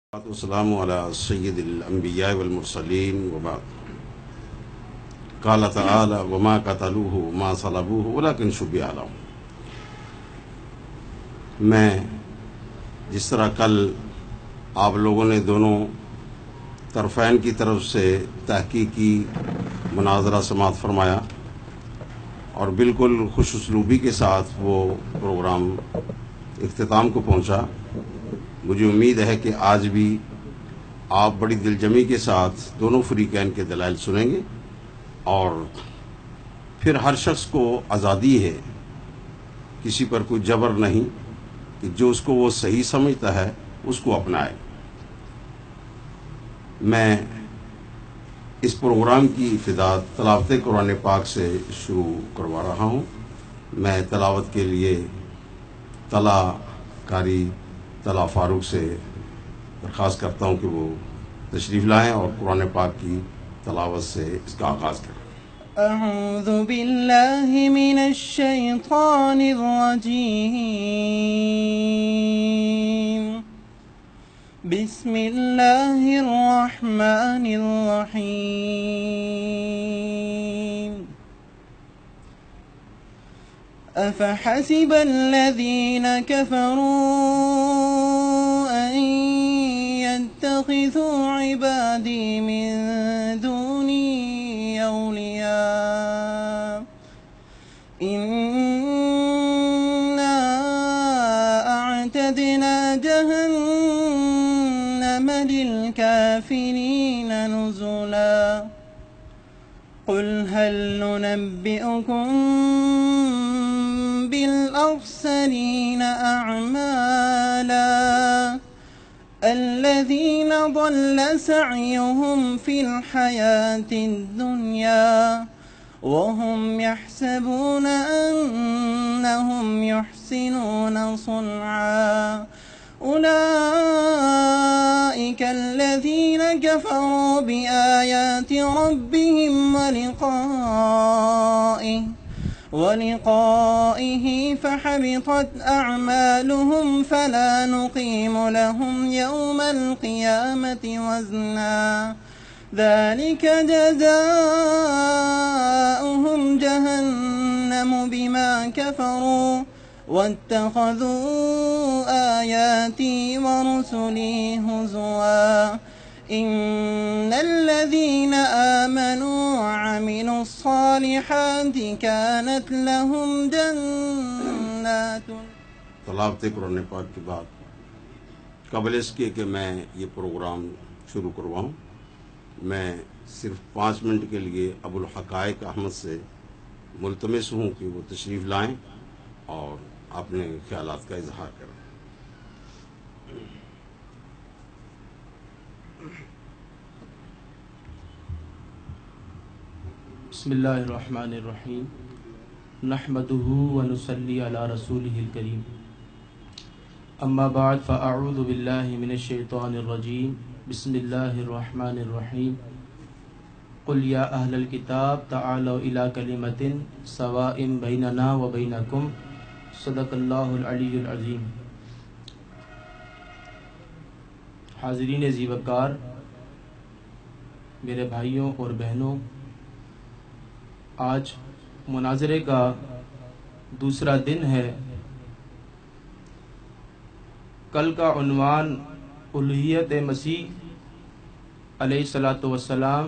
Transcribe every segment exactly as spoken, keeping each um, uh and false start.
والسلام علی سید الانبیاء والمرسلین وبعد قال تعالی وما قتلوه ما صلبوه ولكن شبه لهم۔ میں جس طرح کل آپ لوگوں نے دونوں طرفین کی طرف سے تحقیقی مناظرہ سماعت فرمایا اور بالکل خوش اسلوبی کے ساتھ وہ پروگرام اختتام کو پہنچا، مجھے امید ہے کہ آج بھی آپ بڑی دلجمی کے ساتھ دونوں فریقین کے دلائل سنیں گے اور پھر ہر شخص کو آزادی ہے، کسی پر کوئی جبر نہیں کہ جو اس کو وہ صحیح سمجھتا ہے اس کو اپنائے۔ میں اس پروگرام کی ابتدا تلاوت قرآن پاک سے شروع کروا رہا ہوں۔ میں تلاوت کے لیے طلا قاری طلا فاروق سے درخواست کرتا ہوں کہ وہ تشریف لائیں اور قرآن پاک کی تلاوت سے اس کا آغاز کریں۔ اعوذ باللہ من الشیطان الرجیم، بسم اللہ الرحمن الرحیم۔ أفحسب الذين كفروا أن يتخذوا عبادي من دوني أولياء إنا أعتدنا جهنم للكافرين نزلا قل هل ننبئكم بالأخسرين أعمالا الذين ضل سعيهم في الحياة الدنيا وهم يحسبون أنهم يحسنون صنعا أولئك الذين كفروا بآيات ربهم ولقائه ولقائه فحبطت أعمالهم فلا نقيم لهم يوم القيامة وزنا ذلك جزاؤهم جهنم بما كفروا واتخذوا آياتي ورسلي هزوا إن الذين آمنوا وعملوا الصالحات كانت لهم جنات۔ تلاوت قرآن پاک کے بعد قبل اس کے کہ میں یہ پروگرام شروع کرواؤں، میں صرف پانچ منٹ کے لیے ابو الحقائق احمد سے ملتمس ہوں کہ وہ تشریف لائیں اور اپنے خیالات کا اظہار کریں۔ بسم اللہ الرحمن الرحیم، نحمدہ ونصلی علی رسولہ الکریم، اما بعد فاعوذ باللہ من الشیطان الرجیم، بسم اللہ الرحمن الرحیم، قل یا اہل الکتاب تعالوا الی کلمۃ سواء بیننا وبینکم، صدق اللہ العلی العظیم۔ حاضرین ذی وقار، میرے بھائیوں اور بہنوں، آج مناظرے کا دوسرا دن ہے۔ کل کا عنوان الوہیت مسیح علیہ الصلاۃ والسلام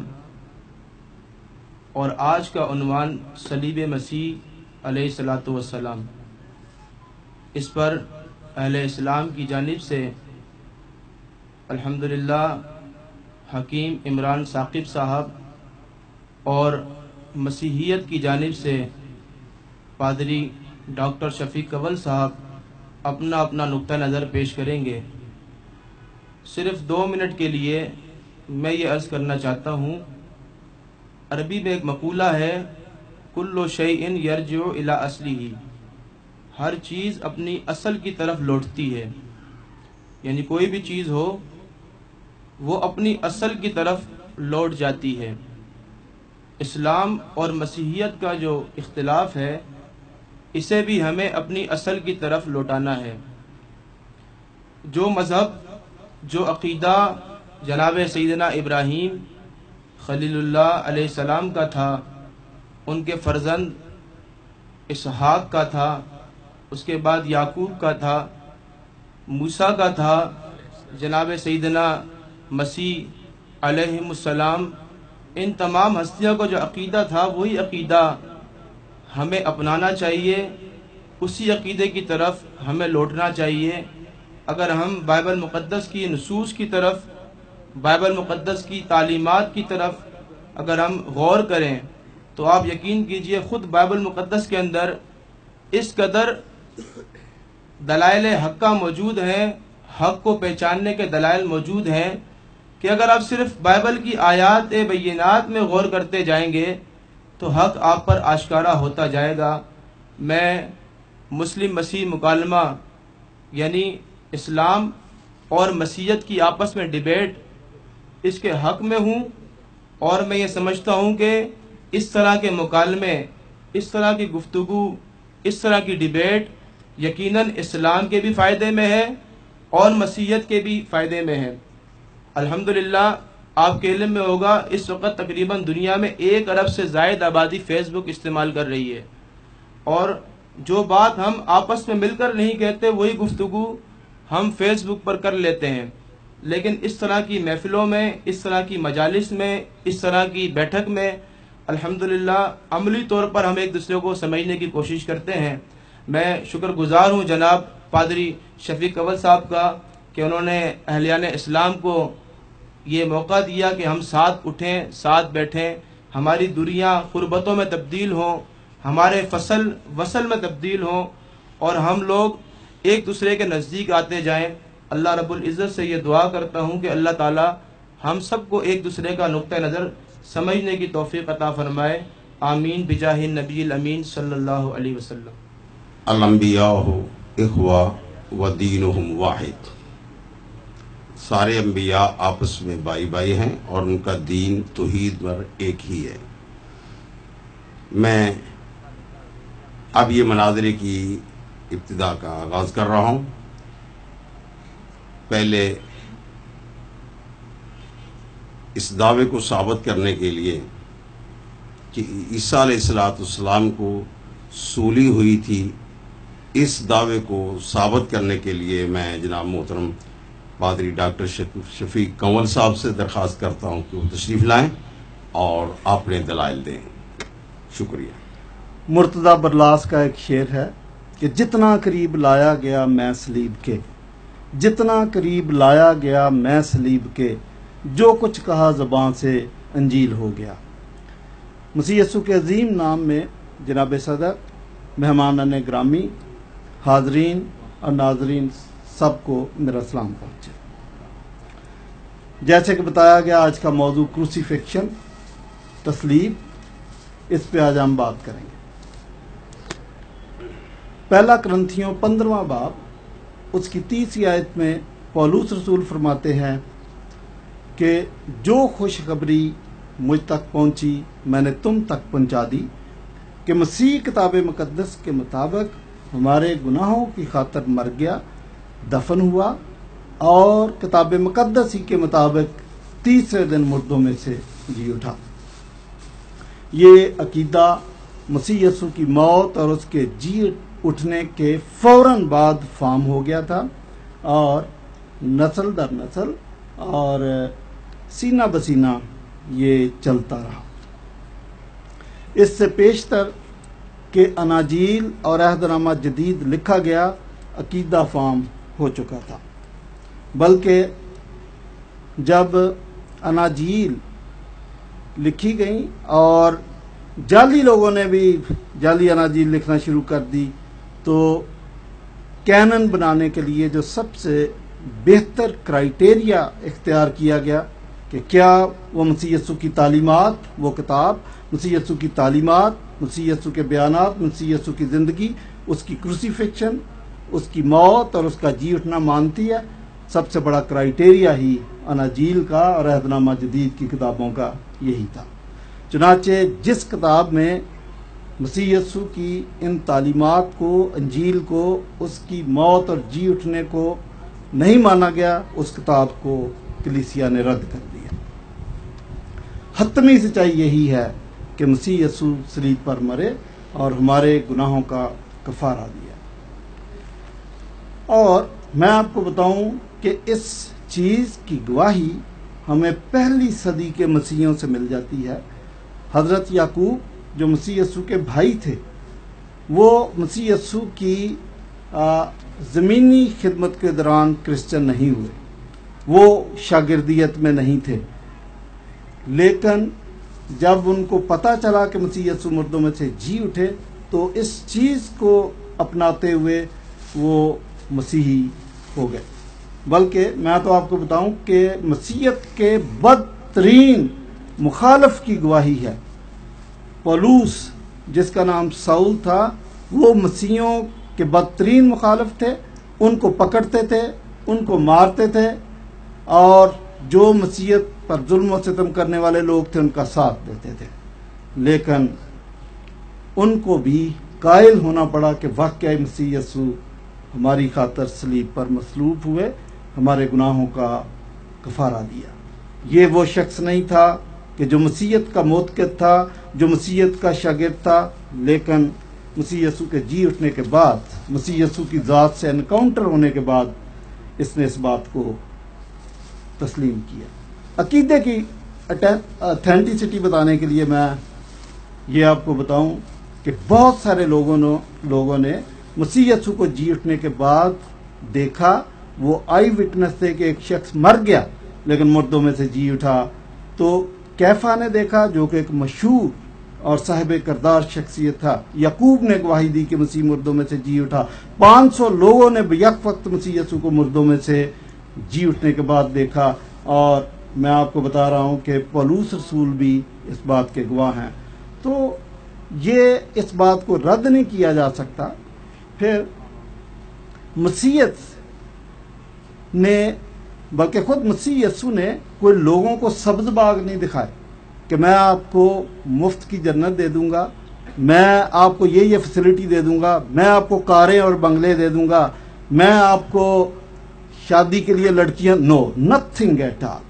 اور آج کا عنوان صلیب مسیح علیہ الصلاۃ والسلام۔ اس پر اہل اسلام کی جانب سے الحمدللہ حکیم عمران ثاقب صاحب اور مسیحیت کی جانب سے پادری ڈاکٹر شفیق کنول صاحب اپنا اپنا نقطہ نظر پیش کریں گے۔ صرف دو منٹ کے لیے میں یہ عرض کرنا چاہتا ہوں، عربی میں ایک مقولہ ہے، کل شیء یرجع الی اصلہ، ہر چیز اپنی اصل کی طرف لوٹتی ہے، یعنی کوئی بھی چیز ہو وہ اپنی اصل کی طرف لوٹ جاتی ہے۔ اسلام اور مسیحیت کا جو اختلاف ہے اسے بھی ہمیں اپنی اصل کی طرف لوٹانا ہے۔ جو مذہب جو عقیدہ جناب سیدنا ابراہیم خلیل اللہ علیہ السلام کا تھا، ان کے فرزند اسحاق کا تھا، اس کے بعد یعقوب کا تھا، موسیٰ کا تھا، جناب سیدنا مسیح علیہ السلام، ان تمام ہستیوں کا جو عقیدہ تھا وہی عقیدہ ہمیں اپنانا چاہیے، اسی عقیدے کی طرف ہمیں لوٹنا چاہیے۔ اگر ہم بائبل مقدس کی نصوص کی طرف، بائبل مقدس کی تعلیمات کی طرف اگر ہم غور کریں تو آپ یقین کیجئے خود بائبل مقدس کے اندر اس قدر دلائل حقہ موجود ہیں، حق کو پہچاننے کے دلائل موجود ہیں کہ اگر آپ صرف بائبل کی آیات بینات میں غور کرتے جائیں گے تو حق آپ پر آشکارا ہوتا جائے گا۔ میں مسلم مسیح مکالمہ یعنی اسلام اور مسیحیت کی آپس میں ڈیبیٹ، اس کے حق میں ہوں، اور میں یہ سمجھتا ہوں کہ اس طرح کے مکالمے، اس طرح کی گفتگو، اس طرح کی ڈیبیٹ یقیناً اسلام کے بھی فائدے میں ہے اور مسیحیت کے بھی فائدے میں ہے۔ الحمدللہ آپ کے علم میں ہوگا اس وقت تقریباً دنیا میں ایک ارب سے زائد آبادی فیس بک استعمال کر رہی ہے، اور جو بات ہم آپس میں مل کر نہیں کہتے وہی گفتگو ہم فیس بک پر کر لیتے ہیں۔ لیکن اس طرح کی محفلوں میں، اس طرح کی مجالس میں، اس طرح کی بیٹھک میں الحمدللہ عملی طور پر ہم ایک دوسرے کو سمجھنے کی کوشش کرتے ہیں۔ میں شکر گزار ہوں جناب پادری شفیق کنول صاحب کا کہ انہوں نے اہلیان اسلام کو یہ موقع دیا کہ ہم ساتھ اٹھیں، ساتھ بیٹھیں، ہماری دوریاں قربتوں میں تبدیل ہوں، ہمارے فصل وصل میں تبدیل ہوں، اور ہم لوگ ایک دوسرے کے نزدیک آتے جائیں۔ اللہ رب العزت سے یہ دعا کرتا ہوں کہ اللہ تعالی ہم سب کو ایک دوسرے کا نقطہ نظر سمجھنے کی توفیق عطا فرمائے، آمین بجاہ النبی الامین صلی اللہ علیہ وسلم۔ الانبیاء اخوہ و دینہم واحد، سارے انبیاء آپس میں بھائی بھائی ہیں اور ان کا دین توحید پر ایک ہی ہے۔ میں اب یہ مناظرے کی ابتدا کا آغاز کر رہا ہوں۔ پہلے اس دعوے کو ثابت کرنے کے لیے کہ عیسیٰ علیہ الصلوۃ والسلام کو سولی ہوئی تھی، اس دعوے کو ثابت کرنے کے لیے میں جناب محترم پادری ڈاکٹر شفیق کنول صاحب سے درخواست کرتا ہوں کہ وہ تشریف لائیں اور اپنے دلائل دیں۔ شکریہ۔ مرتضی برلاس کا ایک شعر ہے کہ جتنا قریب لایا گیا میں صلیب کے، جتنا قریب لایا گیا میں صلیب کے، جو کچھ کہا زبان سے انجیل ہو گیا۔ مسیح یسوع کے عظیم نام میں جناب صدر، مہمانان گرامی، حاضرین اور ناظرین سب کو میرا سلام پہنچے۔ جیسے کہ بتایا گیا آج کا موضوع کروسیفکشن، تسلیب، اس پہ آج ہم بات کریں گے۔ پہلا کرنتھیوں پندرواں باب اس کی تیسری آیت میں پولس رسول فرماتے ہیں کہ جو خوشخبری مجھ تک پہنچی میں نے تم تک پہنچا دی کہ مسیح کتاب مقدس کے مطابق ہمارے گناہوں کی خاطر مر گیا، دفن ہوا، اور کتاب مقدس ہی کے مطابق تیسرے دن مردوں میں سے جی اٹھا۔ یہ عقیدہ مسیح یسوع کی موت اور اس کے جی اٹھنے کے فوراً بعد فام ہو گیا تھا، اور نسل در نسل اور سینہ بسینہ یہ چلتا رہا۔ اس سے پیشتر کہ اناجیل اور عہد نامہ جدید لکھا گیا، عقیدہ فام ہو چکا تھا، بلکہ جب اناجیل لکھی گئیں اور جعلی لوگوں نے بھی جعلی اناجیل لکھنا شروع کر دی، تو کینن بنانے کے لیے جو سب سے بہتر کرائیٹیریا اختیار کیا گیا کہ کیا وہ مسیح یسوع کی تعلیمات، وہ کتاب مسیح یسوع کی تعلیمات، مسیح یسوع کے بیانات، مسیح یسوع کی زندگی، اس کی کروسیفکشن، اس کی موت اور اس کا جی اٹھنا مانتی ہے، سب سے بڑا کرائیٹیریا ہی اناجیل کا اور عہد نامہ جدید کی کتابوں کا یہی تھا۔ چنانچہ جس کتاب میں مسیح یسوع کی ان تعلیمات کو، انجیل کو، اس کی موت اور جی اٹھنے کو نہیں مانا گیا، اس کتاب کو کلیسیا نے رد کر دیا۔ حتمی سچائی یہی ہے کہ مسیح یسوع صلیب پر مرے اور ہمارے گناہوں کا کفارہ دیا۔ اور میں آپ کو بتاؤں کہ اس چیز کی گواہی ہمیں پہلی صدی کے مسیحیوں سے مل جاتی ہے۔ حضرت یعقوب جو مسیح یسوع کے بھائی تھے، وہ مسیح یسوع کی آ, زمینی خدمت کے دوران کرسچن نہیں ہوئے، وہ شاگردیت میں نہیں تھے، لیکن جب ان کو پتہ چلا کہ مسیح یسوع مردوں میں سے جی اٹھے تو اس چیز کو اپناتے ہوئے وہ مسیحی ہو گئے۔ بلکہ میں تو آپ کو بتاؤں کہ مسیحیت کے بدترین مخالف کی گواہی ہے۔ پولوس جس کا نام ساؤل تھا، وہ مسیحیوں کے بدترین مخالف تھے، ان کو پکڑتے تھے، ان کو مارتے تھے، اور جو مسیحیت پر ظلم و ستم کرنے والے لوگ تھے ان کا ساتھ دیتے تھے۔ لیکن ان کو بھی قائل ہونا پڑا کہ واقعی مسیح یسوع ہماری خاطر صلیب پر مصلوب ہوئے، ہمارے گناہوں کا کفارہ دیا۔ یہ وہ شخص نہیں تھا کہ جو مسیحیت کا معتقد تھا، جو مسیحیت کا شاگرد تھا، لیکن مسیح یسوع کے جی اٹھنے کے بعد، مسیح یسوع کی ذات سے انکاؤنٹر ہونے کے بعد اس نے اس بات کو تسلیم کیا۔ عقیدے کی اتھینٹسٹی بتانے کے لیے میں یہ آپ کو بتاؤں کہ بہت سارے لوگوں نے لوگوں نے مسیح یسوع کو جی اٹھنے کے بعد دیکھا، وہ آئی وٹنس تھے کہ ایک شخص مر گیا لیکن مردوں میں سے جی اٹھا۔ تو کیفا نے دیکھا جو کہ ایک مشہور اور صاحب کردار شخصیت تھا، یعقوب نے گواہی دی کہ مسیح مردوں میں سے جی اٹھا، پانچ سو لوگوں نے بیک وقت مسیح یسوع کو مردوں میں سے جی اٹھنے کے بعد دیکھا، اور میں آپ کو بتا رہا ہوں کہ پولوس رسول بھی اس بات کے گواہ ہیں۔ تو یہ اس بات کو رد نہیں کیا جا سکتا۔ پھر مسیحیت نے، بلکہ خود مسیح یسوع نے کوئی لوگوں کو سبز باغ نہیں دکھائے کہ میں آپ کو مفت کی جنت دے دوں گا، میں آپ کو یہ یہ فیسلٹی دے دوں گا، میں آپ کو کاریں اور بنگلے دے دوں گا، میں آپ کو شادی کے لیے لڑکیاں، نو نتھنگ ایٹ آل۔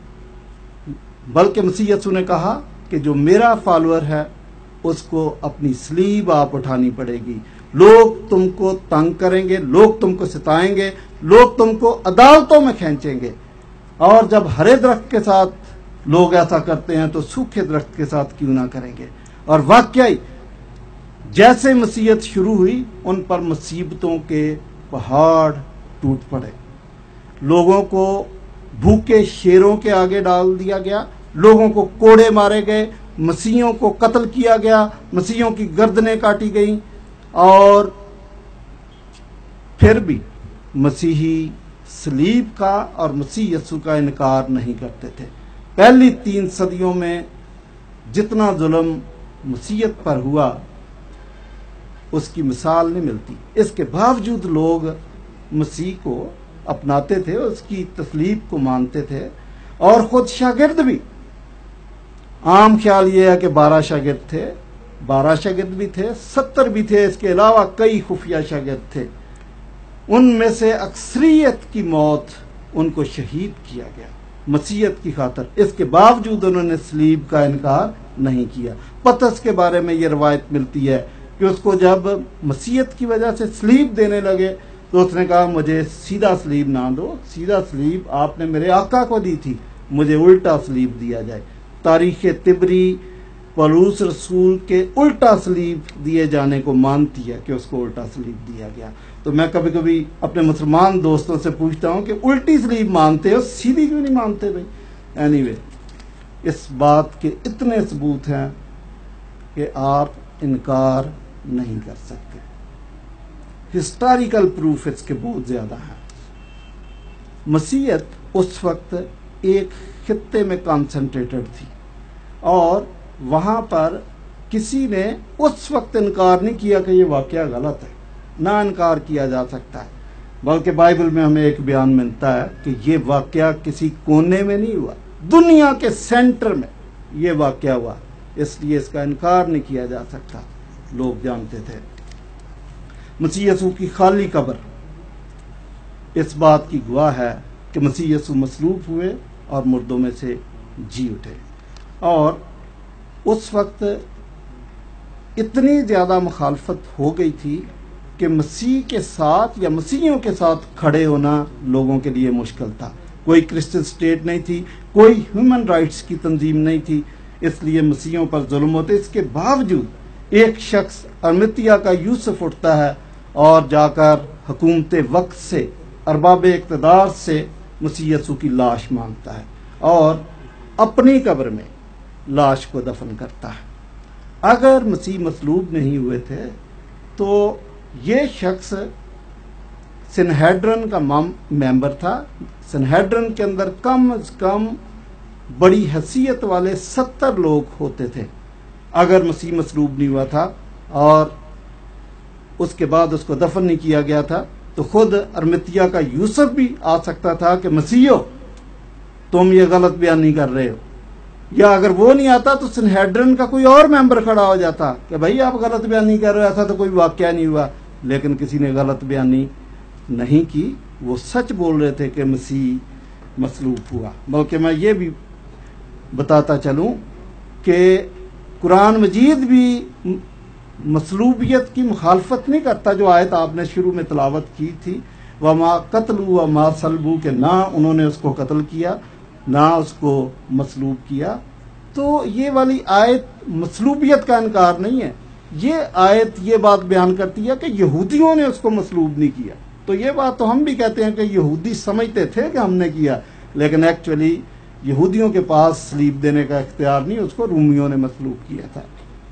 بلکہ مسیح یسوع نے کہا کہ جو میرا فالوور ہے اس کو اپنی صلیب آپ اٹھانی پڑے گی۔ لوگ تم کو تنگ کریں گے، لوگ تم کو ستائیں گے، لوگ تم کو عدالتوں میں کھینچیں گے، اور جب ہرے درخت کے ساتھ لوگ ایسا کرتے ہیں تو سوکھے درخت کے ساتھ کیوں نہ کریں گے۔ اور واقعی جیسے مسیحیت شروع ہوئی ان پر مصیبتوں کے پہاڑ ٹوٹ پڑے، لوگوں کو بھوکے شیروں کے آگے ڈال دیا گیا، لوگوں کو کوڑے مارے گئے، مسیحیوں کو قتل کیا گیا، مسیحیوں کی گردنیں کاٹی گئیں، اور پھر بھی مسیحی صلیب کا اور مسیح یسوع کا انکار نہیں کرتے تھے۔ پہلی تین صدیوں میں جتنا ظلم مسیحیت پر ہوا اس کی مثال نہیں ملتی۔ اس کے باوجود لوگ مسیح کو اپناتے تھے، اس کی تصلیب کو مانتے تھے، اور خود شاگرد بھی۔ عام خیال یہ ہے کہ بارہ شاگرد تھے، بارہ شاگرد بھی تھے، ستر بھی تھے، اس کے علاوہ کئی خفیہ شاگرد تھے۔ ان میں سے اکثریت کی موت ان کو شہید کیا گیا مسیحیت کی خاطر۔ اس کے باوجود انہوں نے صلیب کا انکار نہیں کیا۔ پترس کے بارے میں یہ روایت ملتی ہے کہ اس کو جب مسیحیت کی وجہ سے صلیب دینے لگے تو اس نے کہا مجھے سیدھا صلیب نہ دو، سیدھا صلیب آپ نے میرے آقا کو دی تھی، مجھے الٹا صلیب دیا جائے۔ تاریخ طبری پولوس رسول کے الٹا صلیب دیے جانے کو مانتی ہے کہ اس کو الٹا صلیب دیا گیا۔ تو میں کبھی کبھی اپنے مسلمان دوستوں سے پوچھتا ہوں کہ الٹی صلیب مانتے ہو، سیدھی کیوں نہیں مانتے بھائی؟ اینی وے، اس بات کے اتنے ثبوت ہیں کہ آپ انکار نہیں کر سکتے۔ ہسٹوریکل پروف اس کے بہت زیادہ ہیں۔ مسیحیت اس وقت ایک خطے میں کانسنٹریٹڈ تھی، اور وہاں پر کسی نے اس وقت انکار نہیں کیا کہ یہ واقعہ غلط ہے، نہ انکار کیا جا سکتا ہے۔ بلکہ بائبل میں ہمیں ایک بیان ملتا ہے کہ یہ واقعہ کسی کونے میں نہیں ہوا، دنیا کے سینٹر میں یہ واقعہ ہوا، اس لیے اس کا انکار نہیں کیا جا سکتا۔ لوگ جانتے تھے۔ مسیح یسوع کی خالی قبر، اس بات کی گواہ ہے کہ مسیح یسوع مصلوب ہوئے اور مردوں میں سے جی اٹھے. اور اس وقت اتنی زیادہ مخالفت ہو گئی تھی کہ مسیح کے ساتھ یا مسیحیوں کے ساتھ کھڑے ہونا لوگوں کے لیے مشکل تھا. کوئی کرسچن سٹیٹ نہیں تھی, کوئی ہیومن رائٹس کی تنظیم نہیں تھی, اس لیے مسیحیوں پر ظلم ہوتے. اس کے باوجود ایک شخص ارمتیا کا یوسف اٹھتا ہے اور جا کر حکومت وقت سے, ارباب اقتدار سے مسیح یسوع کی لاش مانگتا ہے اور اپنی قبر میں لاش کو دفن کرتا ہے. اگر مسیح مصلوب نہیں ہوئے تھے تو یہ شخص سنہیڈرن کا ممبر تھا. سنہیڈرن کے اندر کم از کم بڑی حیثیت والے ستر لوگ ہوتے تھے. اگر مسیح مصلوب نہیں ہوا تھا اور اس کے بعد اس کو دفن نہیں کیا گیا تھا تو خود ارمتیا کا یوسف بھی آ سکتا تھا کہ مسیحو تم یہ غلط بیانی کر رہے ہو. یا اگر وہ نہیں آتا تو سنہیڈرن کا کوئی اور ممبر کھڑا ہو جاتا کہ بھائی آپ غلط بیانی کر رہے تھا تو کوئی واقعہ نہیں ہوا. لیکن کسی نے غلط بیانی نہیں کی, وہ سچ بول رہے تھے کہ مسیح مصلوب ہوا. بلکہ میں یہ بھی بتاتا چلوں کہ قرآن مجید بھی مصلوبیت کی مخالفت نہیں کرتا. جو آیت آپ نے شروع میں تلاوت کی تھی, وما قتلوا وما صلبوا, کہ نہ انہوں نے اس کو قتل کیا نہ اس کو مصلوب کیا. تو یہ والی آیت مصلوبیت کا انکار نہیں ہے. یہ آیت یہ بات بیان کرتی ہے کہ یہودیوں نے اس کو مصلوب نہیں کیا. تو یہ بات تو ہم بھی کہتے ہیں کہ یہودی سمجھتے تھے کہ ہم نے کیا, لیکن ایکچولی یہودیوں کے پاس سلیب دینے کا اختیار نہیں, اس کو رومیوں نے مصلوب کیا تھا.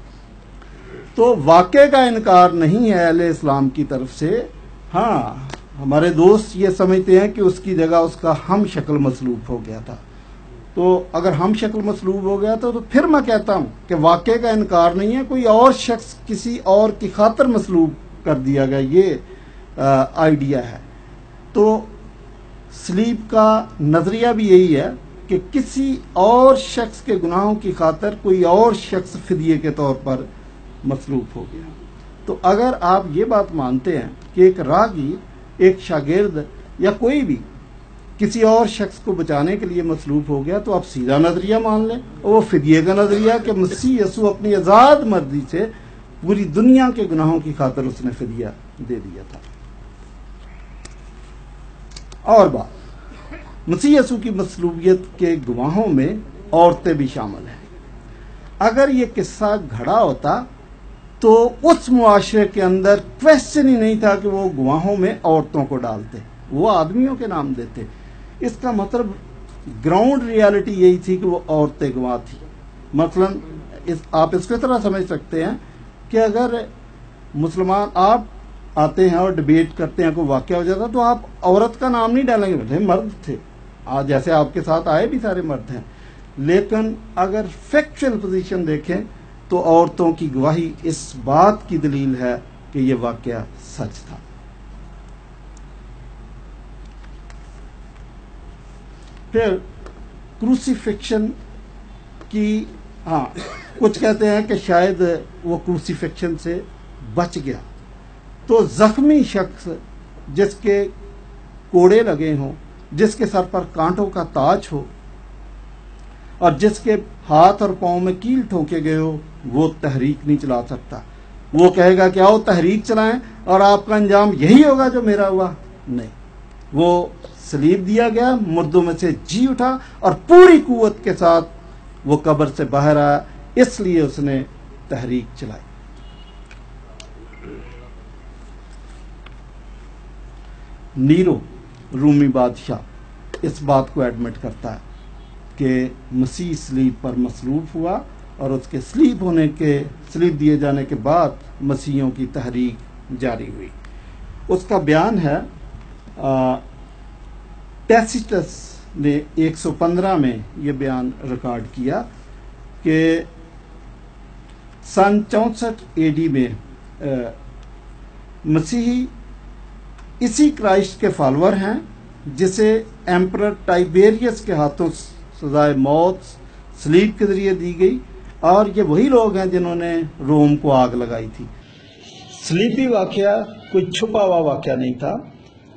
تو واقعے کا انکار نہیں ہے اہل اسلام کی طرف سے. ہاں, ہمارے دوست یہ سمجھتے ہیں کہ اس کی جگہ اس کا ہم شکل مصلوب ہو گیا تھا. تو اگر ہم شکل مصلوب ہو گیا تھا تو پھر میں کہتا ہوں کہ واقعے کا انکار نہیں ہے, کوئی اور شخص کسی اور کی خاطر مصلوب کر دیا گیا, یہ آئیڈیا ہے. تو سلیب کا نظریہ بھی یہی ہے کہ کسی اور شخص کے گناہوں کی خاطر کوئی اور شخص فدیے کے طور پر مصلوب ہو گیا. تو اگر آپ یہ بات مانتے ہیں کہ ایک راہگیر, ایک شاگرد یا کوئی بھی کسی اور شخص کو بچانے کے لیے مصلوب ہو گیا تو آپ سیدھا نظریہ مان لیں, اور وہ فدیے کا نظریہ کہ مسیح یسوع اپنی آزاد مرضی سے پوری دنیا کے گناہوں کی خاطر اس نے فدیہ دے دیا تھا. اور بات, مسیح یسوع کی مصلوبیت کے گواہوں میں عورتیں بھی شامل ہیں. اگر یہ قصہ گھڑا ہوتا تو اس معاشرے کے اندر کویسچن ہی نہیں تھا کہ وہ گواہوں میں عورتوں کو ڈالتے, وہ آدمیوں کے نام دیتے. اس کا مطلب گراؤنڈ ریالٹی یہی تھی کہ وہ عورتیں گواہ تھی. مثلا اس آپ اس کی طرح سمجھ سکتے ہیں کہ اگر مسلمان آپ آتے ہیں اور ڈبیٹ کرتے ہیں, کوئی واقعہ ہو جاتا تو آپ عورت کا نام نہیں ڈالیں گے, بھائی مرد تھے, آج جیسے آپ کے ساتھ آئے بھی سارے مرد ہیں. لیکن اگر فیکچوئل پوزیشن دیکھیں تو عورتوں کی گواہی اس بات کی دلیل ہے کہ یہ واقعہ سچ تھا. پھر کروسیفکشن کی, ہاں کچھ کہتے ہیں کہ شاید وہ کروسیفکشن سے بچ گیا. تو زخمی شخص جس کے کوڑے لگے ہوں, جس کے سر پر کانٹوں کا تاج ہو اور جس کے ہاتھ اور پاؤں میں کیل ٹھوکے گئے ہو, وہ تحریک نہیں چلا سکتا. وہ کہے گا کہ آؤ تحریک چلائیں اور آپ کا انجام یہی ہوگا جو میرا ہوا. نہیں, وہ سلیب دیا گیا, مردوں میں سے جی اٹھا اور پوری قوت کے ساتھ وہ قبر سے باہر آیا, اس لیے اس نے تحریک چلائی. نیرو رومی بادشاہ اس بات کو ایڈمٹ کرتا ہے کہ مسیح سلیب پر مصلوب ہوا اور اس کے سلیب ہونے کے سلیب دیے جانے کے بعد مسیحیوں کی تحریک جاری ہوئی. اس کا بیان ہے ٹیسیٹس نے ایک سو پندرہ میں یہ بیان ریکارڈ کیا کہ سن چونسٹھ اے ڈی میں مسیحی اسی کرائسٹ کے فالوور ہیں جسے ایمپرر ٹائبیریس کے ہاتھوں سزائے موت سلیب کے ذریعے دی گئی, اور یہ وہی لوگ ہیں جنہوں نے روم کو آگ لگائی تھی. سلیبی واقعہ کوئی چھپا ہوا واقعہ نہیں تھا.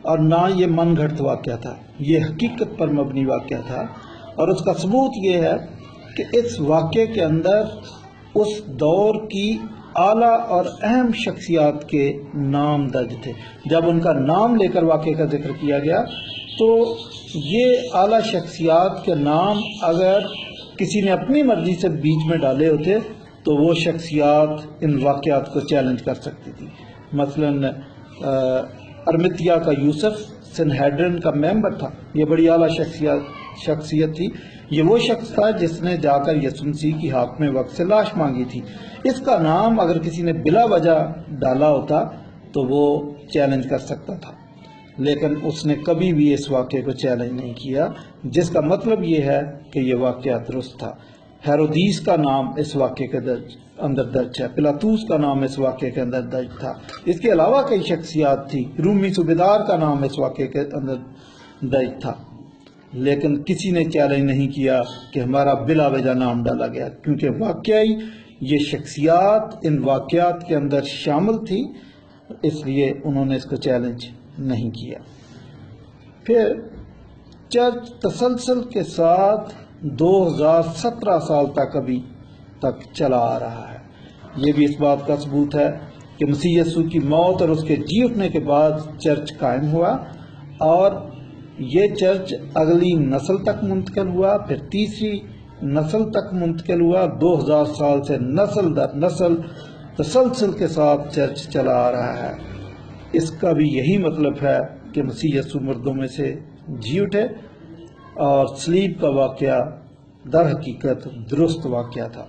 اور نہ یہ من گھڑت واقعہ تھا، یہ حقیقت پر مبنی واقعہ تھا، اور اس کا ثبوت یہ ہے کہ اس واقعے کے اندر اس دور کی اعلیٰ اور اہم شخصیات کے نام درج تھے۔ جب ان کا نام لے کر واقعے کا ذکر کیا گیا تو یہ اعلیٰ شخصیات کے نام اگر کسی نے اپنی مرضی سے بیچ میں ڈالے ہوتے تو وہ شخصیات ان واقعات کو چیلنج کر سکتی تھی۔ مثلاً ارمتیا کا یوسف سنہیڈرن کا ممبر تھا، یہ بڑی اعلیٰ شخصیت شخصیت تھی۔ یہ وہ شخص تھا جس نے جا کر یسوع مسیح کی حاکم وقت سے لاش مانگی تھی۔ اس کا نام اگر کسی نے بلا وجہ ڈالا ہوتا تو وہ چیلنج کر سکتا تھا، لیکن اس نے کبھی بھی اس واقعے کو چیلنج نہیں کیا، جس کا مطلب یہ ہے کہ یہ واقعہ درست تھا۔ ہیرودیس کا نام اس واقعے کے درج اندر درج ہے، پلاطوس کا نام اس واقعے کے اندر درج تھا۔ اس کے علاوہ کئی شخصیات تھی، رومی صوبیدار کا نام اس واقعے کے اندر درج تھا، لیکن کسی نے چیلنج نہیں کیا کہ ہمارا بلا وجہ نام ڈالا گیا، کیونکہ واقعی یہ شخصیات ان واقعات کے اندر شامل تھی، اس لیے انہوں نے اس کو چیلنج نہیں کیا۔ پھر چرچ تسلسل کے ساتھ دو ہزار سترہ سال تک ابھی تک چلا آ رہا ہے۔ یہ بھی اس بات کا ثبوت ہے کہ مسیح یسوع کی موت اور اس کے جی اٹھنے کے بعد چرچ قائم ہوا، اور یہ چرچ اگلی نسل تک منتقل ہوا، پھر تیسری نسل تک منتقل ہوا۔ دو ہزار سال سے نسل در نسل تسلسل کے ساتھ چرچ چلا آ رہا ہے۔ اس کا بھی یہی مطلب ہے کہ مسیح یسوع مردوں میں سے جی اٹھے، اور صلیب کا واقعہ در حقیقت درست واقعہ تھا۔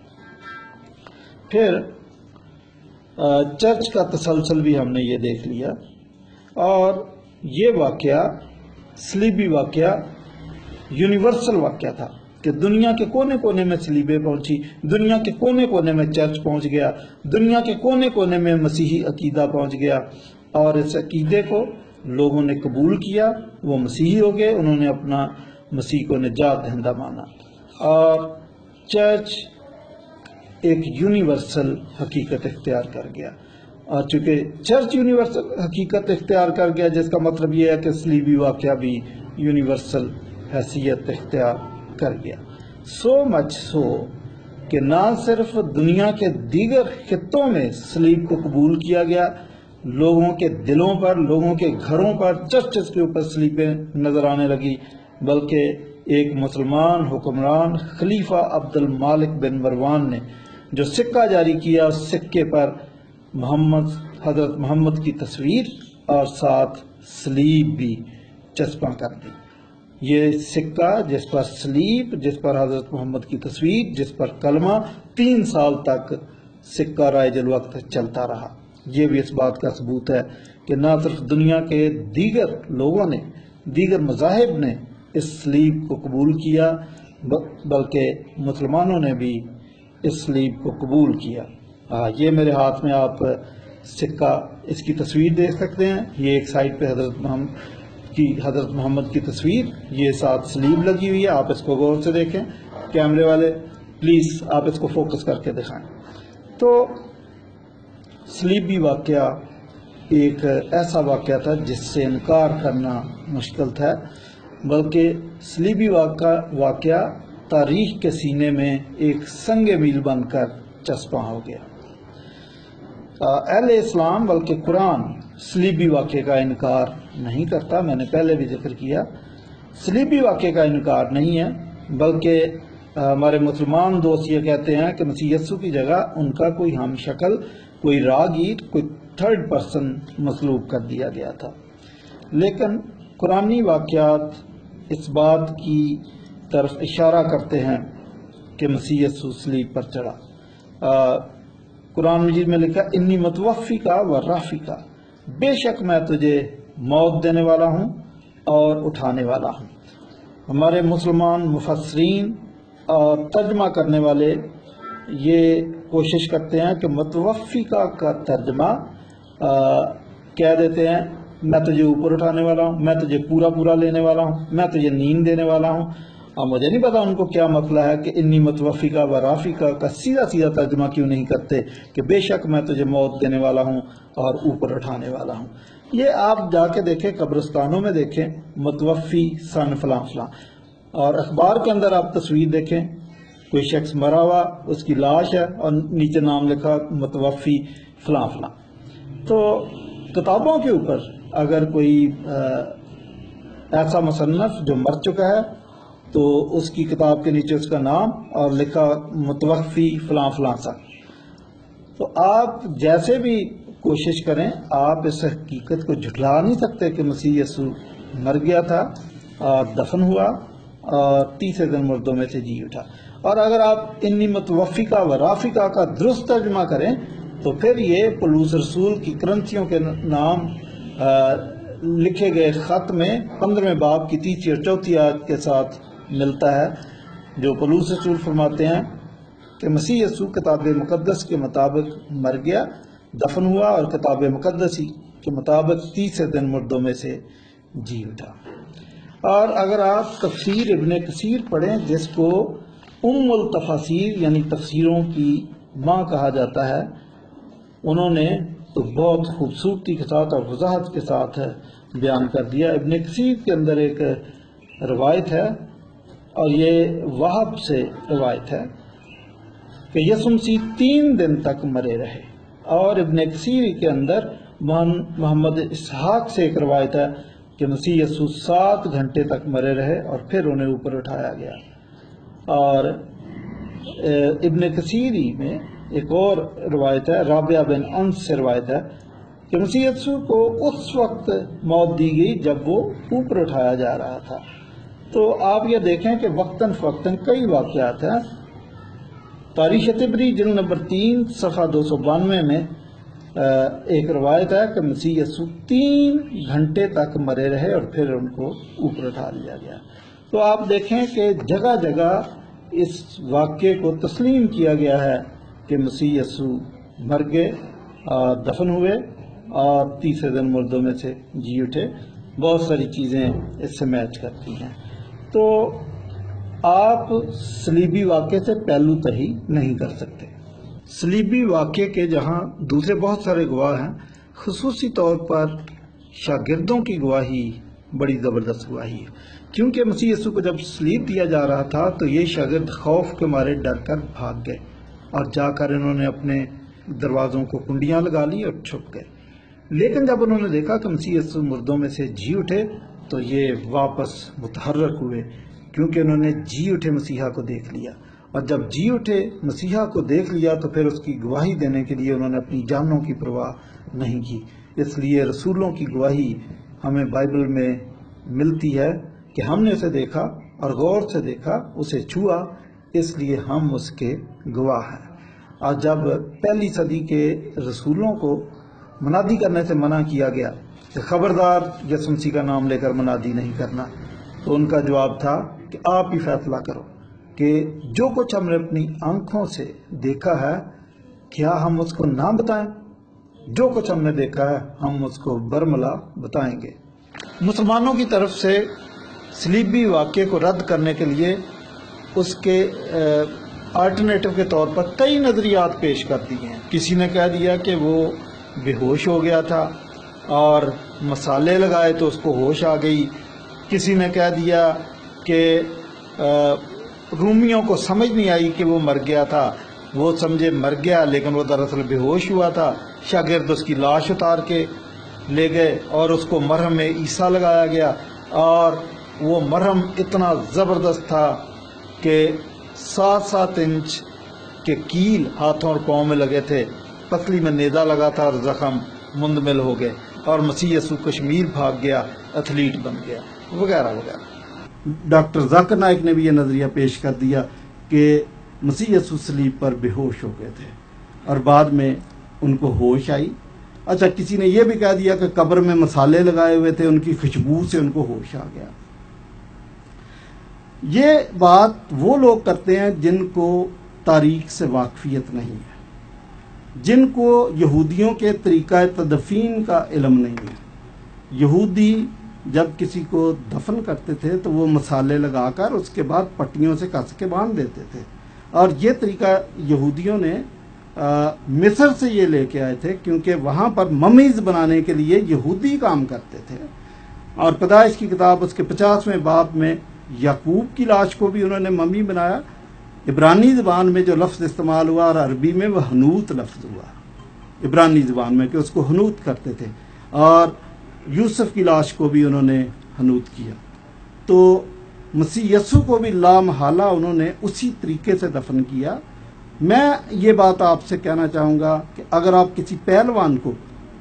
پھر چرچ کا تسلسل بھی ہم نے یہ دیکھ لیا، اور یہ واقعہ صلیبی واقعہ یونیورسل واقعہ تھا کہ دنیا کے کونے کونے میں صلیبیں پہنچی، دنیا کے کونے کونے میں چرچ پہنچ گیا، دنیا کے کونے کونے میں مسیحی عقیدہ پہنچ گیا، اور اس عقیدے کو لوگوں نے قبول کیا، وہ مسیحی ہو گئے، انہوں نے اپنا مسیح کو نجات دہندہ مانا، اور چرچ ایک یونیورسل حقیقت اختیار کر گیا۔ اور چونکہ چرچ یونیورسل حقیقت اختیار کر گیا، جس کا مطلب یہ ہے کہ صلیبی واقعہ بھی یونیورسل حیثیت اختیار کر گیا۔ سو مچ سو کہ نہ صرف دنیا کے دیگر خطوں میں صلیب کو قبول کیا گیا، لوگوں کے دلوں پر، لوگوں کے گھروں پر چرچز کے اوپر صلیبیں نظر آنے لگی، بلکہ ایک مسلمان حکمران خلیفہ عبد المالک بن مروان نے جو سکہ جاری کیا، اس سکے پر محمد حضرت محمد کی تصویر اور ساتھ صلیب بھی چسپاں کر دی۔ یہ سکہ جس پر صلیب، جس پر حضرت محمد کی تصویر، جس پر کلمہ، تین سال تک سکہ رائج الوقت چلتا رہا۔ یہ بھی اس بات کا ثبوت ہے کہ نہ صرف دنیا کے دیگر لوگوں نے، دیگر مذاہب نے اس صلیب کو قبول کیا، بلکہ مسلمانوں نے بھی اس صلیب کو قبول کیا۔ آ, یہ میرے ہاتھ میں آپ سکہ، اس کی تصویر دیکھ سکتے ہیں۔ یہ ایک سائڈ پہ حضرت محمد کی حضرت محمد کی تصویر، یہ ساتھ صلیب لگی ہوئی ہے، آپ اس کو غور سے دیکھیں۔ کیمرے والے پلیز آپ اس کو فوکس کر کے دکھائیں۔ تو صلیبی واقعہ ایک ایسا واقعہ تھا جس سے انکار کرنا مشکل تھا، بلکہ صلیبی واقعہ واقعہ تاریخ کے سینے میں ایک سنگ میل بن کر چسپاں ہو گیا۔ اہل اسلام بلکہ قرآن صلیبی واقعے کا انکار نہیں کرتا، میں نے پہلے بھی ذکر کیا، صلیبی واقعے کا انکار نہیں ہے، بلکہ ہمارے مسلمان دوست یہ کہتے ہیں کہ مسیح یسوع کی جگہ ان کا کوئی ہم شکل، کوئی راگیر، کوئی تھرڈ پرسن مصلوب کر دیا گیا تھا۔ لیکن قرآنی واقعات اس بات کی طرف اشارہ کرتے ہیں کہ مسیح یسوع صلیب پر چڑھا۔ قرآن مجید میں لکھا انی متوفی کا و رافی کا، بے شک میں تجھے موت دینے والا ہوں اور اٹھانے والا ہوں۔ ہمارے مسلمان مفسرین اور ترجمہ کرنے والے یہ کوشش کرتے ہیں کہ متوفی کا کا ترجمہ کہہ دیتے ہیں میں تجھے اوپر اٹھانے والا ہوں، میں تجھے پورا پورا لینے والا ہوں، میں تجھے نیند دینے والا ہوں۔ اب مجھے نہیں پتا ان کو کیا مسئلہ ہے کہ انی متوفی کا و رافی کا کا سیدھا سیدھا ترجمہ کیوں نہیں کرتے کہ بے شک میں تجھے موت دینے والا ہوں اور اوپر اٹھانے والا ہوں۔ یہ آپ جا کے دیکھیں، قبرستانوں میں دیکھیں متوفی سن فلاں فلاں، اور اخبار کے اندر آپ تصویر دیکھیں، کوئی شخص مرا ہوا، اس کی لاش ہے اور نیچے نام لکھا متوفی فلاں فلاں۔ تو کتابوں کے اوپر اگر کوئی ایسا مصنف جو مر چکا ہے تو اس کی کتاب کے نیچے اس کا نام اور لکھا متوفی فلاں فلاں سا، تو آپ جیسے بھی کوشش کریں آپ اس حقیقت کو جھٹلا نہیں سکتے کہ مسیح یسوع مر گیا تھا اور دفن ہوا اور تیسرے دن مردوں میں سے جی اٹھا۔ اور اگر آپ انی متوفقہ و رافقہ کا درست ترجمہ کریں تو پھر یہ پولس رسول کی کرنتھیوں کے نام لکھے گئے خط میں پندرہویں باب کی تیسری اور چوتھی آیت کے ساتھ ملتا ہے، جو پولس رسول فرماتے ہیں کہ مسیح یسوع کتاب مقدس کے مطابق مر گیا، دفن ہوا اور کتاب مقدس کے مطابق تیسرے دن مردوں میں سے جی اٹھا۔ اور اگر آپ تفسیر ابن کثیر پڑھیں جس کو ام التفاسیر یعنی تفسیروں کی ماں کہا جاتا ہے، انہوں نے تو بہت خوبصورتی کے ساتھ اور وضاحت کے ساتھ بیان کر دیا۔ ابن کثیر کے اندر ایک روایت ہے اور یہ وہب سے روایت ہے کہ یسوع مسیح تین دن تک مرے رہے، اور ابن کثیر کے اندر محمد اسحاق سے ایک روایت ہے کہ مسیح یسوع سات گھنٹے تک مرے رہے اور پھر انہیں اوپر اٹھایا گیا۔ اور ابن کثیری میں ایک اور روایت ہے، رابعہ بن انس سے روایت ہے کہ مسیح یسوع کو اس وقت موت دی گئی جب وہ اوپر اٹھایا جا رہا تھا۔ تو آپ یہ دیکھیں کہ وقتاً فوقتاً کئی واقعات ہیں۔ تاریخ طبری جلد نمبر تین صفحہ دو سو بانوے میں ایک روایت ہے کہ مسیح یسوع تین گھنٹے تک مرے رہے اور پھر ان کو اوپر اٹھا لیا گیا۔ تو آپ دیکھیں کہ جگہ جگہ اس واقعے کو تسلیم کیا گیا ہے کہ مسیح یسوع مر گئے اور دفن ہوئے اور تیسرے دن مردوں میں سے جی اٹھے۔ بہت ساری چیزیں اس سے میچ کرتی ہیں۔ تو آپ صلیبی واقعے سے پہلو تہی نہیں کر سکتے۔ صلیبی واقعے کے جہاں دوسرے بہت سارے گواہ ہیں، خصوصی طور پر شاگردوں کی گواہی بڑی زبردست گواہی ہے، کیونکہ مسیح یسوع کو جب صلیب دیا جا رہا تھا تو یہ شاگرد خوف کے مارے ڈر کر بھاگ گئے اور جا کر انہوں نے اپنے دروازوں کو کنڈیاں لگا لی اور چھپ گئے۔ لیکن جب انہوں نے دیکھا کہ مسیح یسوع مردوں میں سے جی اٹھے تو یہ واپس متحرک ہوئے، کیونکہ انہوں نے جی اٹھے مسیحا کو دیکھ لیا، اور جب جی اٹھے مسیحا کو دیکھ لیا تو پھر اس کی گواہی دینے کے لیے انہوں نے اپنی جانوں کی پرواہ نہیں کی۔ اس لیے رسولوں کی گواہی ہمیں بائبل میں ملتی ہے کہ ہم نے اسے دیکھا اور غور سے دیکھا، اسے چھوا، اس لیے ہم اس کے گواہ ہیں۔ اور جب پہلی صدی کے رسولوں کو منادی کرنے سے منع کیا گیا کہ خبردار یسوع مسیح کا نام لے کر منادی نہیں کرنا، تو ان کا جواب تھا کہ آپ ہی فیصلہ کرو کہ جو کچھ ہم نے اپنی آنکھوں سے دیکھا ہے کیا ہم اس کو نہ بتائیں؟ جو کچھ ہم نے دیکھا ہے ہم اس کو برملا بتائیں گے۔ مسلمانوں کی طرف سے صلیبی واقعے کو رد کرنے کے لیے اس کے آلٹرنیٹو کے طور پر کئی نظریات پیش کر دیے ہیں۔ کسی نے کہہ دیا کہ وہ بے ہوش ہو گیا تھا اور مسالے لگائے تو اس کو ہوش آ گئی۔ کسی نے کہہ دیا کہ رومیوں کو سمجھ نہیں آئی کہ وہ مر گیا تھا، وہ سمجھے مر گیا لیکن وہ دراصل بے ہوش ہوا تھا۔ شاگرد اس کی لاش اتار کے لے گئے اور اس کو مرہم میں عیسیٰ لگایا گیا، اور وہ مرہم اتنا زبردست تھا کہ سات سات انچ کے کیل ہاتھوں اور پاؤں میں لگے تھے، پتلی میں نیزہ لگا تھا اور زخم مندمل ہو گئے، اور مسیح یسوع کشمیر بھاگ گیا، ایتھلیٹ بن گیا، وغیرہ وغیرہ۔ ڈاکٹر ذاکر نائک نے بھی یہ نظریہ پیش کر دیا کہ مسیح یسوع صلیب پر بے ہوش ہو گئے تھے اور بعد میں ان کو ہوش آئی۔ اچھا، کسی نے یہ بھی کہہ دیا کہ قبر میں مسالے لگائے ہوئے تھے، ان کی خوشبو سے ان کو ہوش آ گیا۔ یہ بات وہ لوگ کرتے ہیں جن کو تاریخ سے واقفیت نہیں ہے، جن کو یہودیوں کے طریقہ تدفین کا علم نہیں ہے۔ یہودی جب کسی کو دفن کرتے تھے تو وہ مسالے لگا کر اس کے بعد پٹیوں سے کس کے باندھ دیتے تھے، اور یہ طریقہ یہودیوں نے مصر سے یہ لے کے آئے تھے، کیونکہ وہاں پر ممیز بنانے کے لیے یہودی کام کرتے تھے، اور پیدائش کی کتاب اس کے پچاسویں باب میں یعقوب کی لاش کو بھی انہوں نے ممی بنایا۔ عبرانی زبان میں جو لفظ استعمال ہوا اور عربی میں وہ حنوت لفظ ہوا، عبرانی زبان میں، کہ اس کو حنوت کرتے تھے، اور یوسف کی لاش کو بھی انہوں نے حنوت کیا۔ تو مسیح یسوع کو بھی لامحالہ انہوں نے اسی طریقے سے دفن کیا۔ میں یہ بات آپ سے کہنا چاہوں گا کہ اگر آپ کسی پہلوان کو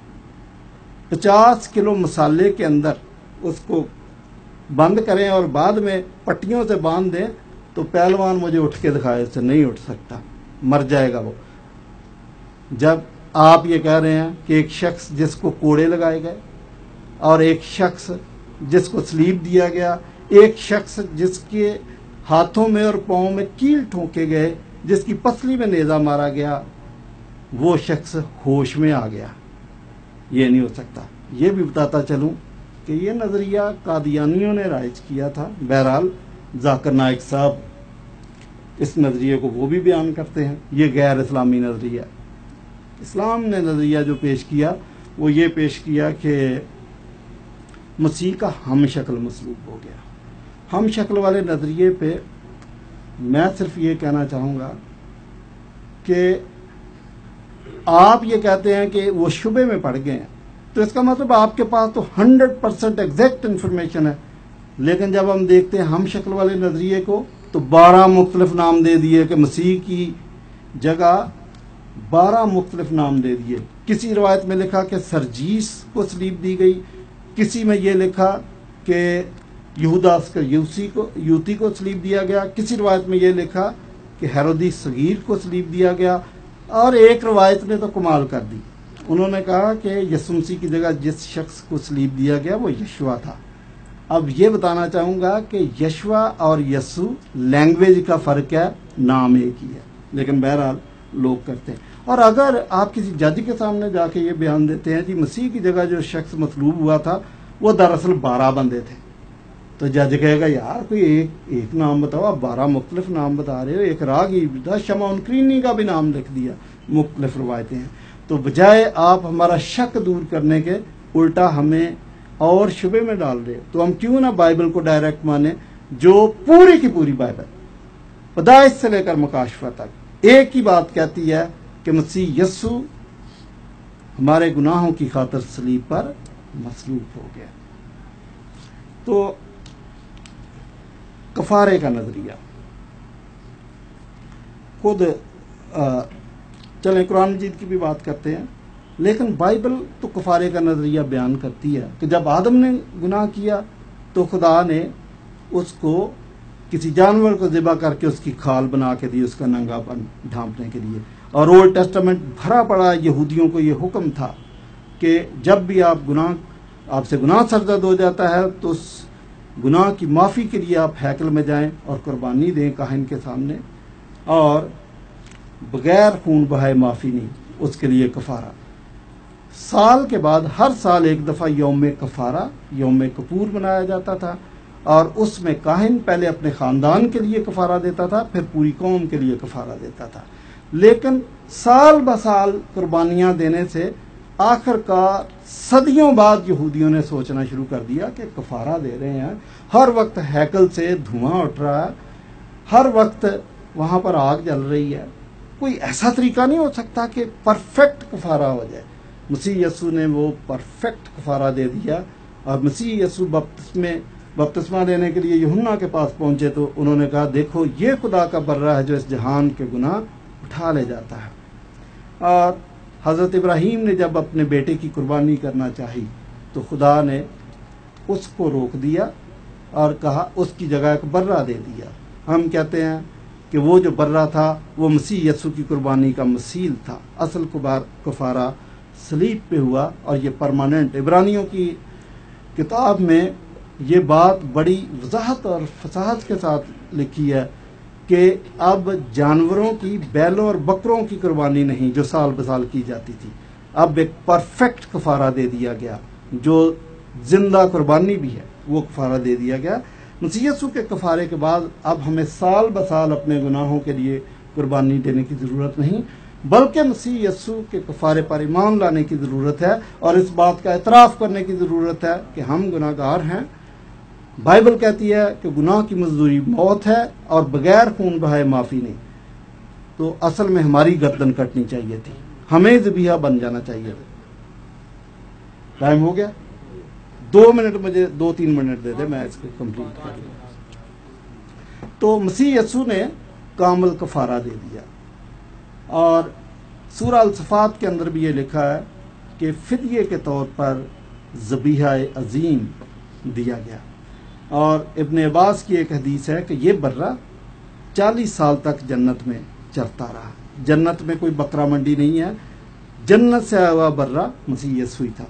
پچاس کلو مسالے کے اندر اس کو بند کریں اور بعد میں پٹیوں سے باندھ دیں تو پہلوان مجھے اٹھ کے دکھائے، اس سے نہیں اٹھ سکتا، مر جائے گا وہ۔ جب آپ یہ کہہ رہے ہیں کہ ایک شخص جس کو کوڑے لگائے گئے، اور ایک شخص جس کو سلیب دیا گیا، ایک شخص جس کے ہاتھوں میں اور پاؤں میں کیل ٹھونکے گئے، جس کی پسلی میں نیزہ مارا گیا، وہ شخص ہوش میں آ گیا، یہ نہیں ہو سکتا۔ یہ بھی بتاتا چلوں کہ یہ نظریہ قادیانیوں نے رائج کیا تھا۔ بہرحال ذاکر نائک صاحب اس نظریے کو وہ بھی بیان کرتے ہیں، یہ غیر اسلامی نظریہ۔ اسلام نے نظریہ جو پیش کیا وہ یہ پیش کیا کہ مسیح کا ہم شکل مصلوب ہو گیا۔ ہم شکل والے نظریے پہ میں صرف یہ کہنا چاہوں گا کہ آپ یہ کہتے ہیں کہ وہ شبے میں پڑ گئے ہیں، تو اس کا مطلب آپ کے پاس تو ہنڈریڈ پرسینٹ ایگزیکٹ انفارمیشن ہے، لیکن جب ہم دیکھتے ہیں ہم شکل والے نظریے کو تو بارہ مختلف نام دے دیے کہ مسیح کی جگہ بارہ مختلف نام دے دیے۔ کسی روایت میں لکھا کہ سرجیس کو سلیب دی گئی، کسی میں یہ لکھا کہ یہودا اسکریوسی کو یوتی کو سلیب دیا گیا، کسی روایت میں یہ لکھا کہ ہیرودیس صغیر کو سلیب دیا گیا، اور ایک روایت نے تو کمال کر دی، انہوں نے کہا کہ یسوع مسیح کی جگہ جس شخص کو سلیب دیا گیا وہ یشوع تھا۔ اب یہ بتانا چاہوں گا کہ یشوع اور یسوع لینگویج کا فرق ہے، نام ایک ہی ہے، لیکن بہرحال لوگ کرتے ہیں۔ اور اگر آپ کسی جج کے سامنے جا کے یہ بیان دیتے ہیں جی مسیح کی جگہ جو شخص مطلوب ہوا تھا وہ دراصل بارہ بندے تھے، تو جج کہے گا یار کوئی ایک ایک نام بتاؤ، آپ بارہ مختلف نام بتا رہے ہو، ایک راگی دا شمعون کرینی کا بھی نام لکھ دیا، مختلف روایتیں ہیں۔ تو بجائے آپ ہمارا شک دور کرنے کے الٹا ہمیں اور شبے میں ڈال رہے، تو ہم کیوں نہ بائبل کو ڈائریکٹ مانیں، جو پوری کی پوری بائبل پیدائش سے لے کر مکاشفہ تک ایک ہی بات کہتی ہے کہ مسیح یسوع ہمارے گناہوں کی خاطر صلیب پر مصلوب ہو گیا۔ تو کفارے کا نظریہ خود چلیں قرآن مجید کی بھی بات کرتے ہیں، لیکن بائبل تو کفارے کا نظریہ بیان کرتی ہے کہ جب آدم نے گناہ کیا تو خدا نے اس کو کسی جانور کو ذبح کر کے اس کی کھال بنا کے دی، اس کا ننگا پن ڈھانپنے کے لیے، اور اولڈ ٹیسٹامنٹ بھرا پڑا یہودیوں کو یہ حکم تھا کہ جب بھی آپ گناہ آپ سے گناہ سرزد ہو جاتا ہے تو اس گناہ کی معافی کے لیے آپ ہیکل میں جائیں اور قربانی دیں کاہن کے سامنے، اور بغیر خون بہائے معافی نہیں، اس کے لیے کفارہ۔ سال کے بعد ہر سال ایک دفعہ یوم کفارہ، یوم کپور منایا جاتا تھا، اور اس میں کاہن پہلے اپنے خاندان کے لیے کفارہ دیتا تھا، پھر پوری قوم کے لیے کفارہ دیتا تھا۔ لیکن سال بہ سال قربانیاں دینے سے آخر کار صدیوں بعد یہودیوں نے سوچنا شروع کر دیا کہ کفارہ دے رہے ہیں، ہر وقت ہیکل سے دھواں اٹھ رہا ہے، ہر وقت وہاں پر آگ جل رہی ہے، کوئی ایسا طریقہ نہیں ہو سکتا کہ پرفیکٹ کفارہ ہو جائے۔ مسیح یسوع نے وہ پرفیکٹ کفارہ دے دیا، اور مسیح یسوع بپتسمے بپتسمہ لینے کے لیے یوحنا کے پاس پہنچے تو انہوں نے کہا دیکھو یہ خدا کا برہ ہے جو اس جہان کے گناہ اٹھا لے جاتا ہے۔ اور حضرت ابراہیم نے جب اپنے بیٹے کی قربانی کرنا چاہی تو خدا نے اس کو روک دیا اور کہا اس کی جگہ ایک برہ دے دیا۔ ہم کہتے ہیں کہ وہ جو برہ تھا وہ مسیح یسوع کی قربانی کا مثیل تھا، اصل کفارہ صلیب پہ ہوا، اور یہ پرماننٹ۔ عبرانیوں کی کتاب میں یہ بات بڑی وضاحت اور فصاحت کے ساتھ لکھی ہے کہ اب جانوروں کی، بیلوں اور بکروں کی قربانی نہیں جو سال بسال کی جاتی تھی، اب ایک پرفیکٹ کفارہ دے دیا گیا، جو زندہ قربانی بھی ہے وہ کفارہ دے دیا گیا۔ مسیح یسوع کے کفارے کے بعد اب ہمیں سال بسال اپنے گناہوں کے لیے قربانی دینے کی ضرورت نہیں۔ بلکہ مسیح یسوع کے کفارے پر ایمان لانے کی ضرورت ہے اور اس بات کا اعتراف کرنے کی ضرورت ہے کہ ہم گناہ گار ہیں۔ بائبل کہتی ہے کہ گناہ کی مزدوری موت ہے اور بغیر خون بہائے معافی نہیں۔ تو اصل میں ہماری گردن کٹنی چاہیے تھی، ہمیں ذبیحہ بن جانا چاہیے تھا۔ ٹائم ہو گیا، دو منٹ مجھے دو تین منٹ دے دے، میں اس کو کمپلیٹ کر لوں۔ تو مسیح یسوع نے کامل کفارہ دے دیا، اور سورہ الصفات کے اندر بھی یہ لکھا ہے کہ فدیے کے طور پر ذبیحہ عظیم دیا گیا۔ اور ابن عباس کی ایک حدیث ہے کہ یہ برہ چالیس سال تک جنت میں چرتا رہا۔ جنت میں کوئی بکرا منڈی نہیں ہے، جنت سے آیا ہوا برہ مسیح یسوع تھا۔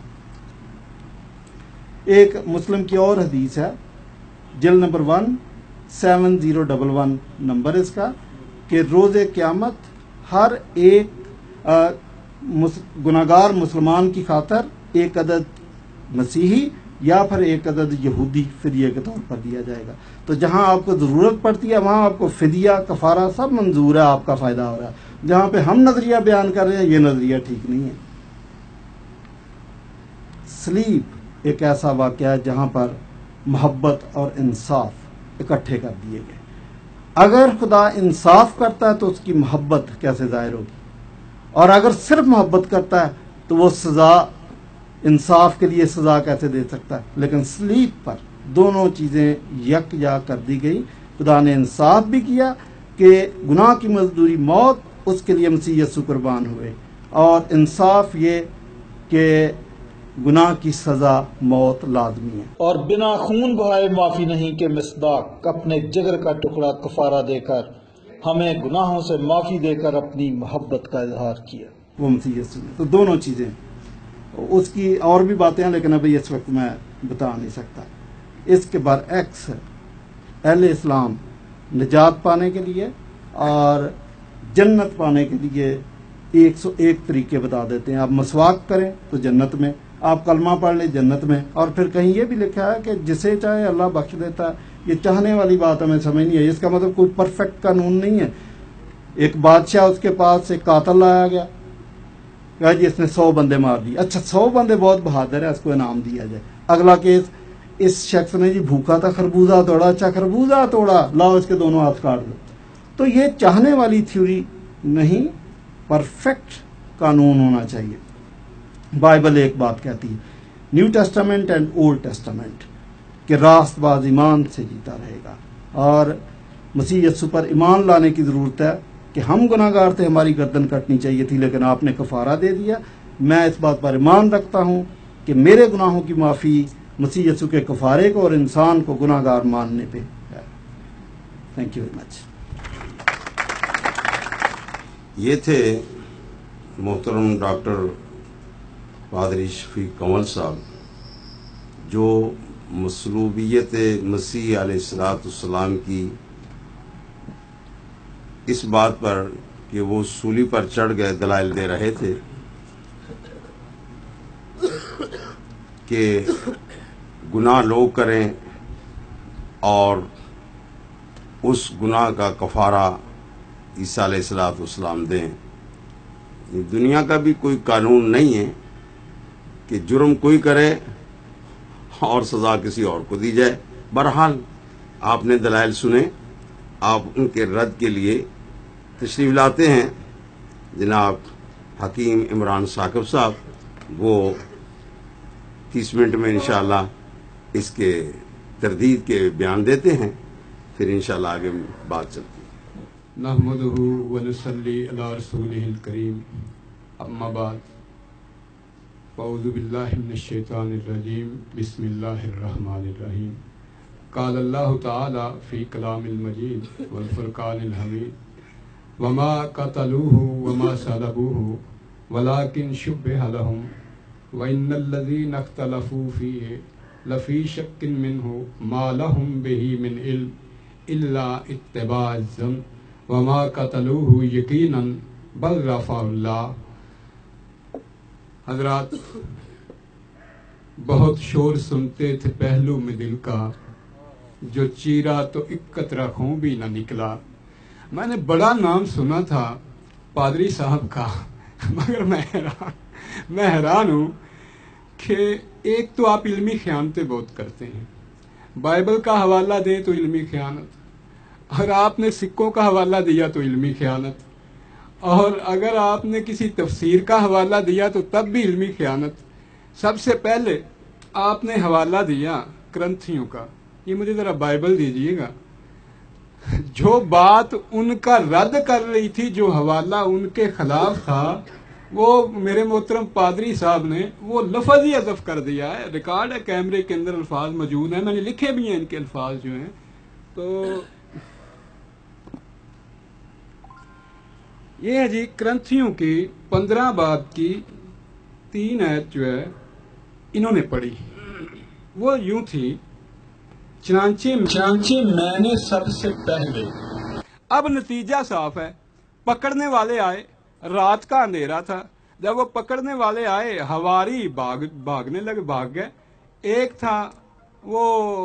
ایک مسلم کی اور حدیث ہے، جلد number one seven zero double one number اس کا، کہ روز قیامت ہر ایک گناہگار مسلمان کی خاطر ایک عدد مسیحی یا پھر ایک عدد یہودی فدیے کے طور پر دیا جائے گا۔ تو جہاں آپ کو ضرورت پڑتی ہے وہاں آپ کو فدیہ کفارہ سب منظور ہے، آپ کا فائدہ ہو رہا ہے۔ جہاں پہ ہم نظریہ بیان کر رہے ہیں یہ نظریہ ٹھیک نہیں ہے۔ سلیب ایک ایسا واقعہ ہے جہاں پر محبت اور انصاف اکٹھے کر دیے گئے۔ اگر خدا انصاف کرتا ہے تو اس کی محبت کیسے ظاہر ہوگی، اور اگر صرف محبت کرتا ہے تو وہ سزا انصاف کے لیے سزا کیسے دے سکتا ہے؟ لیکن سلیب پر دونوں چیزیں یکجا کر دی گئی۔ خدا نے انصاف بھی کیا کہ گناہ کی مزدوری موت، اس کے لیے مسیح یسوع قربان ہوئے، اور انصاف یہ کہ گناہ کی سزا موت لازمی ہے۔ اور بنا خون بہائے معافی نہیں کہ مصداق اپنے جگر کا ٹکڑا کفارہ دے کر ہمیں گناہوں سے معافی دے کر اپنی محبت کا اظہار کیا۔ وہ مسیح یسوع نے، تو دونوں چیزیں، اس کی اور بھی باتیں ہیں لیکن ابھی اس وقت میں بتا نہیں سکتا۔ اس کے برعکس اہل اسلام نجات پانے کے لیے اور جنت پانے کے لیے ایک سو ایک طریقے بتا دیتے ہیں۔ آپ مسواک کریں تو جنت میں، آپ کلمہ پڑھ لیں جنت میں، اور پھر کہیں یہ بھی لکھا ہے کہ جسے چاہے اللہ بخش دیتا ہے۔ یہ چاہنے والی بات ہمیں سمجھ نہیں ہے، اس کا مطلب کوئی پرفیکٹ قانون نہیں ہے۔ ایک بادشاہ، اس کے پاس ایک قاتل لایا گیا، کہا جی اس نے سو بندے مار دیے، اچھا سو بندے بہت بہادر ہے، اس کو انعام دیا جائے۔ اگلا کیس، اس شخص نے جی بھوکا تھا، خربوزہ توڑا، اچھا خربوزہ توڑا، لاؤ اس کے دونوں ہاتھ کاٹ دو۔ تو یہ چاہنے والی تھیوری نہیں، پرفیکٹ قانون ہونا چاہیے۔ بائبل ایک بات کہتی ہے، New Testament and Old Testament, کہ راست باز ایمان سے جیتا رہے گا، اور مسیح یسوع پر ایمان لانے کی ضرورت ہے کہ ہم گناہ گار تھے، ہماری گردن کٹنی چاہیے تھی، لیکن آپ نے کفارہ دے دیا۔ میں اس بات پر ایمان رکھتا ہوں کہ میرے گناہوں کی معافی مسیح یسوع کے کفارے کو اور انسان کو گناہ گار ماننے پہ ہے۔ Thank you very much. یہ تھے محترم ڈاکٹر پادری شفیق کنول صاحب، جو مصلوبیت مسیح علیہ الصلوۃ والسلام کی اس بات پر کہ وہ سولی پر چڑھ گئے دلائل دے رہے تھے کہ گناہ لوگ کریں اور اس گناہ کا کفارہ عیسیٰ علیہ الصلوۃ والسلام دیں۔ دنیا کا بھی کوئی قانون نہیں ہے کہ جرم کوئی کرے اور سزا کسی اور کو دی جائے۔ بہرحال آپ نے دلائل سنے، آپ ان کے رد کے لیے تشریف لاتے ہیں جناب حکیم عمران ثاقب صاحب، وہ تیس منٹ میں انشاءاللہ اس کے تردید کے بیان دیتے ہیں، پھر انشاءاللہ آگے بات چلتی ہے۔ نحمدہ ونصلی علی رسولہ الکریم، اما بعد، اعوذ باللہ من الشیطان الرجیم، بسم اللہ الرحمن الرحیم۔ قال اللہ تعالی فی کلام المجید والفرقان الحمید، وما قتلوہ وما صلبوہ ولکن شبہ لہم وإن الذین اختلفوا فیہ لفی شک منہ ما لہم بہ من علم الا اتباع الظن وما قتلوہ یقینا بل رفعہ اللہ۔ حضرات، بہت شور سنتے تھے پہلو میں دل کا، جو چیرا تو ایک قطرہ خون بھی نہ نکلا۔ میں نے بڑا نام سنا تھا پادری صاحب کا، مگر میں حیران میں حیران ہوں کہ ایک تو آپ علمی خیانتیں بہت کرتے ہیں، بائبل کا حوالہ دیں تو علمی خیانت، اور آپ نے سکوں کا حوالہ دیا تو علمی خیانت، اور اگر آپ نے کسی تفسیر کا حوالہ دیا تو تب بھی علمی خیانت۔ سب سے پہلے آپ نے حوالہ دیا کرنتھیوں کا، یہ مجھے ذرا بائبل دیجیے گا، جو بات ان کا رد کر رہی تھی، جو حوالہ ان کے خلاف تھا، وہ میرے محترم پادری صاحب نے وہ لفظ ہی حذف کر دیا ہے۔ ریکارڈ ہے، کیمرے کے اندر الفاظ موجود ہیں، میں نے لکھے بھی ہیں ان کے الفاظ جو ہیں۔ تو یہ ہے جی کرنتھیوں کی پندرہ باب کی تین آیت جو ہے انہوں نے پڑھی، وہ یوں تھی، چنانچہ چنانچہ میں نے سب سے پہلے۔ اب نتیجہ صاف ہے، پکڑنے والے آئے، رات کا اندھیرا تھا، جب وہ پکڑنے والے آئے ہواری بھاگ بھاگنے لگے بھاگ گئے۔ ایک تھا وہ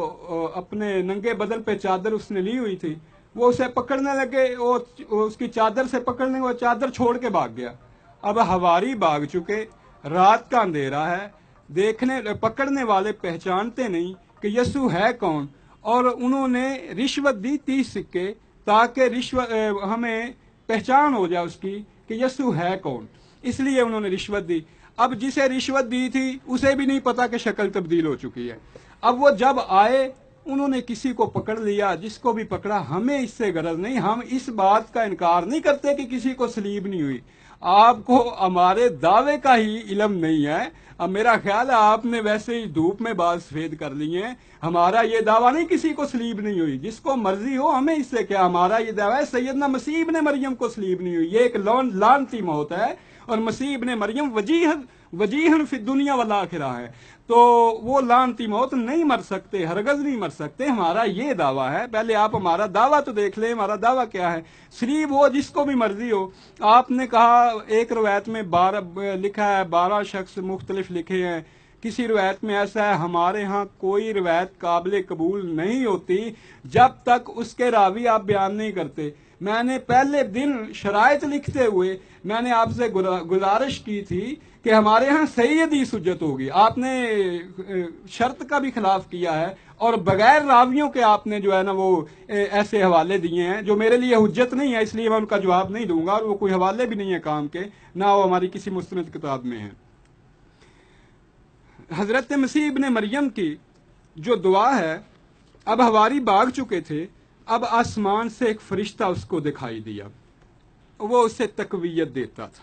اپنے ننگے بدن پہ چادر اس نے لی ہوئی تھی، وہ اسے پکڑنے لگے، وہ اس کی چادر سے پکڑنے، وہ چادر چھوڑ کے بھاگ گیا۔ اب ہواری بھاگ چکے، رات کا اندھیرا ہے، دیکھنے پکڑنے والے پہچانتے نہیں کہ یسوع ہے کون، اور انہوں نے رشوت دی تیس سکے تاکہ رشوت ہمیں پہچان ہو جائے اس کی کہ یسوع ہے کون، اس لیے انہوں نے رشوت دی۔ اب جسے رشوت دی تھی اسے بھی نہیں پتا کہ شکل تبدیل ہو چکی ہے۔ اب وہ جب آئے انہوں نے کسی کو پکڑ لیا، جس کو بھی پکڑا، ہمیں اس سے غرض نہیں، ہم اس بات کا انکار نہیں کرتے کہ کسی کو صلیب نہیں ہوئی، آپ کو ہمارے دعوے کا ہی علم نہیں ہے۔ اب میرا خیال ہے آپ نے ویسے ہی دھوپ میں بال سفید کر لیے ہیں، ہمارا یہ دعویٰ نہیں کسی کو صلیب نہیں ہوئی، جس کو مرضی ہو، ہمیں اس سے کیا، ہمارا یہ دعویٰ ہے سیدنا مسیح ابن مریم کو صلیب نہیں ہوئی، یہ ایک لان لانتی موت ہے، اور مسیح ابن مریم وجیہ وجیہن فی الدنیا والآخرہ ہے، تو وہ لانتی موت نہیں مر سکتے، ہرگز نہیں مر سکتے، ہمارا یہ دعویٰ ہے۔ پہلے آپ ہمارا دعویٰ تو دیکھ لیں، ہمارا دعویٰ کیا ہے، صلیب ہو جس کو بھی مرضی ہو۔ آپ نے کہا ایک روایت میں بارہ لکھا ہے، بارہ شخص مختلف لکھے ہیں، کسی روایت میں ایسا ہے، ہمارے ہاں کوئی روایت قابل قبول نہیں ہوتی جب تک اس کے راوی آپ بیان نہیں کرتے۔ میں نے پہلے دن شرائط لکھتے ہوئے میں نے آپ سے گزارش کی تھی کہ ہمارے ہاں صحیح حدیث حجت ہوگی، آپ نے شرط کا بھی خلاف کیا ہے، اور بغیر راویوں کے آپ نے جو ہے نا وہ ایسے حوالے دیے ہیں جو میرے لیے حجت نہیں ہے، اس لیے میں ان کا جواب نہیں دوں گا، اور وہ کوئی حوالے بھی نہیں ہے کام کے، نہ وہ ہماری کسی مستند کتاب میں ہیں۔ حضرت مسیح ابن مریم کی جو دعا ہے، اب ہواری بھاگ چکے تھے، اب آسمان سے ایک فرشتہ اس کو دکھائی دیا، وہ اسے تقویت دیتا تھا۔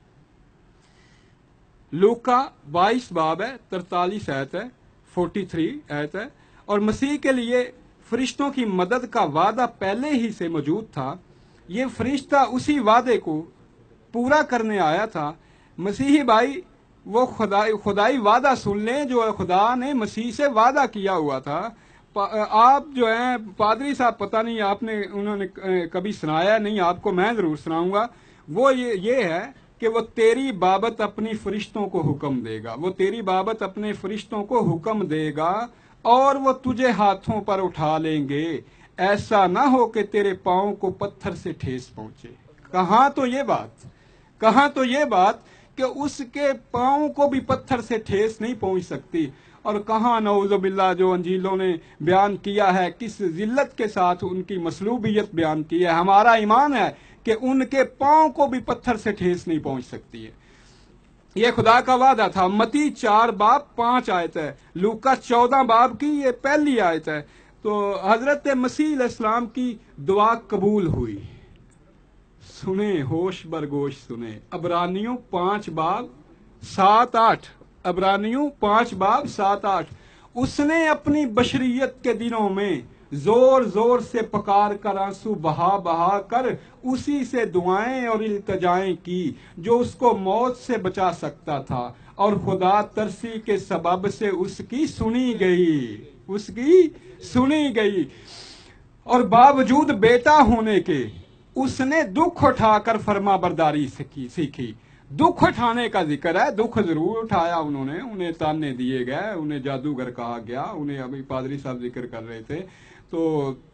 لوکا بائیس باب ہے، ترتالیس آیت ہے، فورٹی تھری آیت ہے، اور مسیح کے لیے فرشتوں کی مدد کا وعدہ پہلے ہی سے موجود تھا، یہ فرشتہ اسی وعدے کو پورا کرنے آیا تھا۔ مسیحی بھائی وہ خدائی خدائی وعدہ سن لیں جو خدا نے مسیح سے وعدہ کیا ہوا تھا۔ آپ جو ہیں پادری صاحب، پتہ نہیں آپ نے انہوں نے کبھی سنایا نہیں، آپ کو میں ضرور سناؤں گا، وہ یہ یہ ہے کہ وہ تیری بابت اپنی فرشتوں کو حکم دے گا، وہ تیری بابت اپنے فرشتوں کو حکم دے گا، اور وہ تجھے ہاتھوں پر اٹھا لیں گے، ایسا نہ ہو کہ تیرے پاؤں کو پتھر سے ٹھیس پہنچے۔ کہاں تو یہ بات کہاں تو یہ بات کہ اس کے پاؤں کو بھی پتھر سے ٹھیس نہیں پہنچ سکتی، اور کہاں نعوذ باللہ جو انجیلوں نے بیان کیا ہے، کس ذلت کے ساتھ ان کی مصلوبیت بیان کی ہے۔ ہمارا ایمان ہے کہ ان کے پاؤں کو بھی پتھر سے ٹھیس نہیں پہنچ سکتی ہے، یہ خدا کا وعدہ تھا۔ متی چار باب پانچ آیت ہے، لوکا چودہ باب کی یہ پہلی آیت ہے۔ تو حضرت مسیح علیہ السلام کی دعا قبول ہوئی، سنیں ہوش برگوش سنیں، عبرانیوں پانچ باب سات آٹھ، عبرانیوں پانچ باب سات آٹھ، اس نے اپنی بشریت کے دنوں میں زور زور سے پکار کر، آنسو بہا بہا کر اسی سے دعائیں اور التجائیں کی جو اس کو موت سے بچا سکتا تھا، اور خدا ترسی کے سبب سے اس کی سنی گئی اس کی سنی گئی اور باوجود بیٹا ہونے کے اس نے دکھ اٹھا کر فرما برداری سیکھی۔ دکھ اٹھانے کا ذکر ہے، دکھ ضرور اٹھایا انہوں نے، انہیں تانے دیے گئے، انہیں جادوگر کہا گیا، انہیں ابھی پادری صاحب ذکر کر رہے تھے، تو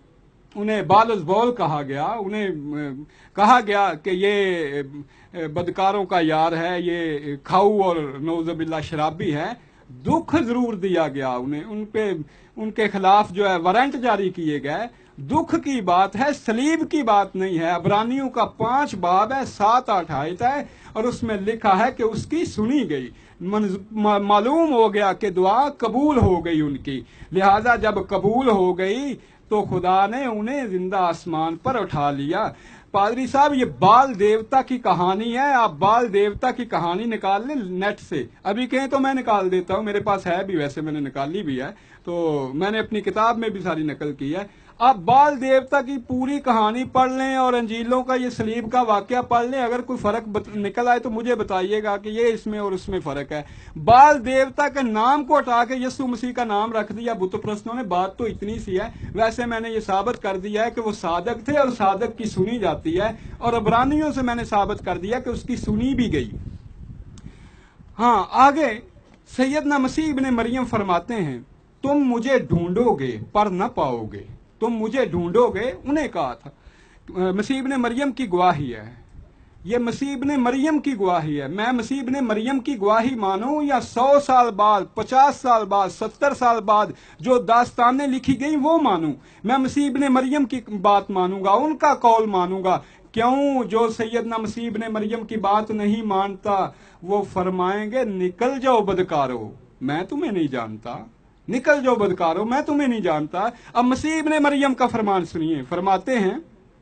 انہیں بالز بول کہا گیا، انہیں کہا گیا کہ یہ بدکاروں کا یار ہے، یہ کھاؤ اور نعوذ باللہ شرابی ہے، دکھ ضرور دیا گیا انہیں، ان پہ ان کے خلاف جو ہے وارنٹ جاری کیے گئے، دکھ کی بات ہے، سلیب کی بات نہیں ہے۔ عبرانیوں کا پانچ باب ہے، سات آٹھ آیت ہے، اور اس میں لکھا ہے کہ اس کی سنی گئی، معلوم ہو گیا کہ دعا قبول ہو گئی ان کی، لہذا جب قبول ہو گئی تو خدا نے انہیں زندہ آسمان پر اٹھا لیا۔ پادری صاحب یہ بال دیوتا کی کہانی ہے، آپ بال دیوتا کی کہانی نکال لیں نیٹ سے، ابھی کہیں تو میں نکال دیتا ہوں، میرے پاس ہے بھی، ویسے میں نے نکالی بھی ہے، تو میں نے اپنی کتاب میں بھی ساری نقل کی ہے۔ آپ بال دیوتا کی پوری کہانی پڑھ لیں اور انجیلوں کا یہ سلیب کا واقعہ پڑھ لیں، اگر کوئی فرق نکل آئے تو مجھے بتائیے گا کہ یہ اس میں اور اس میں فرق ہے۔ بال دیوتا کے نام کو ہٹا کے یسوع مسیح کا نام رکھ دیا بت پرستوں نے، بات تو اتنی سی ہے۔ ویسے میں نے یہ ثابت کر دیا ہے کہ وہ صادق تھے اور صادق کی سنی جاتی ہے، اور عبرانیوں سے میں نے ثابت کر دیا کہ اس کی سنی بھی گئی۔ ہاں آگے سیدنا مسیح ابن مریم فرماتے ہیں تم مجھے ڈھونڈو گے پر نہ پاؤ گے، تم مجھے ڈھونڈو گے، انہیں کہا تھا۔ مسیح ابن مریم کی گواہی ہے یہ، مسیح ابن مریم کی گواہی ہے۔ میں مسیح ابن مریم کی گواہی مانوں یا سو سال بعد، پچاس سال بعد، ستر سال بعد جو داستانیں لکھی گئیں وہ مانوں؟ میں مسیح ابن مریم کی بات مانوں گا، ان کا قول مانوں گا۔ کیوں جو سیدنا مسیح ابن مریم کی بات نہیں مانتا وہ فرمائیں گے نکل جاؤ بدکارو، میں تمہیں نہیں جانتا، نکل جاؤ بدکارو، میں تمہیں نہیں جانتا۔ اب مسیح ابن مریم کا فرمان سنیے، فرماتے ہیں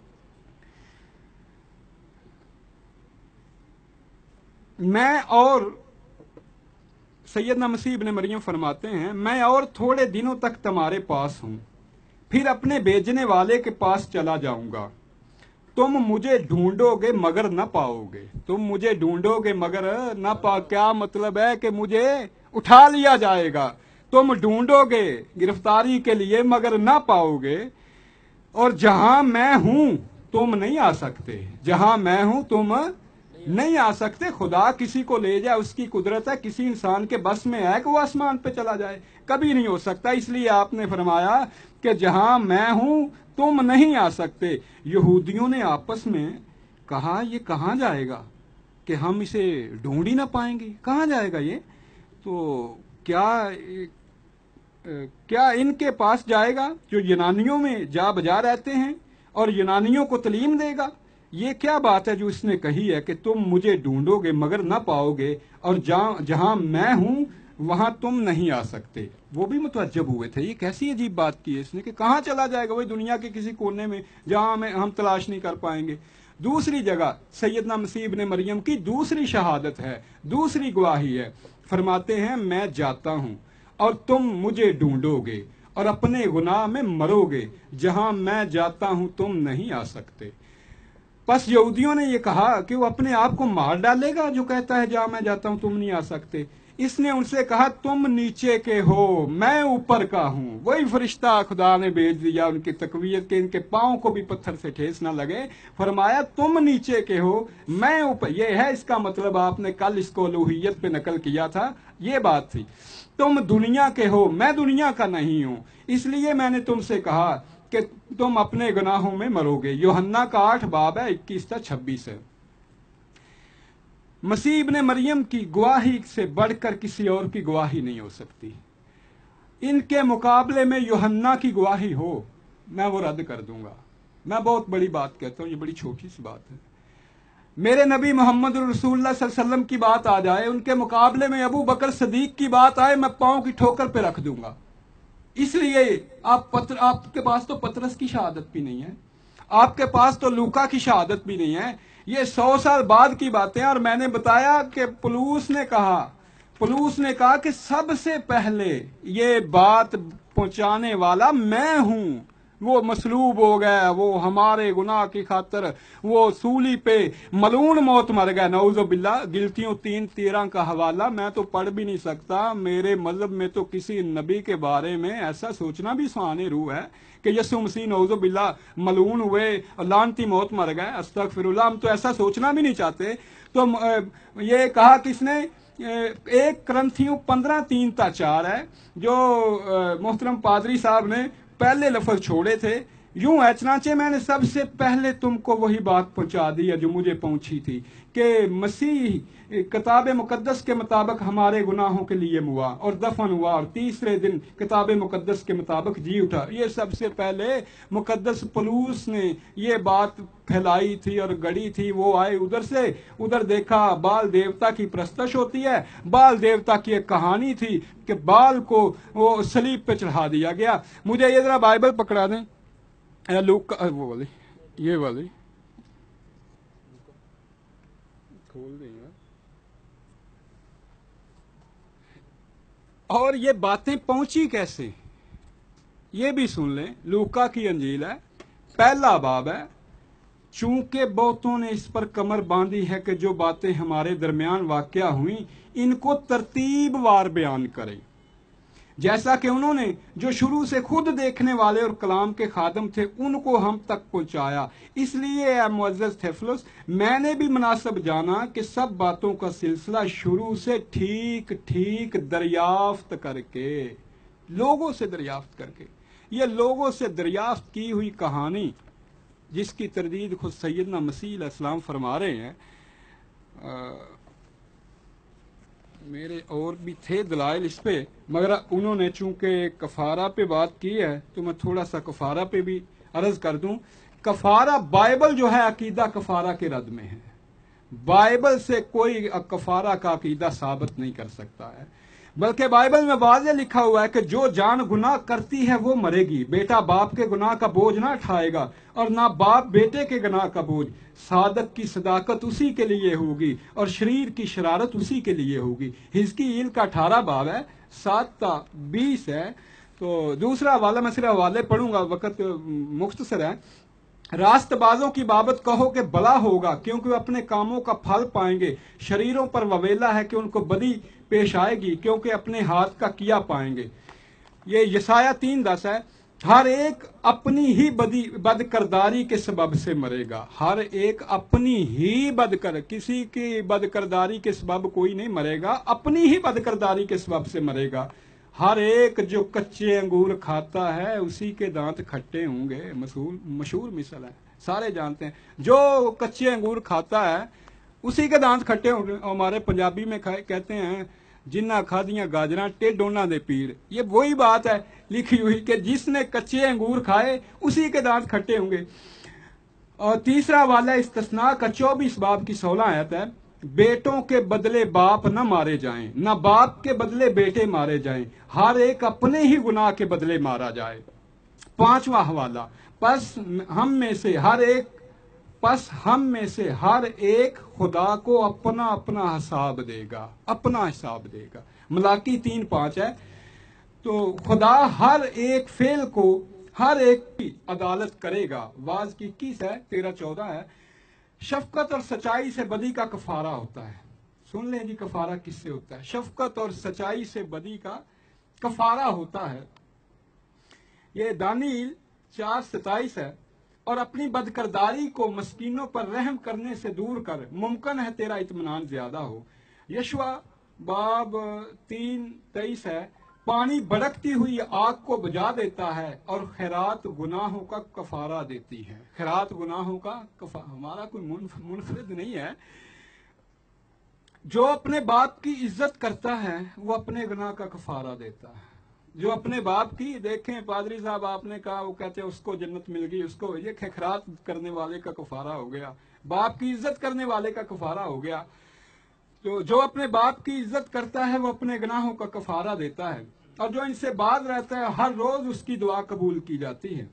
میں اور سیدنا مسیح ابن مریم فرماتے ہیں میں اور تھوڑے دنوں تک تمہارے پاس ہوں، پھر اپنے بھیجنے والے کے پاس چلا جاؤں گا۔ تم مجھے ڈھونڈو گے مگر نہ پاؤ گے، تم مجھے ڈھونڈو گے مگر نہ پاؤ، کیا مطلب ہے کہ مجھے اٹھا لیا جائے گا۔ تم ڈھونڈو گے گرفتاری کے لیے مگر نہ پاؤ گے، اور جہاں میں ہوں تم نہیں آ سکتے، جہاں میں ہوں تم نہیں آ سکتے۔ خدا کسی کو لے جائے اس کی قدرت ہے، کسی انسان کے بس میں ہے کہ وہ آسمان پہ چلا جائے، کبھی نہیں ہو سکتا۔ اس لیے آپ نے فرمایا کہ جہاں میں ہوں تم نہیں آ سکتے۔ یہودیوں نے آپس میں کہا یہ کہاں جائے گا کہ ہم اسے ڈھونڈ ہی نہ پائیں گے، کہاں جائے گا یہ؟ تو کیا کیا ان کے پاس جائے گا جو یونانیوں میں جا بجا رہتے ہیں اور یونانیوں کو تعلیم دے گا؟ یہ کیا بات ہے جو اس نے کہی ہے کہ تم مجھے ڈھونڈو گے مگر نہ پاؤ گے، اور جہاں میں ہوں وہاں تم نہیں آ سکتے۔ وہ بھی متعجب ہوئے تھے، یہ کیسی عجیب بات کی ہے اس نے کہ کہاں چلا جائے گا، وہی دنیا کے کسی کونے میں جہاں میں ہم تلاش نہیں کر پائیں گے۔ دوسری جگہ سیدنا مسیح ابن مریم کی دوسری شہادت ہے، دوسری گواہی ہے، فرماتے ہیں میں جاتا ہوں اور تم مجھے ڈھونڈو گے اور اپنے گناہ میں مرو گے، جہاں میں جاتا ہوں تم نہیں آ سکتے۔ پس یہودیوں نے یہ کہا کہ وہ اپنے آپ کو مار ڈالے گا جو کہتا ہے جہاں میں جاتا ہوں تم نہیں آ سکتے۔ اس نے ان سے کہا تم نیچے کے ہو میں اوپر کا ہوں۔ وہی فرشتہ خدا نے بھیج دیا ان کی تقویت کے ان کے پاؤں کو بھی پتھر سے ٹھیس نہ لگے، فرمایا تم نیچے کے ہو میں اوپر۔ یہ ہے اس کا مطلب، آپ نے کل اس کو الوہیت پہ نقل کیا تھا، یہ بات تھی۔ تم دنیا کے ہو میں دنیا کا نہیں ہوں، اس لیے میں نے تم سے کہا کہ تم اپنے گناہوں میں مرو گے۔ یوحنا کا آٹھ باب ہے، اکیس تا چھبیس ہے۔ مسیح ابن مریم کی گواہی سے بڑھ کر کسی اور کی گواہی نہیں ہو سکتی۔ ان کے مقابلے میں یوحنا کی گواہی ہو میں وہ رد کر دوں گا۔ میں بہت بڑی بات کہتا ہوں، یہ بڑی چھوٹی سی بات ہے۔ میرے نبی محمد رسول اللہ صلی اللہ علیہ وسلم کی بات آ جائے، ان کے مقابلے میں ابو بکر صدیق کی بات آئے، میں پاؤں کی ٹھوکر پہ رکھ دوں گا۔ اس لیے آپ پتر آپ کے پاس تو پترس کی شہادت بھی نہیں ہے، آپ کے پاس تو لوکا کی شہادت بھی نہیں ہے، یہ سو سال بعد کی باتیں۔ اور میں نے بتایا کہ پولس نے کہا پولس نے کہا کہ سب سے پہلے یہ بات پہنچانے والا میں ہوں۔ وہ مصلوب ہو گیا، وہ ہمارے گناہ کی خاطر وہ سولی پہ ملعون موت مر گیا، نعوذ باللہ۔ گلتیوں تین تیرہ کا حوالہ میں تو پڑھ بھی نہیں سکتا، میرے مذہب میں تو کسی نبی کے بارے میں ایسا سوچنا بھی سوانح روح ہے کہ یسوع مسیح نعوذ باللہ ملعون ہوئے اور لعنتی موت مر گئے، استغفر اللہ، ہم تو ایسا سوچنا بھی نہیں چاہتے۔ تو یہ کہا کس نے؟ ایک کرنتھیوں پندرہ تین تا چار ہے، جو محترم پادری صاحب نے پہلے لفظ چھوڑے تھے، यूं है, चनाचे मैंने सबसे पहले तुमको वही बात पहुंचा दी है जो मुझे पहुंची थी कि मसीह किताब मुकद्दस के मुताबिक हमारे गुनाहों के लिए मुआ और दफन हुआ और तीसरे दिन किताब मुकद्दस के मुताबिक जी उठा। ये सबसे पहले मुकद्दस पलूस ने ये बात फैलाई थी और गढ़ी थी। वो आए उधर से, उधर देखा बाल देवता की प्रस्तश होती है। बाल देवता की एक कहानी थी कि बाल को वो सलीब पे चढ़ा दिया गया। मुझे ये जरा बाइबल पकड़ा दें, लूक वो वाली, ये वाली खोल दें। और ये बातें पहुंची कैसे, ये भी सुन लें। लूका की अंजील है, पहला बाब है। चूंकि बहुतों ने इस पर कमर बांधी है कि जो बातें हमारे दरमियान वाकया हुई इनको तरतीबवार बयान करें, जैसा कि उन्होंने जो शुरू से खुद देखने वाले और कलाम के खादम थे उनको हम तक पहुंचाया। इसलिए ए मुअज़्ज़ज़ थेफलुस, मैंने भी मुनासिब जाना कि सब बातों का सिलसिला शुरू से ठीक ठीक दरियाफ्त करके, लोगों से दरियाफ्त करके, ये लोगों से दरियाफ्त की हुई कहानी जिसकी तरदीद खुद सैयदना मसीह अलैहिस्सलाम फरमा रहे हैं। आ, मेरे और भी थे दलाइल इस पे, मगर उन्होंने चूंकि कफारा पे बात की है तो मैं थोड़ा सा कफारा पे भी अर्ज कर दूं। कफारा, बाइबल जो है अकीदा कफारा के रद में है। बाइबल से कोई कफारा का अकीदा साबित नहीं कर सकता है, बल्कि बाइबल में वाज़े लिखा हुआ है कि जो जान गुनाह करती है वो मरेगी। बेटा बाप के गुनाह का बोझ ना उठाएगा और ना बाप बेटे के गुनाह का बोझ। सादक की सदाकत उसी के लिए होगी और शरीर की शरारत उसी के लिए होगी। हिजकील का अठारह बाब है, सात ता बीस है। तो दूसरा हवाला मैं सिर्फ हवाले पढ़ूंगा, वक्त मुख्तसर है। रास्तबाजों की बाबत कहो कि भला होगा क्योंकि वे अपने कामों का फल पाएंगे। शरीरों पर ववेला है कि उनको बदी पेश आएगी क्योंकि अपने हाथ का किया पाएंगे। ये यसाया तीन दस है। हर एक अपनी ही बदी बदकरदारी के सबब से मरेगा। हर एक अपनी ही बदकर, किसी की बदकरदारी के सबब कोई नहीं मरेगा, अपनी ही बदकरदारी के सबब से मरेगा। हर एक जो कच्चे अंगूर खाता है उसी के दांत खट्टे होंगे। मशहूर मशहूर मिसल है, सारे जानते हैं। जो कच्चे अंगूर खाता है उसी के दांत खट्टे होंगे। हमारे पंजाबी में कहते हैं जिन्ना खादियां गाजरां टेढ़ ओना दे पीर। ये वही बात है लिखी हुई कि जिसने कच्चे अंगूर खाए उसी के दांत खट्टे होंगे। और तीसरा वाला इस्तिस्ना का चौबीस बाब की सोलह आयत है। बेटों के बदले बाप न मारे जाएं, न बाप के बदले बेटे मारे जाएं, हर एक अपने ही गुनाह के बदले मारा जाए। पांचवा हवाला, बस हम में से हर एक बस हम में से हर एक खुदा को अपना अपना हिसाब देगा, अपना हिसाब देगा। मलाकी तीन पांच है। तो खुदा हर एक फेल को हर एक की अदालत करेगा। वाज की इक्कीस है, तेरह चौदह है। शफकत और सच्चाई से बदी का कफारा होता है। सुन लें जी, कफारा किससे होता है? शफकत और सच्चाई से बदी का कफारा होता है। ये दानियल चार सताइस है। और अपनी बदकरदारी को मस्कीनों पर रहम करने से दूर कर, मुमकिन है तेरा इत्मीनान ज्यादा हो। यशवा बाब तीन तेईस है। पानी भड़कती हुई आग को बुझा देता है और खैरात गुनाहों का कफारा देती है। खैरात गुनाहों का कफा, हमारा कोई मुनफरिद नहीं है। जो अपने बाप की इज्जत करता है वो अपने गुनाह का कफारा देता है। जो अपने बाप की, देखें पादरी साहब आपने कहा, वो कहते हैं उसको जन्नत मिल गई, उसको ये खैरात करने वाले का कफारा हो गया, बाप की इज्जत करने वाले का कफारा हो गया। तो जो अपने बाप की इज्जत करता है वो अपने गुनाहों का कफारा देता है और जो इनसे बाज रहता है हर रोज उसकी दुआ कबूल की जाती है।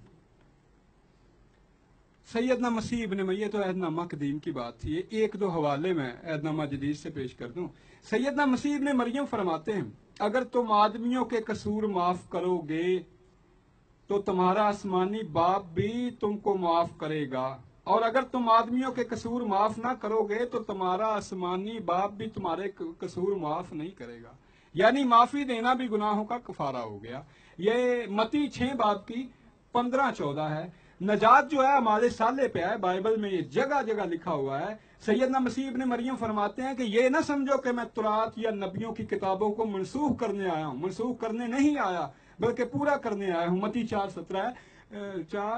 सैयदना मसीह इब्न मरियम, ये तो अहदनामा कदीम की बात थी, एक दो हवाले में अहदनामा जदीद से पेश कर दूं। सैयदना मसीह इब्न मरियम फरमाते हैं, अगर तुम आदमियों के कसूर माफ करोगे तो तुम्हारा आसमानी बाप भी तुमको माफ करेगा, और अगर तुम आदमियों के कसूर माफ ना करोगे तो तुम्हारा आसमानी बाप भी तुम्हारे कसूर माफ नहीं करेगा। यानी माफी देना भी गुनाहों का कफारा हो गया। ये मती छह बाब की पंद्रह चौदह है। नजात जो है हमारे साले पे है, बाइबल में ये जगह जगह लिखा हुआ है। सैयदना मसीह इब्न मरियम फरमाते हैं कि ये ना समझो कि मैं तुरात या नबियों की किताबों को मनसूख करने आया हूं। मनसूख करने नहीं आया बल्कि पूरा करने आया हूं। मती चार सत्रह चार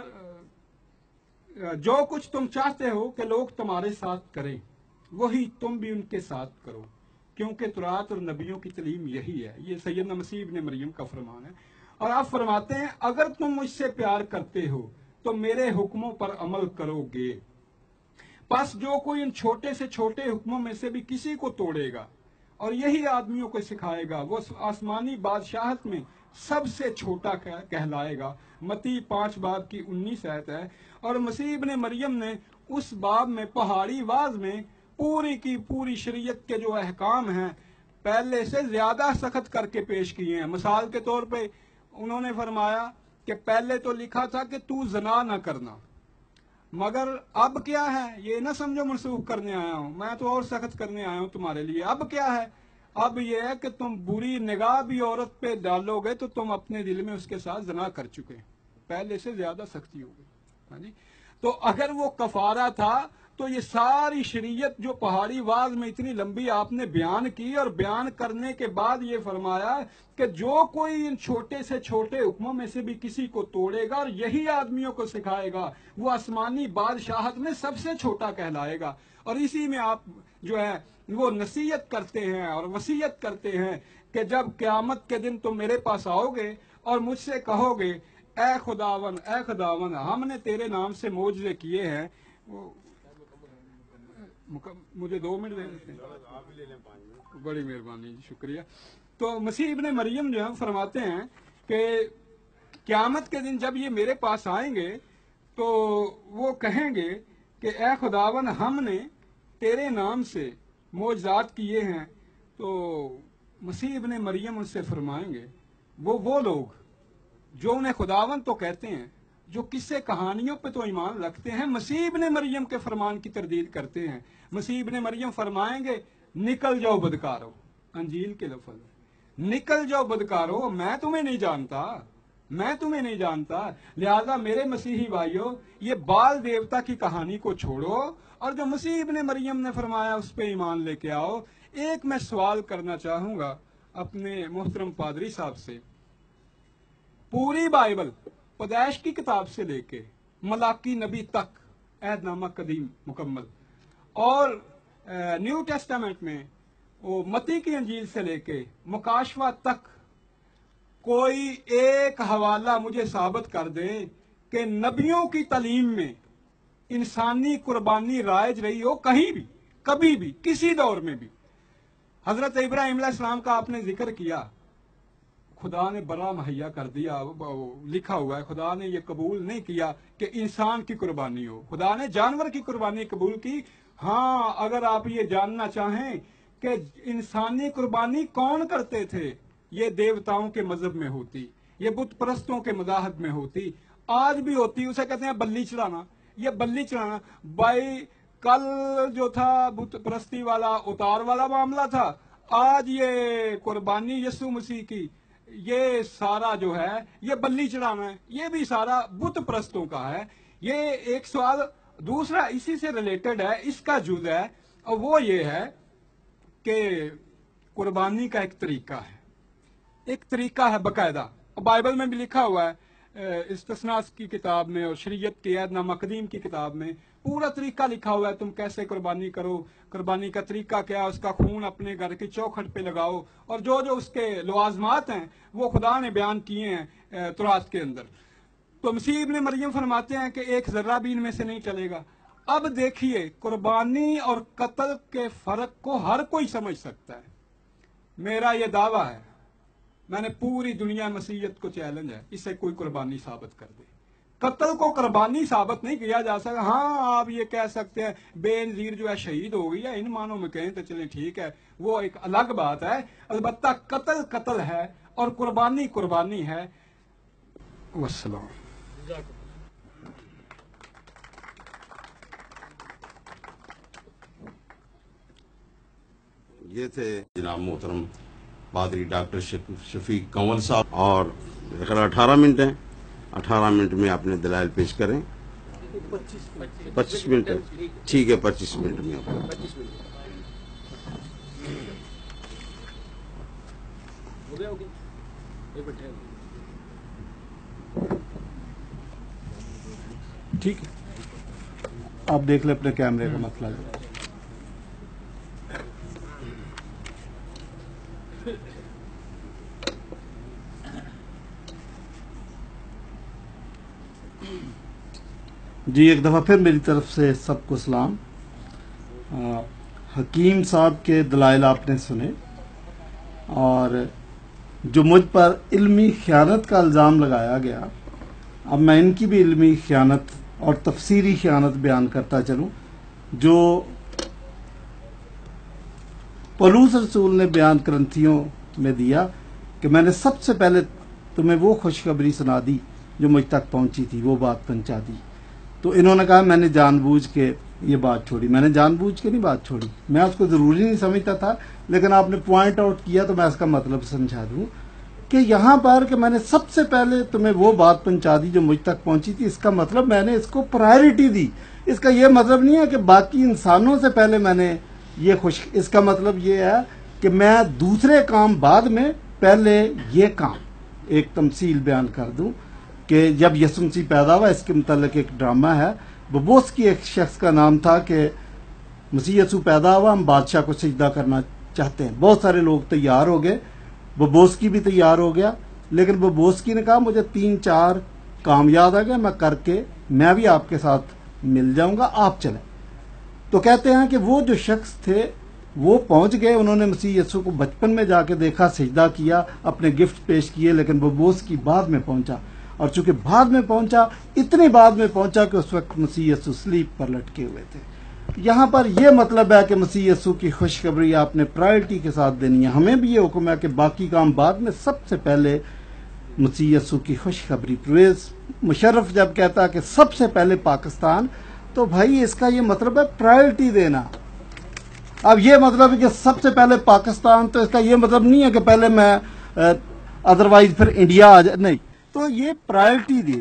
जो कुछ तुम चाहते हो कि लोग तुम्हारे साथ करें वही तुम भी उनके साथ करो, क्योंकि तुरात और नबियों की तलीम यही है। ये सैयदना मसीह इब्ने मरियम का फरमान है। और आप फरमाते हैं अगर तुम मुझसे प्यार करते हो तो मेरे हुक्मों पर अमल करोगे, बस जो कोई इन छोटे से छोटे हुक्मों में से भी किसी को तोड़ेगा और यही आदमियों को सिखाएगा वो आसमानी बादशाहत में सबसे छोटा कहलाएगा। मती पांच बाब की उन्नीस आयत है। और मसीह इब्ने मरियम ने उस बाब में पहाड़ी वाज में पूरी की पूरी शरीयत के जो अहकाम हैं पहले से ज्यादा सख्त करके पेश किए हैं। मिसाल के तौर पे उन्होंने फरमाया कि पहले तो लिखा था कि तू जना न करना, मगर अब क्या है, ये ना समझो मनसूख करने आया हूं मैं, तो और सख्त करने आया हूं तुम्हारे लिए। अब क्या है, अब ये है कि तुम बुरी निगाह भी औरत पे डालोगे तो तुम अपने दिल में उसके साथ जना कर चुके, पहले से ज्यादा सख्ती हो गई। हाँ जी, तो अगर वो कफारा था तो ये सारी शरीयत जो पहाड़ी वाज में इतनी लंबी आपने बयान की और बयान करने के बाद ये फरमाया कि जो कोई इन छोटे से छोटे हुक्मों में से भी किसी को तोड़ेगा और यही आदमियों को सिखाएगा वो आसमानी बादशाहत में सबसे छोटा कहलाएगा। और इसी में आप जो है वो नसीहत करते हैं और वसीयत करते हैं कि जब क़यामत के दिन तुम मेरे पास आओगे और मुझसे कहोगे ए खुदावन ए खुदावन हमने तेरे नाम से मोजज़े किए हैं, वो मुझे दो मिनट दे देते हैं, बड़ी मेहरबानी जी, शुक्रिया। तो मसीह इब्ने मरियम जो है फरमाते हैं कि क़यामत के दिन जब ये मेरे पास आएंगे तो वो कहेंगे कि ए खुदावन हमने तेरे नाम से मोजज़ात किए हैं। तो मसीह इब्ने मरियम उनसे फरमाएंगे वो वो लोग जो उन्हें खुदावन तो कहते हैं, जो किस्से कहानियों पे तो ईमान रखते हैं, मसीह इब्ने मरियम के फरमान की तरदीद करते हैं। मसीह इब्ने मरियम फरमाएंगे निकल जाओ बदकारो, अंजील के लफ्ज़, निकल जाओ बदकारो, मैं तुम्हें नहीं जानता, मैं तुम्हें नहीं जानता। लिहाजा मेरे मसीही भाइयों ये बाल देवता की कहानी को छोड़ो और जो मसीह इब्ने मरियम ने फरमाया उस पर ईमान लेके आओ। एक मैं सवाल करना चाहूंगा अपने मोहतरम पादरी साहब से, पूरी बाइबल पैदाइश की किताब से लेके मलाकी नबी तक अहदनामा कदीम मुकम्मल और न्यू टेस्टामेंट में वो मती की अंजील से लेके मुकाशवा तक कोई एक हवाला मुझे साबित कर दे कि नबियों की तालीम में इंसानी कुर्बानी राइज रही हो कहीं भी, कभी भी, किसी दौर में भी। हजरत इब्राहिम अलैहिस्सलाम का आपने जिक्र किया, खुदा ने बड़ा मुहैया कर दिया, लिखा हुआ है खुदा ने ये कबूल नहीं किया कि इंसान की कुर्बानी हो, खुदा ने जानवर की कुर्बानी कबूल की। हाँ, अगर आप ये जानना चाहें कि इंसानी कुर्बानी कौन करते थे, ये देवताओं के मजहब में होती, ये बुत परस्तों के मजाहब में होती, आज भी होती, उसे कहते हैं बल्ली चढ़ाना। ये बल्ली चढ़ाना भाई कल जो था बुत परस्ती वाला उतार वाला मामला था, आज ये कुर्बानी यसु मसीह की, ये सारा जो है ये बल्ली चढ़ाना है, ये भी सारा बुत परस्तों का है। ये एक सवाल। दूसरा इसी से रिलेटेड है, इसका जुज है, और वो ये है कि कुर्बानी का एक तरीका है, एक तरीका है बाकायदा, और बाइबल में भी लिखा हुआ है, इस्तिस्नास की किताब में और शरीयत की अहदनामा कदीम की किताब में पूरा तरीका लिखा हुआ है, तुम कैसे कुर्बानी करो, कुर्बानी का तरीका क्या है, उसका खून अपने घर की चौखट पे लगाओ, और जो जो उसके लवाजमात हैं वो खुदा ने बयान किए हैं तुरात के अंदर। तो मसीह इब्ने मरियम फरमाते हैं कि एक जर्रा भी इनमें से नहीं चलेगा। अब देखिए, कुर्बानी और कत्ल के फर्क को हर कोई समझ सकता है। मेरा यह दावा है, मैंने पूरी दुनिया मसीहत को चैलेंज है, इससे कोई कुर्बानी साबित कर दे। कत्ल को कुर्बानी साबित नहीं किया जा सकता। हाँ, आप ये कह सकते हैं बेनजीर जो है शहीद हो गई है, इन मानों में कहें तो चलें ठीक है, वो एक अलग बात है। अलबत्ता कत्ल कत्ल है और कुर्बानी कुर्बानी है। वस्सलाम। ये थे जनाब मोहतरम पादरी डॉक्टर शफीक कंवल साहब, और अठारह मिनट हैं, अठारह मिनट में आपने दलाइल पेश करें। पच्चीस मिनट है, ठीक है, पच्चीस मिनट में आप ٹھیک ہے، آپ دیکھ لیں اپنے کیمرے کا مسئلہ جو ہے۔ جی ایک دفعہ پھر میری طرف سے سب کو سلام۔ آ، حکیم صاحب کے دلائل آپ نے سنے، اور جو مجھ پر علمی خیانت کا الزام لگایا گیا، اب میں ان کی بھی علمی خیانت اور تفسیری خیانت بیان کرتا چلوں جو پولوس رسول نے بیان گرنتھیوں میں دیا کہ میں نے سب سے پہلے تمہیں وہ خوشخبری سنا دی جو مجھ تک پہنچی تھی، وہ بات پہنچا دی۔ تو انہوں نے کہا میں نے جان بوجھ کے یہ بات چھوڑی۔ میں نے جان بوجھ کے نہیں بات چھوڑی، میں اس کو ضروری نہیں سمجھتا تھا، لیکن آپ نے پوائنٹ آؤٹ کیا تو میں اس کا مطلب سمجھا دوں کہ یہاں پر کہ میں نے سب سے پہلے تمہیں وہ بات پہنچا دی جو مجھ تک پہنچی تھی، اس کا مطلب میں نے اس کو پرائرٹی دی۔ اس کا یہ مطلب نہیں ہے کہ باقی انسانوں سے پہلے میں نے یہ خوش، اس کا مطلب یہ ہے کہ میں دوسرے کام بعد میں، پہلے یہ کام۔ ایک تمثیل بیان کر دوں کہ جب یسوع مسیح پیدا ہوا، اس کے متعلق ایک ڈرامہ ہے، ببوس کی ایک شخص کا نام تھا کہ مسیح یسوع پیدا ہوا، ہم بادشاہ کو سجدہ کرنا چاہتے ہیں۔ بہت سارے لوگ تیار ہو گئے، ببوس کی بھی تیار ہو گیا، لیکن ببوس کی نے کہا مجھے تین چار کام یاد آ گئے، میں کر کے میں بھی آپ کے ساتھ مل جاؤں گا، آپ چلیں۔ تو کہتے ہیں کہ وہ جو شخص تھے وہ پہنچ گئے، انہوں نے مسیح یسوع کو بچپن میں جا کے دیکھا، سجدہ کیا، اپنے گفٹ پیش کیے، لیکن ببوس کی بعد میں پہنچا، اور چونکہ بعد میں پہنچا، اتنی بعد میں پہنچا کہ اس وقت مسیح یسوع سلیب پر لٹکے ہوئے تھے۔ یہاں پر یہ مطلب ہے کہ مسیح یسوع کی خوشخبری آپ نے پرائرٹی کے ساتھ دینی ہے۔ ہمیں بھی یہ حکم ہے کہ باقی کام بعد میں، سب سے پہلے مسیح یسوع کی خوشخبری۔ پرویز مشرف جب کہتا ہے کہ سب سے پہلے پاکستان، تو بھائی اس کا یہ مطلب ہے پرائرٹی دینا۔ اب یہ مطلب ہے کہ سب سے پہلے پاکستان، تو اس کا یہ مطلب نہیں ہے کہ پہلے میں ادروائز پھر انڈیا آ جائے، نہیں، تو یہ پرائرٹی دی۔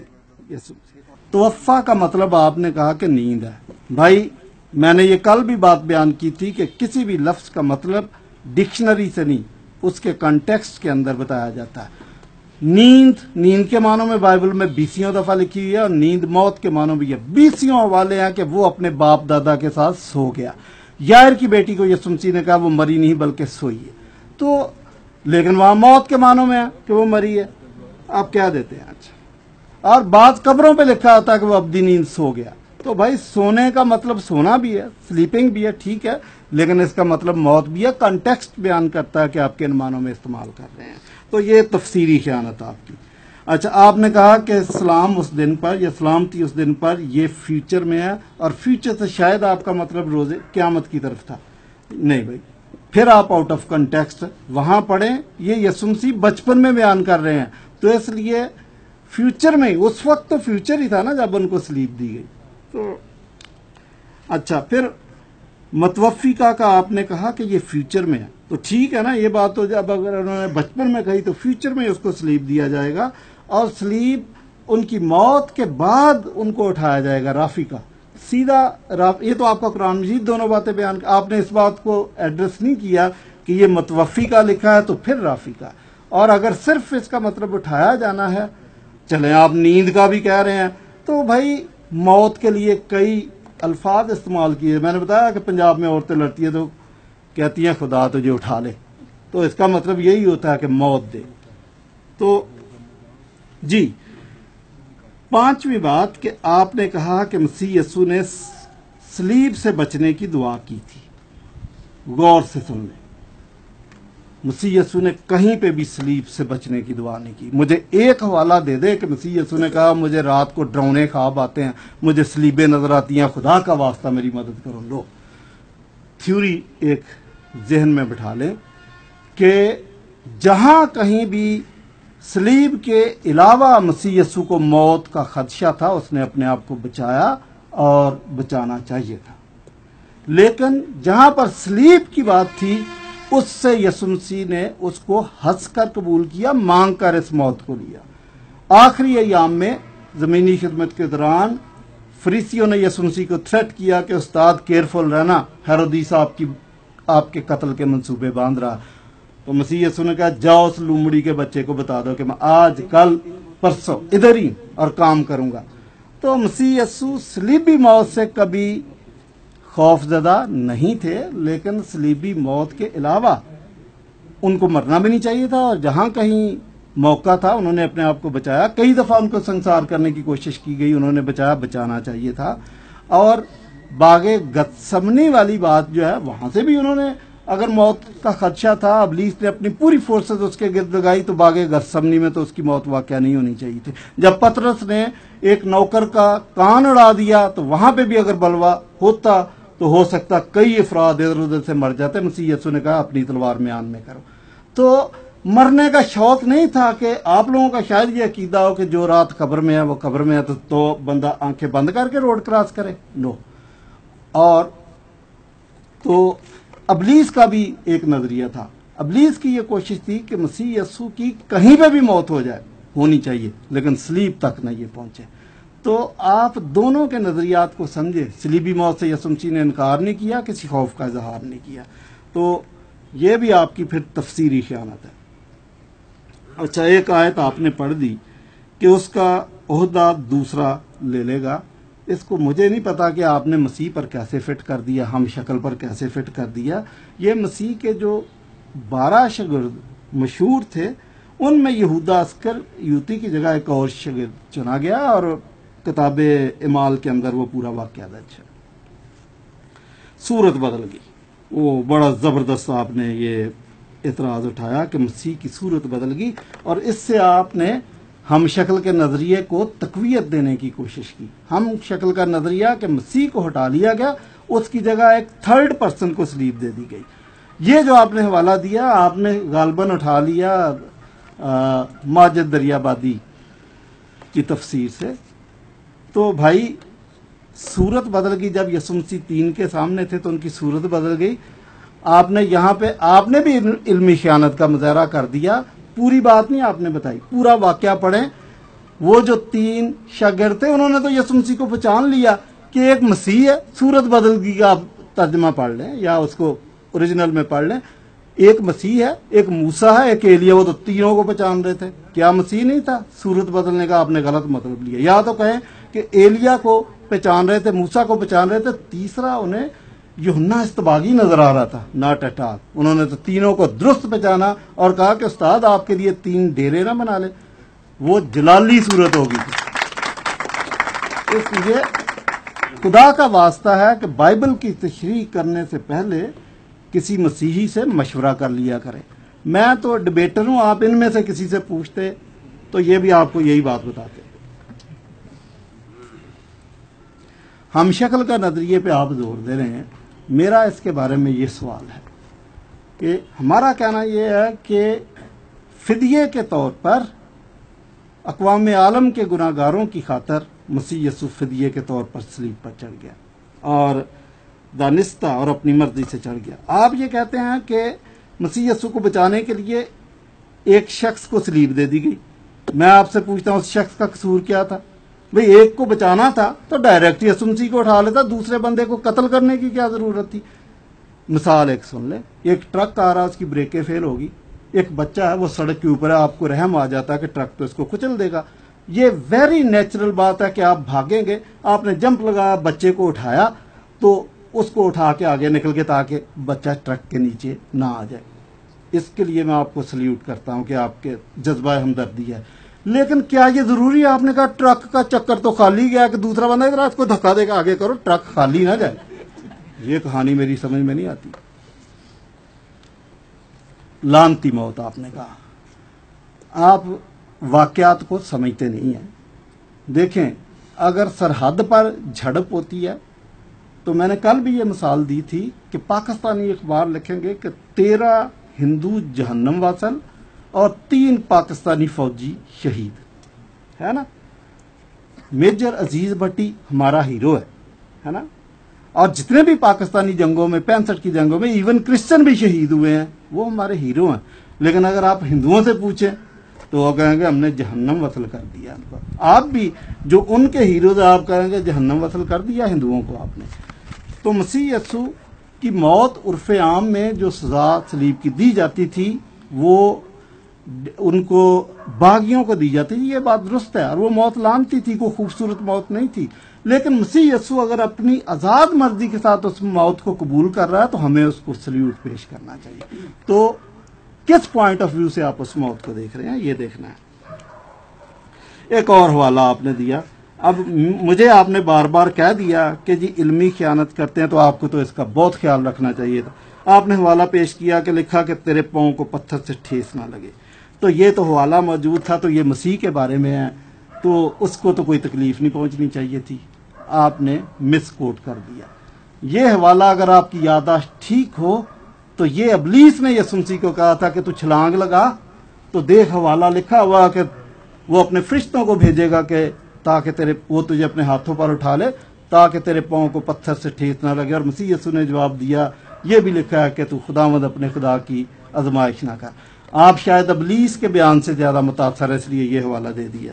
توفع کا مطلب آپ نے کہا کہ نیند ہے۔ بھائی میں نے یہ کل بھی بات بیان کی تھی کہ کسی بھی لفظ کا مطلب ڈکشنری سے نہیں، اس کے کنٹیکسٹ کے اندر بتایا جاتا ہے۔ نیند، نیند کے معنوں میں بائبل میں بیسیوں دفعہ لکھی ہوئی ہے، اور نیند موت کے معنوں میں یہ بیسیوں حوالے ہیں کہ وہ اپنے باپ دادا کے ساتھ سو گیا۔ یائر کی بیٹی کو یسوع مسیح نے کہا وہ مری نہیں بلکہ سوئی ہے، تو لیکن وہاں موت کے معنوں میں ہے کہ وہ مری ہے۔ آپ کیا دیتے ہیں؟ اچھا، اور بعض قبروں پہ لکھا ہوتا ہے کہ وہ ابدی نیند سو گیا۔ تو بھائی سونے کا مطلب سونا بھی ہے، سلیپنگ بھی ہے، ٹھیک ہے، لیکن اس کا مطلب موت بھی ہے۔ کنٹیکسٹ بیان کرتا ہے کہ آپ کن معنوں میں استعمال کر رہے ہیں۔ تو یہ تفسیری خیانت آپ کی۔ اچھا، آپ نے کہا کہ سلام اس دن پر، یا سلامتی اس دن پر، یہ فیوچر میں ہے، اور فیوچر سے شاید آپ کا مطلب روزے قیامت کی طرف تھا۔ نہیں بھائی، پھر آپ آؤٹ آف کنٹیکسٹ وہاں پڑھیں، یہ یسوع مسیح بچپن میں بیان کر رہے ہیں، تو اس لیے فیوچر میں، اس وقت تو فیوچر ہی تھا نا جب ان کو سلیپ دی گئی۔ تو اچھا، پھر متوفی کا کا آپ نے کہا کہ یہ فیوچر میں ہے، تو ٹھیک ہے نا، یہ بات تو جب اگر انہوں نے بچپن میں کہی تو فیوچر میں اس کو سلیپ دیا جائے گا، اور سلیپ ان کی موت کے بعد ان کو اٹھایا جائے گا رافی کا سیدھا راف۔ یہ تو آپ کا قرآن مجید دونوں باتیں بیان، آپ نے اس بات کو ایڈریس نہیں کیا کہ یہ متوفی کا لکھا ہے تو پھر رافی کا، اور اگر صرف اس کا مطلب اٹھایا جانا ہے، چلیں آپ نیند کا بھی کہہ رہے ہیں، تو بھائی موت کے لیے کئی الفاظ استعمال کیے۔ میں نے بتایا کہ پنجاب میں عورتیں لڑتی ہیں تو کہتی ہیں خدا تجھے اٹھا لے، تو اس کا مطلب یہی ہوتا ہے کہ موت دے۔ تو جی پانچویں بات کہ آپ نے کہا کہ مسیح یسوع نے سلیب سے بچنے کی دعا کی تھی۔ غور سے سن لیں، مسیح یسوع نے کہیں پہ بھی سلیب سے بچنے کی دعا نہیں کی۔ مجھے ایک حوالہ دے دے کہ مسیح یسوع نے کہا مجھے رات کو ڈرونے خواب آتے ہیں، مجھے سلیبیں نظر آتی ہیں، خدا کا واسطہ میری مدد کرو۔ لو تھیوری ایک ذہن میں بٹھا لیں کہ جہاں کہیں بھی سلیب کے علاوہ مسیح یسوع کو موت کا خدشہ تھا، اس نے اپنے آپ کو بچایا اور بچانا چاہیے تھا، لیکن جہاں پر سلیب کی بات تھی اس سے یسوع مسیح نے اس کو ہنس کر قبول کیا، مانگ کر اس موت کو لیا۔ آخری ایام میں زمینی خدمت کے دوران فریسیوں نے یسوع مسیح کو تھریٹ کیا کہ استاد کیئرفل رہنا، ہیرودیس آپ کی آپ کے قتل کے منصوبے باندھ رہا۔ تو مسیح یسوع نے کہا جاؤ اس لومڑی کے بچے کو بتا دو کہ میں آج کل پرسوں ادھر ہی اور کام کروں گا۔ تو مسیح یسوع صلیبی موت سے کبھی خوف زدہ نہیں تھے، لیکن صلیبی موت کے علاوہ ان کو مرنا بھی نہیں چاہیے تھا، اور جہاں کہیں موقع تھا انہوں نے اپنے آپ کو بچایا. کئی دفعہ ان کو سنسار کرنے کی کوشش کی گئی، انہوں نے بچایا، بچانا چاہیے تھا. اور باغ گتسمنی والی بات جو ہے وہاں سے بھی انہوں نے، اگر موت کا خدشہ تھا، ابلیس نے اپنی پوری فورسز اس کے گرد لگائی، تو باغ گتسمنی میں تو اس کی موت واقع نہیں ہونی چاہیے تھی. جب پطرس نے ایک نوکر کا کان اڑا دیا تو وہاں پہ بھی اگر بلوا ہوتا تو ہو سکتا کئی افراد ادھر ادھر سے مر جاتے. مسیح یسوع نے کہا اپنی تلوار میان میں کرو. تو مرنے کا شوق نہیں تھا کہ آپ لوگوں کا شاید یہ عقیدہ ہو کہ جو رات قبر میں ہے وہ قبر میں ہے تو, تو بندہ آنکھیں بند کر کے روڈ کراس کرے. نو. اور تو ابلیس کا بھی ایک نظریہ تھا. ابلیس کی یہ کوشش تھی کہ مسیح یسوع کی کہیں پہ بھی موت ہو جائے، ہونی چاہیے، لیکن صلیب تک نہ یہ پہنچے. تو آپ دونوں کے نظریات کو سمجھے. صلیبی موت سے یسوع مسیح نے انکار نہیں کیا، کسی خوف کا اظہار نہیں کیا. تو یہ بھی آپ کی پھر تفسیری خیانت ہے. اچھا، ایک آیت آپ نے پڑھ دی کہ اس کا عہدہ دوسرا لے لے گا. اس کو مجھے نہیں پتا کہ آپ نے مسیح پر کیسے فٹ کر دیا، ہم شکل پر کیسے فٹ کر دیا. یہ مسیح کے جو بارہ شاگرد مشہور تھے ان میں یہودا عسکر یوتی کی جگہ ایک اور شاگرد چنا گیا، اور کتاب اعمال کے اندر وہ پورا واقعہ درج ہے. صورت بدل گئی. وہ بڑا زبردست آپ نے یہ اعتراض اٹھایا کہ مسیح کی صورت بدل گئی، اور اس سے آپ نے ہم شکل کے نظریے کو تقویت دینے کی کوشش کی. ہم شکل کا نظریہ کہ مسیح کو ہٹا لیا گیا، اس کی جگہ ایک تھرڈ پرسن کو سلیب دے دی گئی. یہ جو آپ نے حوالہ دیا آپ نے غالباً اٹھا لیا ماجد دریابادی کی تفسیر سے. تو بھائی صورت بدل گئی. جب یسوع مسیح تین کے سامنے تھے تو ان کی صورت بدل گئی. آپ نے یہاں پہ آپ نے بھی علمی خیانت کا مظاہرہ کر دیا. پوری بات نہیں آپ نے بتائی، پورا واقعہ پڑھیں. وہ جو تین شاگرد تھے انہوں نے تو یسوع مسیح کو پہچان لیا کہ ایک مسیح ہے. صورت بدل گئی. آپ ترجمہ پڑھ لیں یا اس کو اوریجنل میں پڑھ لیں. ایک مسیح ہے، ایک موسیٰ ہے، ایک ایلیا. وہ تو تینوں کو پہچان رہے تھے. کیا مسیح نہیں تھا؟ صورت بدلنے کا آپ نے غلط مطلب لیا. یا تو کہیں کہ ایلیا کو پہچان رہے تھے، موسیٰ کو پہچان رہے تھے. تیسرا انہیں یوحنا استباغی نظر آ رہا تھا. Not at all. انہوں نے تو تینوں کو درست پہچانا اور کہا کہ استاد آپ کے لیے تین ڈیرے نہ بنا لے. وہ جلالی صورت ہوگی تھی. اس لیے خدا کا واسطہ ہے کہ بائبل کی تشریح کرنے سے پہلے کسی مسیحی سے مشورہ کر لیا کرے. میں تو ڈبیٹر ہوں، آپ ان میں سے کسی سے پوچھتے تو یہ بھی آپ کو یہی بات بتاتے. ہم شکل کا نظریے پہ آپ زور دے رہے ہیں. میرا اس کے بارے میں یہ سوال ہے کہ ہمارا کہنا یہ ہے کہ فدیے کے طور پر اقوام عالم کے گناہ گاروں کی خاطر مسیح یسوع فدیے کے طور پر صلیب پر چڑھ گیا اور دانستہ اور اپنی مرضی سے چڑھ گیا. آپ یہ کہتے ہیں کہ مسیح یسوع کو بچانے کے لیے ایک شخص کو صلیب دے دی گئی. میں آپ سے پوچھتا ہوں اس شخص کا قصور کیا تھا؟ بھئی ایک کو بچانا تھا تو ڈائریکٹ یسوع مسیح کو اٹھا لیتا، دوسرے بندے کو قتل کرنے کی کیا ضرورت تھی؟ مثال ایک سن لیں. ایک ٹرک آ رہا، اس کی بریکیں فیل ہوگی، ایک بچہ ہے وہ سڑک کے اوپر ہے، آپ کو رحم آ جاتا ہے کہ ٹرک تو اس کو کچل دے گا. یہ ویری نیچرل بات ہے کہ آپ بھاگیں گے. آپ نے جمپ لگایا، بچے کو اٹھایا تو اس کو اٹھا کے آگے نکل کے تاکہ بچہ ٹرک کے نیچے نہ آ جائے. اس کے لیے میں آپ کو سلیوٹ کرتا ہوں کہ آپ کے جذبہ ہمدردی ہے. لیکن کیا یہ ضروری ہے؟ آپ نے کہا ٹرک کا چکر تو خالی گیا کہ دوسرا بندہ ادھر اس کو دھکا دے گا آگے کرو، ٹرک خالی نہ جائے. یہ کہانی میری سمجھ میں نہیں آتی. لانتی موت آپ نے کہا. آپ واقعات کو سمجھتے نہیں ہیں. دیکھیں، اگر سرحد پر جھڑپ ہوتی ہے تو میں نے کل بھی یہ مثال دی تھی کہ پاکستانی اخبار لکھیں گے کہ تیرہ ہندو جہنم واصل اور تین پاکستانی فوجی شہید، ہے نا. میجر عزیز بھٹی ہمارا ہیرو ہے ہے نا. اور جتنے بھی پاکستانی جنگوں میں، پینسٹھ کی جنگوں میں ایون کرسچن بھی شہید ہوئے ہیں، وہ ہمارے ہیرو ہیں. لیکن اگر آپ ہندوؤں سے پوچھیں تو وہ کہیں گے ہم نے جہنم وصل کر دیا ان کو. آپ بھی جو ان کے ہیروز آپ کہیں گے جہنم وصل کر دیا ہندوؤں کو آپ نے. تو مسیح یسوع کی موت عرف عام میں جو سزا صلیب کی دی جاتی تھی وہ ان کو باغیوں کو دی جاتی تھی، یہ بات درست ہے، اور وہ موت لانتی تھی، کوئی خوبصورت موت نہیں تھی. لیکن مسیح یسوع اگر اپنی آزاد مرضی کے ساتھ اس موت کو قبول کر رہا ہے تو ہمیں اس کو سلیوٹ پیش کرنا چاہیے. تو کس پوائنٹ آف ویو سے آپ اس موت کو دیکھ رہے ہیں یہ دیکھنا ہے. ایک اور حوالہ آپ نے دیا. اب مجھے آپ نے بار بار کہہ دیا کہ جی علمی خیانت کرتے ہیں تو آپ کو تو اس کا بہت خیال رکھنا چاہیے تھا. آپ نے حوالہ پیش کیا کہ لکھا کہ تیرے پاؤں کو پتھر سے ٹھیس نہ لگے. تو یہ تو حوالہ موجود تھا، تو یہ مسیح کے بارے میں ہے، تو اس کو تو کوئی تکلیف نہیں پہنچنی چاہیے تھی. آپ نے مس کوٹ کر دیا. یہ حوالہ اگر آپ کی یادداشت ٹھیک ہو تو یہ ابلیس نے یسوع مسیح کو کہا تھا کہ تو چھلانگ لگا، تو دیکھ حوالہ لکھا ہوا کہ وہ اپنے فرشتوں کو بھیجے گا کہ تاکہ تیرے وہ تجھے اپنے ہاتھوں پر اٹھا لے تاکہ تیرے پاؤں کو پتھر سے ٹھیس نہ لگے. اور مسیح یسوع نے جواب دیا، یہ بھی لکھا ہے کہ تو خداوند اپنے خدا کی آزمائش نہ کر. آپ شاید ابلیس کے بیان سے زیادہ متاثر ہے، اس لیے یہ حوالہ دے دیا.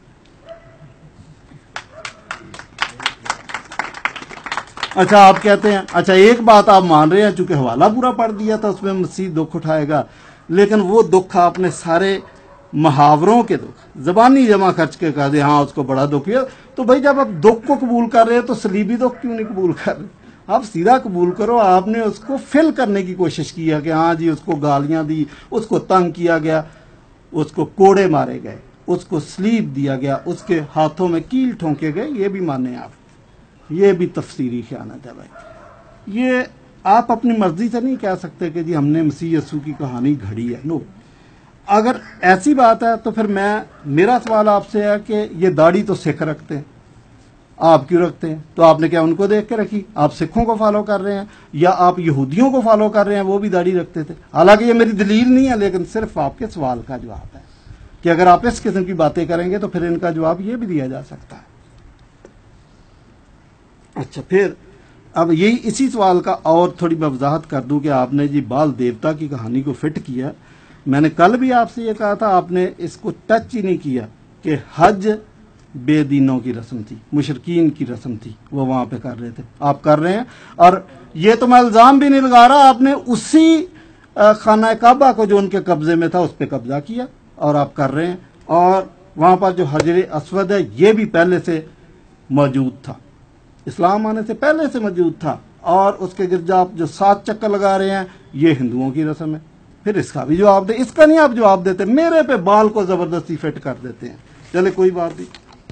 اچھا آپ کہتے ہیں، اچھا ایک بات آپ مان رہے ہیں چونکہ حوالہ پورا پڑھ دیا تھا اس میں مسیح دکھ اٹھائے گا، لیکن وہ دکھ آپ نے سارے محاوروں کے دکھ زبانی جمع خرچ کے کہا دے ہاں اس کو بڑا دکھ ہے. تو بھائی جب آپ دکھ کو قبول کر رہے ہیں تو صلیبی دکھ کیوں نہیں قبول کر رہے؟ آپ سیدھا قبول کرو. آپ نے اس کو فل کرنے کی کوشش کی ہے کہ ہاں جی اس کو گالیاں دی، اس کو تنگ کیا گیا، اس کو کوڑے مارے گئے، اس کو سلیب دیا گیا، اس کے ہاتھوں میں کیل ٹھونکے گئے. یہ بھی مانیں آپ، یہ بھی تفسیری خیانت ہے بھائی. یہ آپ اپنی مرضی سے نہیں کہہ سکتے کہ جی ہم نے مسیح یسوع کی کہانی گھڑی ہے. نو، اگر ایسی بات ہے تو پھر میں میرا سوال آپ سے ہے کہ یہ داڑھی تو سکھ رکھتے ہیں، آپ کیوں رکھتے ہیں؟ تو آپ نے کیا ان کو دیکھ کے رکھی؟ آپ سکھوں کو فالو کر رہے ہیں یا آپ یہودیوں کو فالو کر رہے ہیں؟ وہ بھی داڑھی رکھتے تھے. حالانکہ یہ میری دلیل نہیں ہے، لیکن صرف آپ کے سوال کا جواب ہے کہ اگر آپ اس قسم کی باتیں کریں گے تو پھر ان کا جواب یہ بھی دیا جا سکتا ہے. اچھا پھر اب یہی اسی سوال کا اور تھوڑی میں وضاحت کر دوں کہ آپ نے جی بال دیوتا کی کہانی کو فٹ کیا. میں نے کل بھی آپ سے یہ کہا تھا، آپ نے اس کو ٹچ ہی نہیں کیا کہ حج بے دینوں کی رسم تھی، مشرکین کی رسم تھی، وہ وہاں پہ کر رہے تھے، آپ کر رہے ہیں. اور یہ تو میں الزام بھی نہیں لگا رہا، آپ نے اسی خانہ کعبہ کو جو ان کے قبضے میں تھا اس پہ قبضہ کیا اور آپ کر رہے ہیں. اور وہاں پر جو حجر اسود ہے یہ بھی پہلے سے موجود تھا، اسلام آنے سے پہلے سے موجود تھا. اور اس کے گرد آپ جو سات چکر لگا رہے ہیں یہ ہندوؤں کی رسم ہے. پھر اس کا بھی جواب دیں. اس کا نہیں آپ جواب دیتے، میرے پہ بال کو زبردستی فٹ کر دیتے ہیں. چلے کوئی بات نہیں.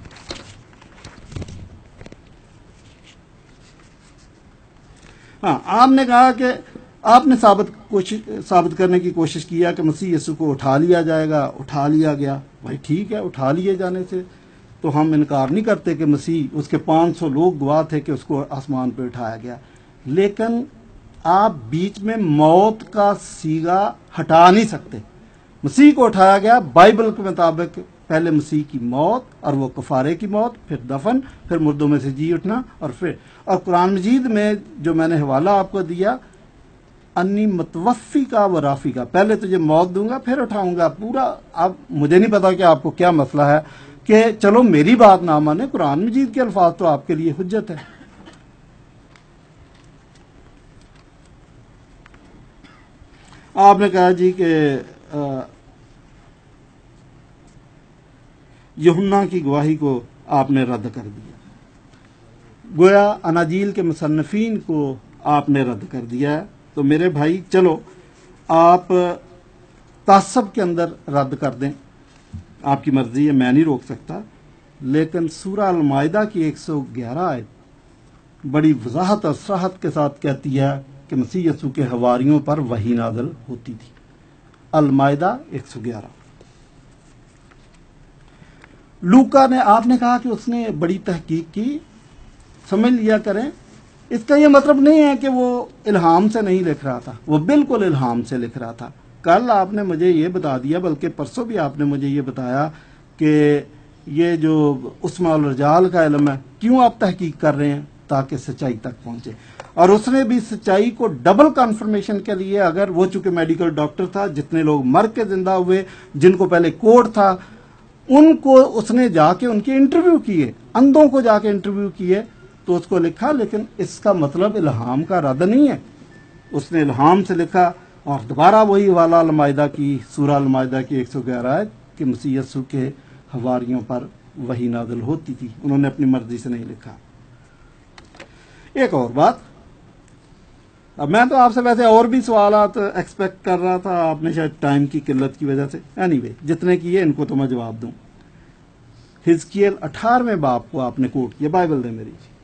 ہاں آپ نے کہا کہ آپ نے ثابت کوشش ثابت کرنے کی کوشش کیا کہ مسیح یسوع کو اٹھا لیا جائے گا. اٹھا لیا گیا، بھائی ٹھیک ہے، اٹھا لیے جانے سے تو ہم انکار نہیں کرتے کہ مسیح، اس کے پانچ سو لوگ گواہ تھے کہ اس کو آسمان پہ اٹھایا گیا. لیکن آپ بیچ میں موت کا سیگا ہٹا نہیں سکتے. مسیح کو اٹھایا گیا بائبل کے مطابق، پہلے مسیح کی موت اور وہ کفارے کی موت، پھر دفن، پھر مردوں میں سے جی اٹھنا، اور پھر اور قرآن مجید میں جو میں نے حوالہ آپ کو دیا، انی متوفی کا و رافی کا، پہلے تجھے موت دوں گا پھر اٹھاؤں گا. پورا اب مجھے نہیں پتا کہ آپ کو کیا مسئلہ ہے کہ چلو میری بات نہ مانے، قرآن مجید کے الفاظ تو آپ کے لیے حجت ہے. آپ نے کہا جی کہ یوحنا کی گواہی کو آپ نے رد کر دیا، گویا اناجیل کے مصنفین کو آپ نے رد کر دیا ہے. تو میرے بھائی چلو آپ تعصب کے اندر رد کر دیں، آپ کی مرضی ہے، میں نہیں روک سکتا. لیکن سورہ المائدہ کی ایک سو گیارہ آیت بڑی وضاحت اور صراحت کے ساتھ کہتی ہے کہ مسیح یسوع کے حواریوں پر وحی نازل ہوتی تھی. المائدہ ایک سو گیارہ. لوکا نے، آپ نے کہا کہ اس نے بڑی تحقیق کی، سمجھ لیا کریں اس کا یہ مطلب نہیں ہے کہ وہ الہام سے نہیں لکھ رہا تھا، وہ بالکل الہام سے لکھ رہا تھا. کل آپ نے مجھے یہ بتا دیا، بلکہ پرسوں بھی آپ نے مجھے یہ بتایا کہ یہ جو اسماء الرجال کا علم ہے، کیوں آپ تحقیق کر رہے ہیں؟ تاکہ سچائی تک پہنچے. اور اس نے بھی سچائی کو ڈبل کنفرمیشن کے لیے، اگر وہ چونکہ میڈیکل ڈاکٹر تھا، جتنے لوگ مر کے زندہ ہوئے، جن کو پہلے کوڑ تھا، ان کو اس نے جا کے ان کے انٹرویو کیے، اندھوں کو جا کے انٹرویو کیے، تو اس کو لکھا. لیکن اس کا مطلب الہام کا رد نہیں ہے، اس نے الہام سے لکھا. اور دوبارہ وہی حوالہ المائدہ کی سورہ المائدہ کی ایک سو گیارہ ہے کہ مسیح یسوع کے حواریوں پر وحی نازل ہوتی تھی، انہوں نے اپنی مرضی سے نہیں لکھا۔ ایک اور بات، اب میں تو آپ سے ویسے اور بھی سوالات ایکسپیکٹ کر رہا تھا، آپ نے شاید ٹائم کی قلت کی وجہ سے، اینی وے جتنے کیے ان کو تو میں جواب دوں۔ حزقیل اٹھارہویں باب کو آپ نے کوٹ کیا، بائبل دے میری جی۔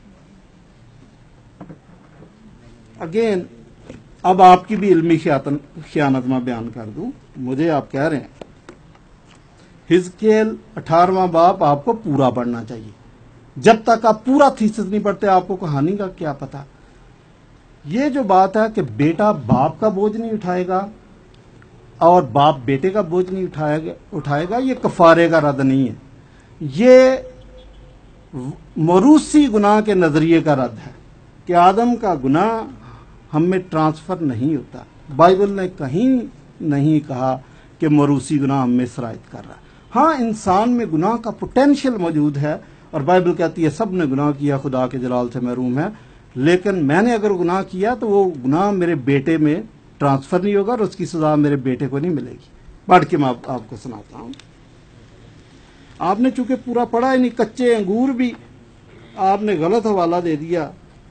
اگین اب آپ کی بھی علمی خیانت میں بیان کر دوں، مجھے آپ کہہ رہے ہیں حزقیل اٹھارہواں باب آپ کو پورا پڑھنا چاہیے۔ جب تک آپ پورا تھیسس نہیں پڑھتے آپ کو کہانی کا کیا پتا۔ یہ جو بات ہے کہ بیٹا باپ کا بوجھ نہیں اٹھائے گا اور باپ بیٹے کا بوجھ نہیں اٹھائے گا، یہ کفارے کا رد نہیں ہے، یہ موروثی گناہ کے نظریے کا رد ہے کہ آدم کا گناہ ہم میں ٹرانسفر نہیں ہوتا۔ بائبل نے کہیں نہیں کہا کہ موروثی گناہ ہم میں سرایت کر رہا ہے۔ ہاں انسان میں گناہ کا پوٹینشیل موجود ہے، اور بائبل کہتی ہے سب نے گناہ کیا، خدا کے جلال سے محروم ہے، لیکن میں نے اگر گناہ کیا تو وہ گناہ میرے بیٹے میں ٹرانسفر نہیں ہوگا اور اس کی سزا میرے بیٹے کو نہیں ملے گی۔ پڑھ کے میں آپ کو سناتا ہوں۔ آپ نے چونکہ پورا پڑھا ہی نہیں، کچے انگور بھی آپ نے غلط حوالہ دے دیا۔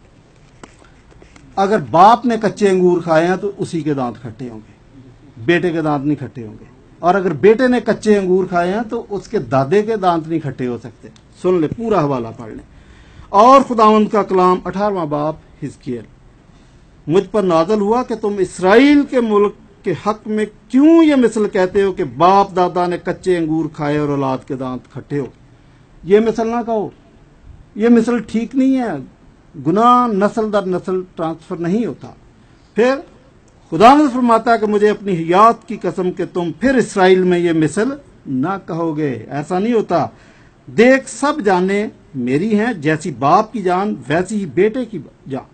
اگر باپ نے کچے انگور کھائے ہیں تو اسی کے دانت کھٹے ہوں گے، بیٹے کے دانت نہیں کھٹے ہوں گے، اور اگر بیٹے نے کچے انگور کھائے ہیں تو اس کے دادے کے دانت نہیں کھٹے ہو سکتے۔ سن لے، پورا حوالہ پڑھ لیں۔ اور خداوند کا کلام اٹھارہواں باب حزقیل، مجھ پر نازل ہوا کہ تم اسرائیل کے ملک کے حق میں کیوں یہ مثل کہتے ہو کہ باپ دادا نے کچے انگور کھائے اور اولاد کے دانت کھٹے ہو۔ یہ مثل نہ کہو، یہ مثل ٹھیک نہیں ہے۔ گناہ نسل در نسل ٹرانسفر نہیں ہوتا۔ پھر خداوند فرماتا ہے کہ مجھے اپنی حیات کی قسم کہ تم پھر اسرائیل میں یہ مثل نہ کہو گے، ایسا نہیں ہوتا۔ دیکھ سب جانیں میری ہیں، جیسی باپ کی جان ویسی ہی بیٹے کی جان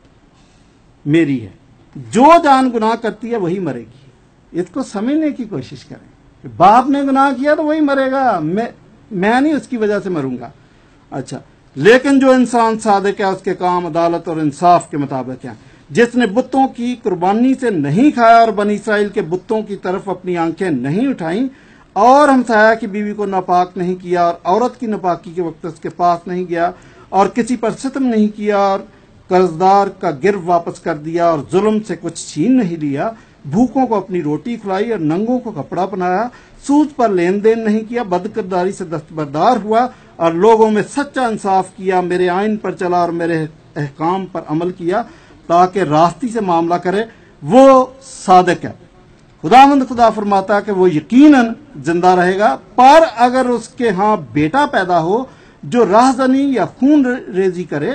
میری ہے۔ جو جان گناہ کرتی ہے وہی مرے گی۔ اس کو سمجھنے کی کوشش کریں کہ باپ نے گناہ کیا تو وہی مرے گا، میں میں نہیں اس کی وجہ سے مروں گا۔ اچھا، لیکن جو انسان صادق ہے اس کے کام عدالت اور انصاف کے مطابق ہیں۔ جس نے بتوں کی قربانی سے نہیں کھایا اور بنی اسرائیل کے بتوں کی طرف اپنی آنکھیں نہیں اٹھائیں اور ہمسایہ کی بیوی کو ناپاک نہیں کیا اور عورت کی ناپاکی کے وقت اس کے پاس نہیں گیا اور کسی پر ستم نہیں کیا اور قرضدار کا گرو واپس کر دیا اور ظلم سے کچھ چھین نہیں لیا، بھوکوں کو اپنی روٹی کھلائی اور ننگوں کو کپڑا پہنایا، سود پر لین دین نہیں کیا، بدکرداری سے دستبردار ہوا اور لوگوں میں سچا انصاف کیا، میرے آئین پر چلا اور میرے احکام پر عمل کیا تاکہ راستی سے معاملہ کرے، وہ صادق ہے۔ خداوند خدا فرماتا ہے کہ وہ یقیناً زندہ رہے گا، پر اگر اس کے ہاں بیٹا پیدا ہو جو راہزنی یا خون ریزی کرے،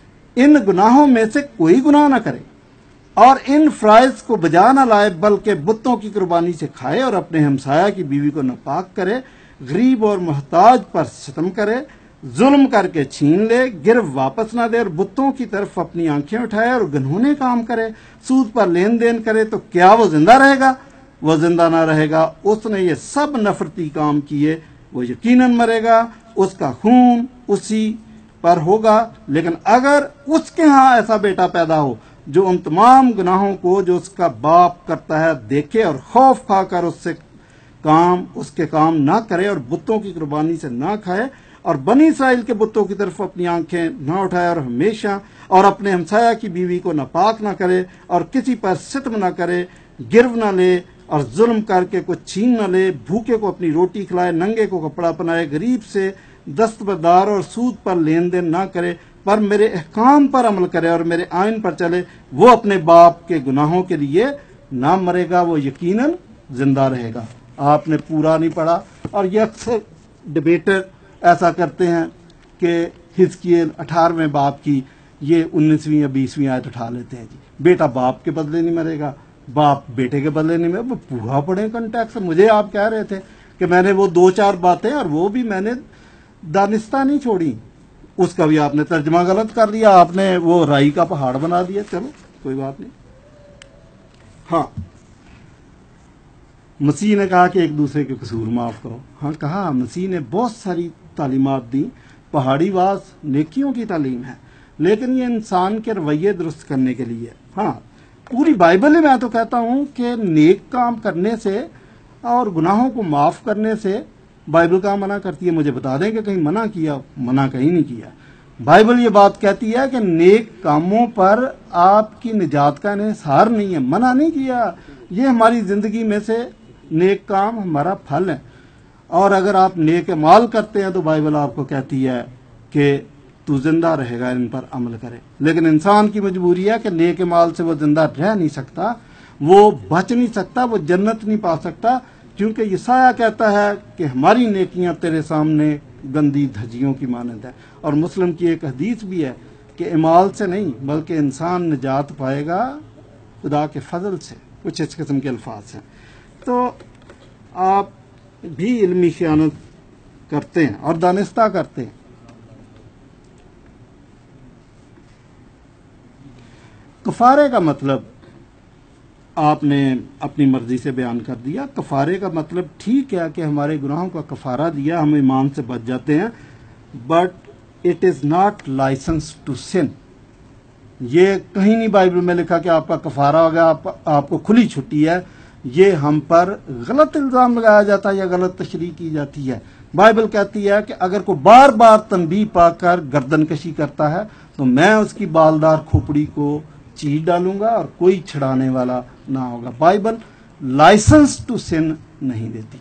ان گناہوں میں سے کوئی گناہ نہ کرے اور ان فرائض کو بجا نہ لائے بلکہ بتوں کی قربانی سے کھائے اور اپنے ہمسایہ کی بیوی کو ناپاک کرے، غریب اور محتاج پر ستم کرے، ظلم کر کے چھین لے، گرو واپس نہ دے اور بتوں کی طرف اپنی آنکھیں اٹھائے اور گنہونے کام کرے، سود پر لین دین کرے، تو کیا وہ زندہ رہے گا؟ وہ زندہ نہ رہے گا۔ اس نے یہ سب نفرتی کام کیے، وہ یقیناً مرے گا، اس کا خون اسی پر ہوگا۔ لیکن اگر اس کے ہاں ایسا بیٹا پیدا ہو جو ان تمام گناہوں کو جو اس کا باپ کرتا ہے دیکھے اور خوف کھا کر اس سے کام اس کے کام نہ کرے اور بتوں کی قربانی سے نہ کھائے اور بنی اسرائیل کے بتوں کی طرف اپنی آنکھیں نہ اٹھائے اور ہمیشہ اور اپنے ہمسایہ کی بیوی کو ناپاک نہ کرے اور کسی پر ستم نہ کرے، گرو نہ لے اور ظلم کر کے کچھ چھین نہ لے، بھوکے کو اپنی روٹی کھلائے، ننگے کو کپڑا پہنائے، غریب سے دستبردار اور سود پر لین دین نہ کرے، پر میرے احکام پر عمل کرے اور میرے آئین پر چلے، وہ اپنے باپ کے گناہوں کے لیے نہ مرے گا، وہ یقیناً زندہ رہے گا۔ آپ نے پورا نہیں پڑھا، اور یہ اکثر ڈبیٹر ایسا کرتے ہیں کہ حزقیل اٹھارہویں باپ کی یہ انیسویں یا بیسویں آیت اٹھا لیتے ہیں، جی بیٹا باپ کے بدلے نہیں مرے گا، باپ بیٹے کے بدلے نہیں مرے گا۔ وہ پورا پڑھیں کنٹیکسٹ۔ مجھے آپ کہہ رہے تھے کہ میں نے وہ دو چار باتیں اور وہ بھی میں نے دانستہ نہیں چھوڑی، اس کا بھی آپ نے ترجمہ غلط کر دیا، آپ نے وہ رائی کا پہاڑ بنا دیا۔ چلو کوئی بات نہیں۔ ہاں، مسیح نے کہا کہ ایک دوسرے کے قصور معاف کرو۔ ہاں کہا، مسیح نے بہت ساری تعلیمات دی، پہاڑی واز نیکیوں کی تعلیم ہے، لیکن یہ انسان کے رویے درست کرنے کے لیے۔ ہاں، पूरी बाइबल ही मैं तो कहता हूं कि नेक काम करने से और गुनाहों को माफ करने से बाइबल कहाँ मना करती है? मुझे बता दें कि कहीं मना किया? मना कहीं नहीं किया। बाइबल ये बात कहती है कि नेक कामों पर आपकी निजात का इन्हिसार नहीं है, मना नहीं किया। ये हमारी जिंदगी में से नेक काम हमारा फल है, और अगर आप नेक माल करते हैं तो बाइबल आपको कहती है कि तू जिंदा रहेगा, इन पर अमल करे। लेकिन इंसान की मजबूरी है कि नेक माल से वो जिंदा रह नहीं सकता, वो बच नहीं सकता, वो जन्नत नहीं पा सकता, क्योंकि यसाया कहता है कि हमारी नेकियां तेरे सामने गंदी धज्जियों की मानंद है। और मुस्लिम की एक हदीस भी है कि इमाल से नहीं बल्कि इंसान निजात पाएगा खुदा के फजल से। कुछ इस किस्म के अल्फाज हैं। तो आप भी इल्मी खयानत करते हैं और दानिस्ता करते हैं। कफारे का मतलब आपने अपनी मर्जी से बयान कर दिया। कफारे का मतलब ठीक है कि हमारे गुनाहों का कफारा दिया, हम ईमान से बच जाते हैं, but it is not licence to sin. ये कहीं नहीं बाइबल में लिखा कि आपका कफारा हो गया, आप, आपको खुली छुट्टी है। ये हम पर गलत इल्जाम लगाया जाता है या गलत तशरीह की जाती है। बाइबल कहती है कि अगर कोई बार बार तनबीह पाकर गर्दन कशी करता है तो मैं उसकी बालदार खोपड़ी को चीर डालूंगा और कोई छड़ाने वाला ना होगा। बाइबल लाइसेंस टू सिन नहीं देती।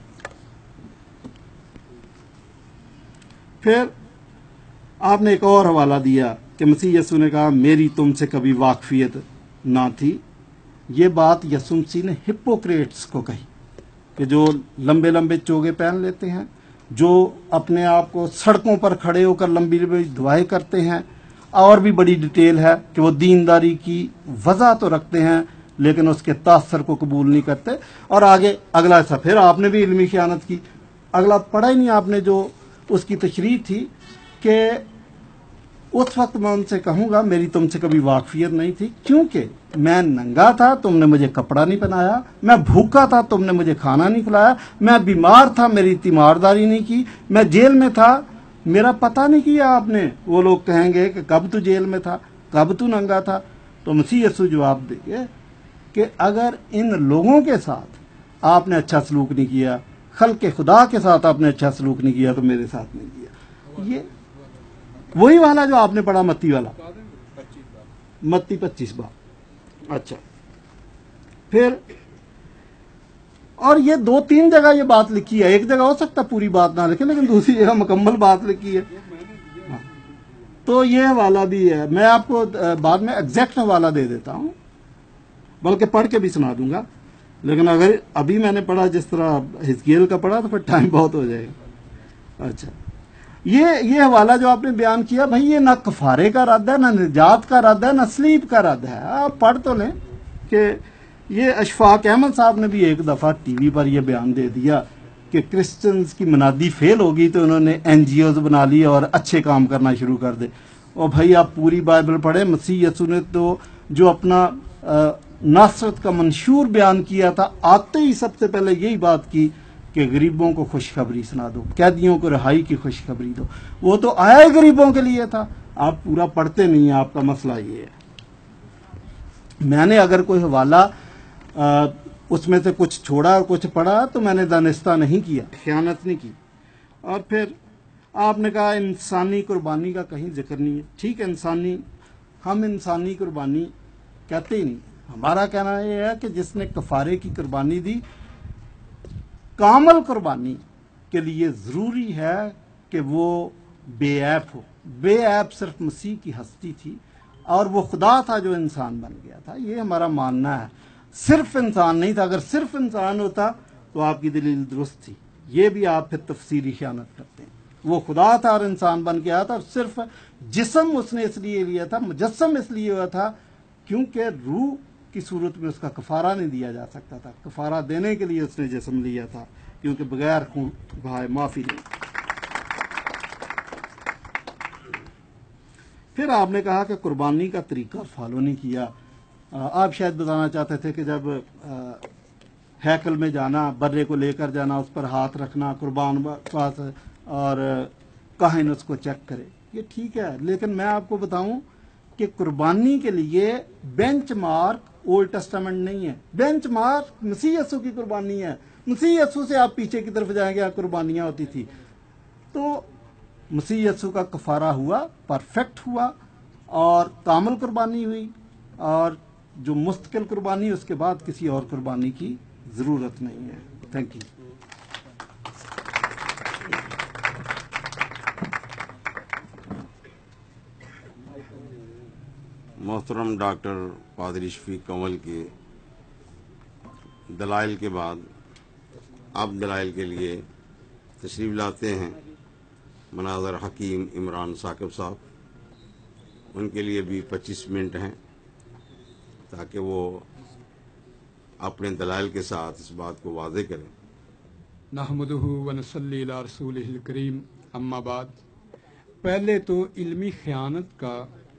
फिर आपने एक और हवाला दिया कि मसीह यसू ने कहा मेरी तुमसे कभी वाकफियत ना थी। ये बात यसू मसीह ने हिपोक्रेट्स को कही कि जो लंबे लंबे चोगे पहन लेते हैं, जो अपने आप को सड़कों पर खड़े होकर लंबी लंबी दुआएं करते हैं। और भी बड़ी डिटेल है कि वो दीनदारी की वजह तो रखते हैं लेकिन उसके तासर को कबूल नहीं करते। और आगे अगला ऐसा, फिर आपने भी इल्मी खयानत की। अगला पढ़ा ही नहीं आपने, जो उसकी तशरीह थी कि उस वक्त मैं उनसे कहूंगा मेरी तुमसे कभी वाकफियत नहीं थी, क्योंकि मैं नंगा था तुमने मुझे कपड़ा नहीं पहनाया, मैं भूखा था तुमने मुझे खाना नहीं खिलाया, मैं बीमार था मेरी तीमारदारी नहीं की, मैं जेल में था मेरा पता नहीं किया आपने। वो लोग कहेंगे कि कब तू जेल में था, कब तू नंगा था। तो मसीह यसू जवाब देंगे कि अगर इन लोगों के साथ आपने अच्छा सलूक नहीं किया, खल्क़े खुदा के साथ आपने अच्छा सलूक नहीं किया, तो मेरे साथ नहीं किया। ये वही वाला जो आपने पढ़ा मत्ती वाला, मत्ती पच्चीस बार। अच्छा, फिर और ये दो तीन जगह ये बात लिखी है। एक जगह हो सकता पूरी बात ना लिखे, लेकिन दूसरी जगह मुकम्मल बात लिखी है। हाँ। तो ये हवाला भी है, मैं आपको बाद में एग्जैक्ट हवाला दे देता हूं, बल्कि पढ़ के भी सुना दूंगा। लेकिन अगर अभी मैंने पढ़ा जिस तरह हिजकियेल का पढ़ा तो फिर टाइम बहुत हो जाएगा। अच्छा, ये ये हवाला जो आपने बयान किया, भाई ये ना कफारे का रद्द है, ना निजात का रद्द है, ना सलीब का रद्द है। आप पढ़ तो लें कि ये अशफाक अहमद साहब ने भी एक दफा टीवी पर यह बयान दे दिया कि क्रिश्चियंस की मनादी फेल होगी तो उन्होंने एनजीओज बना ली और अच्छे काम करना शुरू कर दे। और भाई आप पूरी बाइबल पढ़े, मसीह यसू ने तो जो अपना नासरत का मंशूर बयान किया था, आते ही सबसे पहले यही बात की कि गरीबों को खुशखबरी सुना दो, कैदियों को रिहाई की खुशखबरी दो। वो तो आया ही गरीबों के लिए था। आप पूरा पढ़ते नहीं, आपका मसला ये है। मैंने अगर कोई हवाला आ, उसमें से कुछ छोड़ा और कुछ पढ़ा तो मैंने दानिस्ता नहीं किया, खयानत नहीं की। और फिर आपने कहा इंसानी कुर्बानी का कहीं जिक्र नहीं है। ठीक है, इंसानी, हम इंसानी कुर्बानी कहते ही नहीं। हमारा कहना यह है कि जिसने कफारे की कुर्बानी दी, कामल कुर्बानी के लिए जरूरी है कि वो बेऐब हो। बेऐब सिर्फ मसीह की हस्ती थी और वो खुदा था जो इंसान बन गया था। ये हमारा मानना है। सिर्फ इंसान नहीं था। अगर सिर्फ इंसान होता तो आपकी दलील दुरुस्त थी। ये भी आप फिर तफसीरी खयानत करते हैं। वो खुदा था और इंसान बन के आया था। सिर्फ जिस्म उसने इसलिए लिया था, मुजस्सम इसलिए हुआ था क्योंकि रूह की सूरत में उसका कफारा नहीं दिया जा सकता था। कफारा देने के लिए उसने जिस्म लिया था, क्योंकि बगैर खून बहाए माफी नहीं। फिर आपने कहा कि कुर्बानी का तरीका फॉलो नहीं किया। आप शायद बताना चाहते थे कि जब हैकल में जाना, बर्रे को लेकर जाना, उस पर हाथ रखना, कुर्बान पास और काहिन उसको चेक करे, ये ठीक है। लेकिन मैं आपको बताऊं कि कुर्बानी के लिए बेंच मार्क ओल्ड टेस्टामेंट नहीं है। बेंच मार्क मसीह यीशु की कुर्बानी है। मसीह यीशु से आप पीछे की तरफ जाएंगे, कुर्बानियां होती थी। तो मसीह यीशु का कफारा हुआ, परफेक्ट हुआ और कामल कुर्बानी हुई, और जो मुस्तकिल कुर्बानी उसके बाद किसी और कुर्बानी की जरूरत नहीं है। Thank you. मोहतरम डॉक्टर पादरी शफीक कंवल के दलाइल के बाद अब दलाइल के लिए तशरीफ़ लाते हैं मनाज़र हकीम इमरान साकिब साहब। उनके लिए भी पच्चीस मिनट हैं ताकि वो अपने दलाइल के साथ इस बात को वाज़े करें। नहमदुहु व नसल्ली अला रसूलिहिल करीम, अम्मा बाद। पहले तो इल्मी ख़यानत का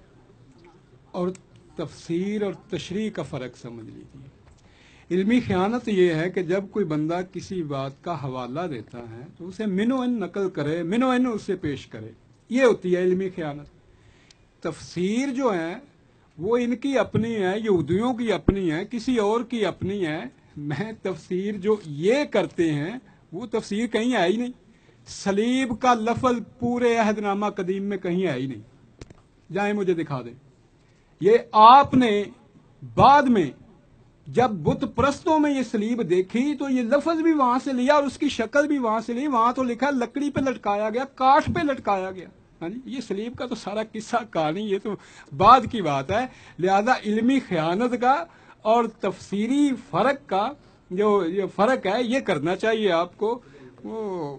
और तफसीर और तशरीह का फ़र्क समझ लीजिए। इल्मी ख़यानत ये है कि जब कोई बंदा किसी बात का हवाला देता है तो उसे मिनो इन नकल करे, मिनो इन उसे पेश करे, ये होती है इल्मी ख़यानत। तफसीर जो है वो इनकी अपनी है, यहूदियों की अपनी है, किसी और की अपनी है। मैं तफसीर जो ये करते हैं वो तफसीर कहीं है ही नहीं। सलीब का लफ्ज़ पूरे अहदनामा कदीम में कहीं है ही नहीं। जाए मुझे दिखा दें। ये आपने बाद में जब बुत प्रस्तों में ये सलीब देखी तो ये लफ्ज भी वहां से लिया और उसकी शक्ल भी वहां से ली। वहां तो लिखा लकड़ी पे लटकाया गया, काठ पे लटकाया गया। हाँ जी, ये सलीब का तो सारा किस्सा कहानी ये तो बाद की बात है। लिहाजा इल्मी ख़यानत का और तफसीरी फर्क का जो ये फर्क है ये करना चाहिए आपको। वो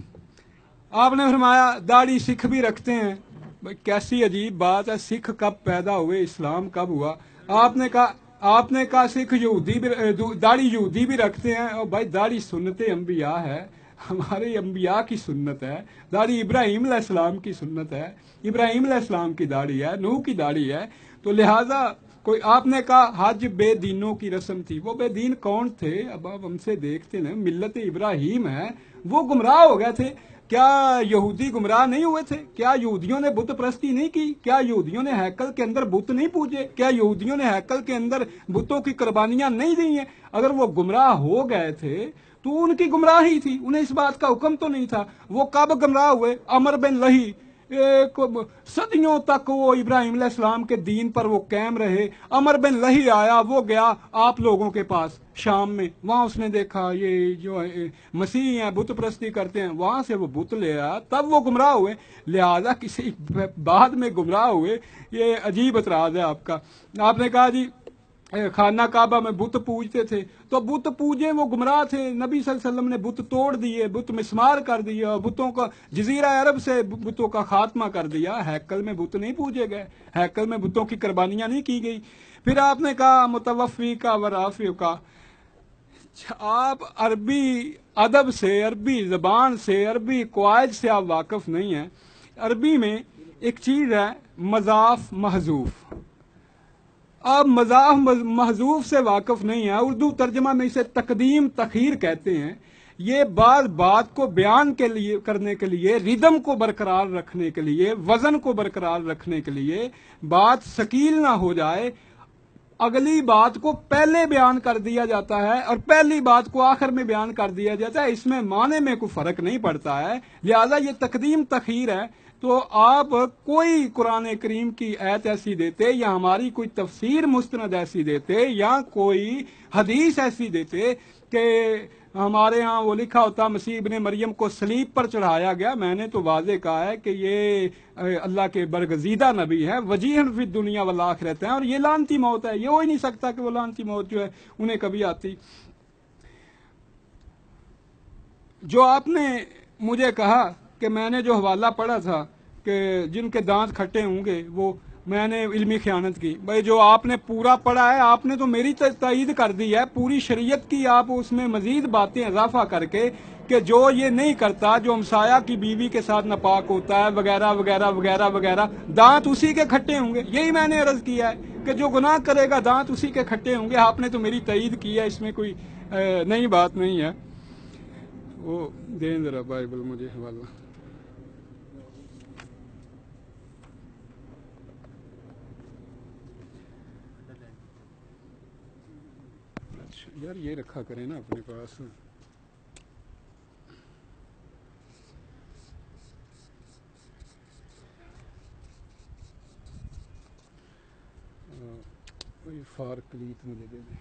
आपने फरमाया दाढ़ी सिख भी रखते हैं। भाई कैसी अजीब बात है, सिख कब पैदा हुए, इस्लाम कब हुआ? आपने कहा आपने कहा सिख यहूदी भी, दाढ़ी यहूदी भी रखते हैं। और भाई दाढ़ी सुन्नत अंबिया है, हमारे अंबिया की सुन्नत है। दाढ़ी इब्राहीम अलैहिस्सलाम की सुन्नत है, इब्राहीम अलैहिस्सलाम की दाढ़ी है, नूह की दाढ़ी है। तो लिहाजा कोई आपने कहा हज बेदीनों की रस्म थी। वो बेदीन कौन थे? अब आप हमसे देखते ना, मिल्लत इब्राहीम है, वो गुमराह हो गए थे। क्या यहूदी गुमराह नहीं हुए थे? क्या यहूदियों ने बुत परस्ती नहीं की? क्या यहूदियों ने हैकल के अंदर बुत नहीं पूजे? क्या यहूदियों ने हैकल के अंदर बुतों की कुर्बानियां नहीं दी हैं? अगर वो गुमराह हो गए थे तो उनकी गुमराही थी, उन्हें इस बात का हुक्म तो नहीं था। वो कब गुमराह हुए? अमर बिन लही, एक सदियों तक वो इब्राहिम अलैहिस्सलाम के दीन पर वो कायम रहे। अमर बिन लही आया, वो गया आप लोगों के पास शाम में, वहां उसने देखा ये जो मसीह हैं बुत परस्ती करते हैं, वहां से वो बुत ले आया, तब वो गुमराह हुए। लिहाजा किसी बाद में गुमराह हुए, ये अजीब एतराज है आपका। आपने कहा जी खाना काबा में बुत पूजते थे, तो बुत पूजे वो गुमराह थे। नबी सल्लल्लाहु अलैहि वसल्लम ने बुत तोड़ दिए, बुत मिस्मार कर दिए और बुतों का जजीरा अरब से बुतों का खात्मा कर दिया। हैकल में बुत नहीं पूजे गए, हैकल में बुतों की कुर्बानियां नहीं की गई। फिर आपने कहा मुतवफ़ी का वराफ़ी का। आप अरबी अदब से, अरबी जबान से, अरबी कवायद से आप वाकिफ नहीं हैं। अरबी में एक चीज है मजाफ महजूफ। आप मजाफ महजूफ से वाकिफ नहीं है। उर्दू तर्जमा में इसे तकदीम तखीर कहते हैं। ये बात बात को बयान के लिए करने के लिए, रिदम को बरकरार रखने के लिए, वजन को बरकरार रखने के लिए, बात शकील ना हो जाए, अगली बात को पहले बयान कर दिया जाता है और पहली बात को आखिर में बयान कर दिया जाता है। इसमें माने में कोई फर्क नहीं पड़ता है। लिहाजा ये तकदीम तखीर है। तो आप कोई कुरान करीम की आयत ऐसी देते या हमारी कोई तफसीर मुस्तनद ऐसी देते या कोई हदीस ऐसी देते कि हमारे यहाँ वो लिखा होता मसीह इब्ने मरियम को सलीब पर चढ़ाया गया, मैंने तो वाजे कहा है कि ये अल्लाह के बरगजीदा नबी है, वजीहन फिद दुनिया वल आखिरत है, और ये लानती मौत है। ये हो ही नहीं सकता कि वो लानती मौत जो है उन्हें कभी आती। जो आपने मुझे कहा कि मैंने जो हवाला पढ़ा था कि जिनके दांत खट्टे होंगे वो, मैंने इल्मी ख़यानत की। भाई जो आपने पूरा पढ़ा है, आपने तो मेरी तईद कर दी है पूरी शरीयत की। आप उसमें मजीद बातें इजाफा करके कि जो ये नहीं करता, जो हमसाया की बीवी के साथ नापाक होता है वगैरह वगैरह वगैरह वगैरह, दांत उसी के खट्टे होंगे। यही मैंने अर्ज किया है कि जो गुनाह करेगा दांत उसी के खट्टे होंगे। आपने तो मेरी तईद की है, इसमें कोई नई बात नहीं है। वो दें जरा बाइबल मुझे हवाला। یار یہ رکھا کریں نا اپنے پاس. کوئی فارکلیت مجھے دے دیں.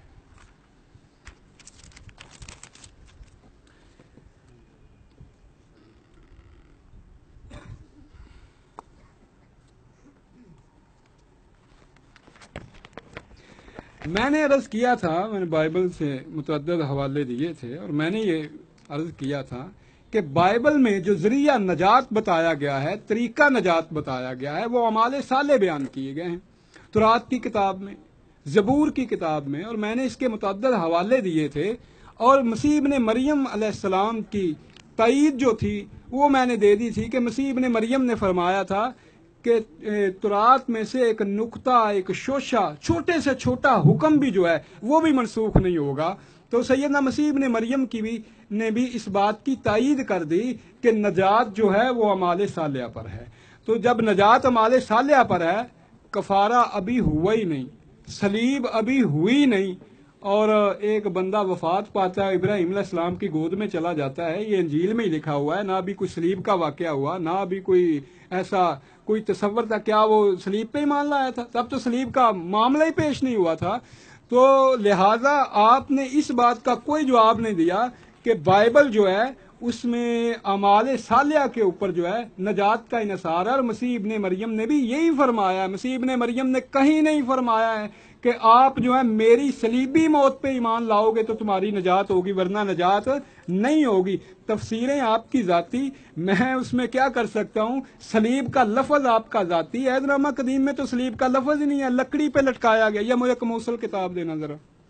میں نے عرض کیا تھا، میں نے بائبل سے متعدد حوالے دیے تھے، اور میں نے یہ عرض کیا تھا کہ بائبل میں جو ذریعہ نجات بتایا گیا ہے، طریقہ نجات بتایا گیا ہے، وہ اعمال صالح بیان کیے گئے ہیں تورات کی کتاب میں، زبور کی کتاب میں، اور میں نے اس کے متعدد حوالے دیے تھے. اور مسیح ابن مریم علیہ السلام کی تائید جو تھی وہ میں نے دے دی تھی کہ مسیح ابن مریم نے فرمایا تھا کہ تورات میں سے ایک نقطہ، ایک شوشہ، چھوٹے سے چھوٹا حکم بھی جو ہے وہ بھی منسوخ نہیں ہوگا. تو سیدنا مسیح ابن مریم کی بھی نے بھی اس بات کی تائید کر دی کہ نجات جو ہے وہ اعمال صالحہ پر ہے. تو جب نجات اعمال صالحہ پر ہے، کفارہ ابھی ہوا ہی نہیں، صلیب ابھی ہوئی نہیں، اور ایک بندہ وفات پاتا ہے، ابراہیم علیہ السلام کی گود میں چلا جاتا ہے، یہ انجیل میں ہی لکھا ہوا ہے، نہ ابھی کوئی صلیب کا واقعہ ہوا، نہ ابھی کوئی ایسا کوئی تصور تھا. کیا وہ صلیب پہ ہی مان لایا تھا؟ تب تو صلیب کا معاملہ ہی پیش نہیں ہوا تھا. تو لہٰذا آپ نے اس بات کا کوئی جواب نہیں دیا کہ بائبل جو ہے اس میں اعمال صالحہ کے اوپر جو ہے نجات کا انحصار ہے. اور مسیح ابن مریم نے بھی یہی فرمایا ہے. مسیح ابن مریم نے کہیں نہیں فرمایا ہے کہ آپ جو ہے میری صلیبی موت پہ ایمان لاؤ گے تو تمہاری نجات ہوگی، ورنہ نجات نہیں ہوگی. تفسیریں آپ کی ذاتی، میں اس میں کیا کر سکتا ہوں. صلیب کا لفظ آپ کا ذاتی، عہد نامہ قدیم میں تو صلیب کا لفظ ہی نہیں ہے، لکڑی پہ لٹکایا گیا. یا مجھے کموسل کتاب دینا ذرا.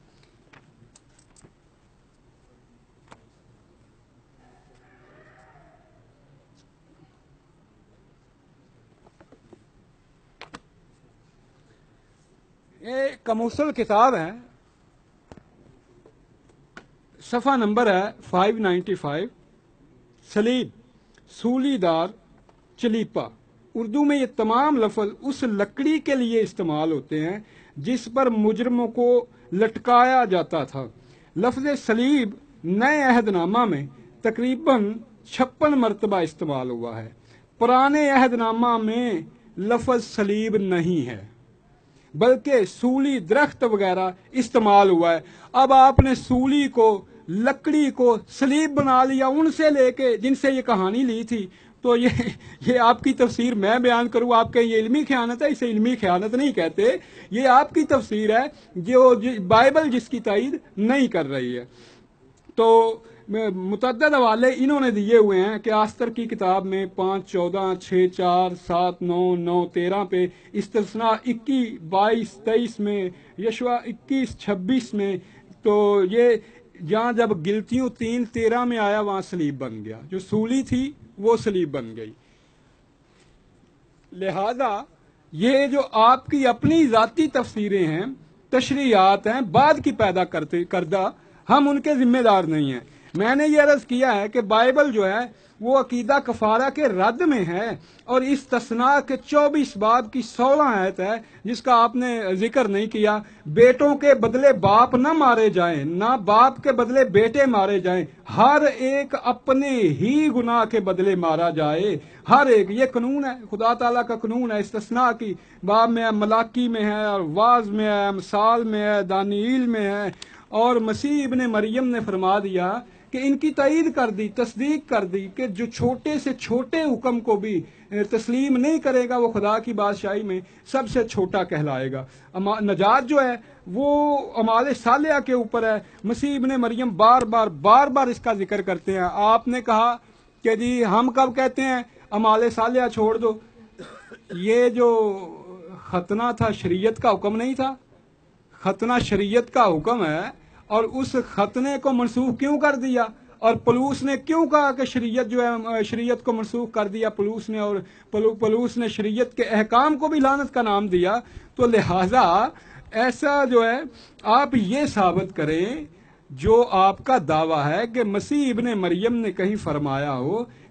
یہ کموسل کتاب ہے، صفحہ نمبر ہے فائیو نائنٹی فائیو. صلیب، سولی دار، چلیپا. اردو میں یہ تمام لفظ اس لکڑی کے لیے استعمال ہوتے ہیں جس پر مجرموں کو لٹکایا جاتا تھا. لفظ صلیب نئے عہد نامہ میں تقریباً چھپن مرتبہ استعمال ہوا ہے. پرانے عہد نامہ میں لفظ صلیب نہیں ہے، بلکہ سولی، درخت وغیرہ استعمال ہوا ہے. اب آپ نے سولی کو، لکڑی کو صلیب بنا لیا ان سے لے کے جن سے یہ کہانی لی تھی. تو یہ یہ آپ کی تفسیر میں بیان کروں، آپ کہیں یہ علمی خیانت ہے. اسے علمی خیانت نہیں کہتے، یہ آپ کی تفسیر ہے جو بائبل جس کی تائید نہیں کر رہی ہے. تو متعدد حوالے انہوں نے دیے ہوئے ہیں کہ آستر کی کتاب میں پانچ چودہ چھ چار سات نو نو تیرہ پہ استثناء اکیس بائیس تیئیس میں، یشوا اکیس چھبیس میں. تو یہ جہاں جب گلتیوں تین تیرہ میں آیا وہاں صلیب بن گیا، جو سولی تھی وہ صلیب بن گئی. لہذا یہ جو آپ کی اپنی ذاتی تفسیریں ہیں، تشریحات ہیں، بعد کی پیدا کرتے کردہ، ہم ان کے ذمہ دار نہیں ہیں. میں نے یہ عرض کیا ہے کہ بائبل جو ہے وہ عقیدہ کفارہ کے رد میں ہے، اور استثناء کے چوبیس باب کی سولہ آیت ہے جس کا آپ نے ذکر نہیں کیا. بیٹوں کے بدلے باپ نہ مارے جائیں، نہ باپ کے بدلے بیٹے مارے جائیں، ہر ایک اپنے ہی گناہ کے بدلے مارا جائے. ہر ایک، یہ قانون ہے، خدا تعالیٰ کا قانون ہے. استثناء کی باب میں ہے، ملاکی میں ہے، اور واعظ میں ہے، مثال میں ہے، دانییل میں ہے. اور مسیح ابن مریم نے فرما دیا کہ ان کی تائید کر دی، تصدیق کر دی کہ جو چھوٹے سے چھوٹے حکم کو بھی تسلیم نہیں کرے گا وہ خدا کی بادشاہی میں سب سے چھوٹا کہلائے گا. نجات جو ہے وہ اعمال صالحہ کے اوپر ہے. مسیح ابن مریم بار بار بار بار اس کا ذکر کرتے ہیں. آپ نے کہا کہ جی ہم کب کہتے ہیں اعمال صالحہ چھوڑ دو؟ یہ جو ختنہ تھا شریعت کا حکم نہیں تھا؟ ختنہ شریعت کا حکم ہے، اور اس ختنے کو منسوخ کیوں کر دیا؟ اور پلوس نے کیوں کہا کہ شریعت جو ہے شریعت کو منسوخ کر دیا پلوس نے، اور پلوس نے شریعت کے احکام کو بھی لعنت کا نام دیا. تو لہٰذا ایسا جو ہے آپ یہ ثابت کریں جو آپ کا دعویٰ ہے کہ مسیح ابن مریم نے کہیں فرمایا ہو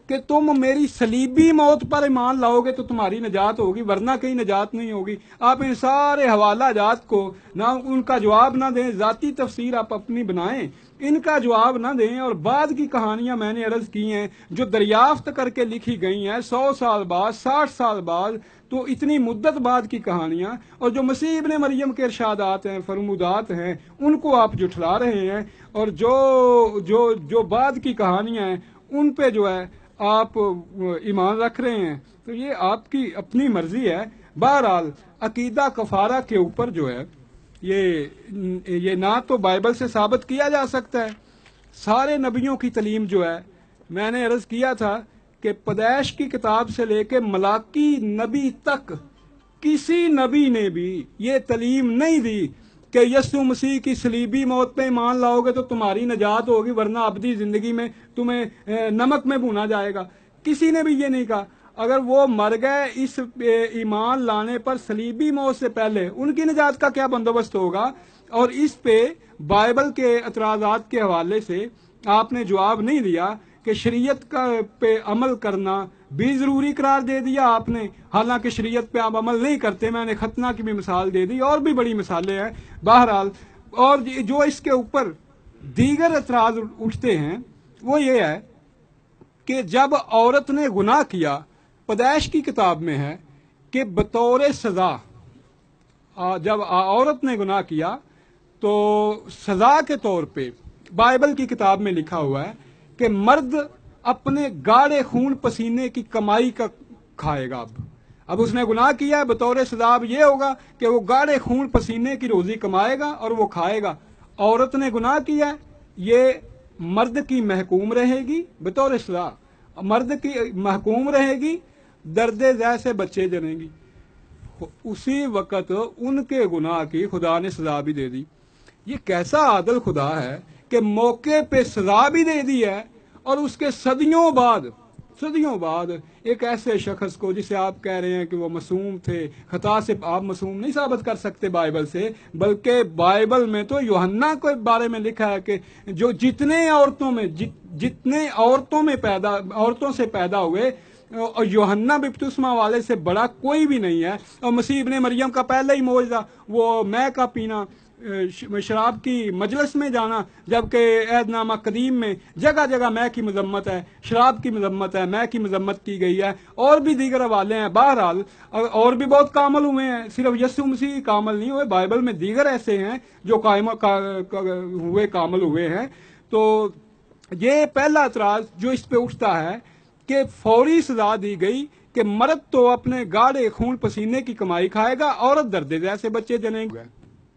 کہ تم میری صلیبی موت پر ایمان لاؤ گے تو تمہاری نجات ہوگی ورنہ کہیں نجات نہیں ہوگی. آپ ان سارے حوالہ جات کو نہ ان کا جواب نہ دیں, ذاتی تفسیر آپ اپنی بنائیں, ان کا جواب نہ دیں. اور بعد کی کہانیاں میں نے عرض کی ہیں جو دریافت کر کے لکھی گئی ہیں سو سال بعد, ساٹھ سال بعد, تو اتنی مدت بعد کی کہانیاں, اور جو مسیح ابن مریم کے ارشادات ہیں, فرمودات ہیں, ان کو آپ جھٹلا رہے ہیں. اور جو جو جو بعد کی کہانیاں ہیں ان پہ جو ہے آپ ایمان رکھ رہے ہیں, تو یہ آپ کی اپنی مرضی ہے. بہرحال عقیدہ کفارہ کے اوپر جو ہے یہ یہ نہ تو بائبل سے ثابت کیا جا سکتا ہے. سارے نبیوں کی تعلیم جو ہے, میں نے عرض کیا تھا کہ پیدائش کی کتاب سے لے کے ملاکی نبی تک کسی نبی نے بھی یہ تعلیم نہیں دی کہ یسوع مسیح کی صلیبی موت پہ ایمان لاؤ گے تو تمہاری نجات ہوگی ورنہ ابدی زندگی میں تمہیں نمک میں بھونا جائے گا. کسی نے بھی یہ نہیں کہا. اگر وہ مر گئے اس ایمان لانے پر صلیبی موت سے پہلے, ان کی نجات کا کیا بندوبست ہوگا؟ اور اس پہ بائبل کے اعتراضات کے حوالے سے آپ نے جواب نہیں دیا کہ شریعت کا پہ عمل کرنا بھی ضروری قرار دے دیا آپ نے, حالانکہ شریعت پہ آپ عمل نہیں کرتے. میں نے ختنہ کی بھی مثال دے دی, اور بھی بڑی مثالیں ہیں. بہرحال اور جو اس کے اوپر دیگر اعتراض اٹھتے ہیں وہ یہ ہے کہ جب عورت نے گناہ کیا, پیدائش کی کتاب میں ہے کہ بطور سزا, جب عورت نے گناہ کیا تو سزا کے طور پہ بائبل کی کتاب میں لکھا ہوا ہے کہ مرد اپنے گاڑے خون پسینے کی کمائی کا کھائے گا. اب اب اس نے گناہ کیا ہے, بطور سزا اب یہ ہوگا کہ وہ گاڑے خون پسینے کی روزی کمائے گا اور وہ کھائے گا. عورت نے گناہ کیا ہے, یہ مرد کی محکوم رہے گی بطور سزا, مرد کی محکوم رہے گی, درد ذہ سے بچے جنے گی. اسی وقت ان کے گناہ کی خدا نے سزا بھی دے دی. یہ کیسا عادل خدا ہے کہ موقع پہ سزا بھی دے دی ہے, اور اس کے صدیوں بعد صدیوں بعد ایک ایسے شخص کو جسے آپ کہہ رہے ہیں کہ وہ معصوم تھے, خطا سے آپ معصوم نہیں ثابت کر سکتے بائبل سے, بلکہ بائبل میں تو یوحنا کے بارے میں لکھا ہے کہ جو جتنے عورتوں میں جتنے عورتوں میں پیدا عورتوں سے پیدا ہوئے, اور یوحنا بپتسمہ والے سے بڑا کوئی بھی نہیں ہے. اور مسیح ابن مریم کا پہلا ہی معجزہ وہ مے کا پینا, شراب کی مجلس میں جانا, جبکہ عہد نامہ قدیم میں جگہ جگہ مے کی مذمت ہے, شراب کی مذمت ہے, مے کی مذمت کی گئی ہے, اور بھی دیگر حوالے ہیں. بہرحال اور بھی بہت کامل ہوئے ہیں, صرف یسوع مسیح کامل نہیں ہوئے, بائبل میں دیگر ایسے ہیں جو قائم ہوئے کامل ہوئے ہیں. تو یہ پہلا اعتراض جو اس پہ اٹھتا ہے کہ فوری سزا دی گئی کہ مرد تو اپنے گاڑے خون پسینے کی کمائی کھائے گا, عورت درد جیسے بچے جنیں گے.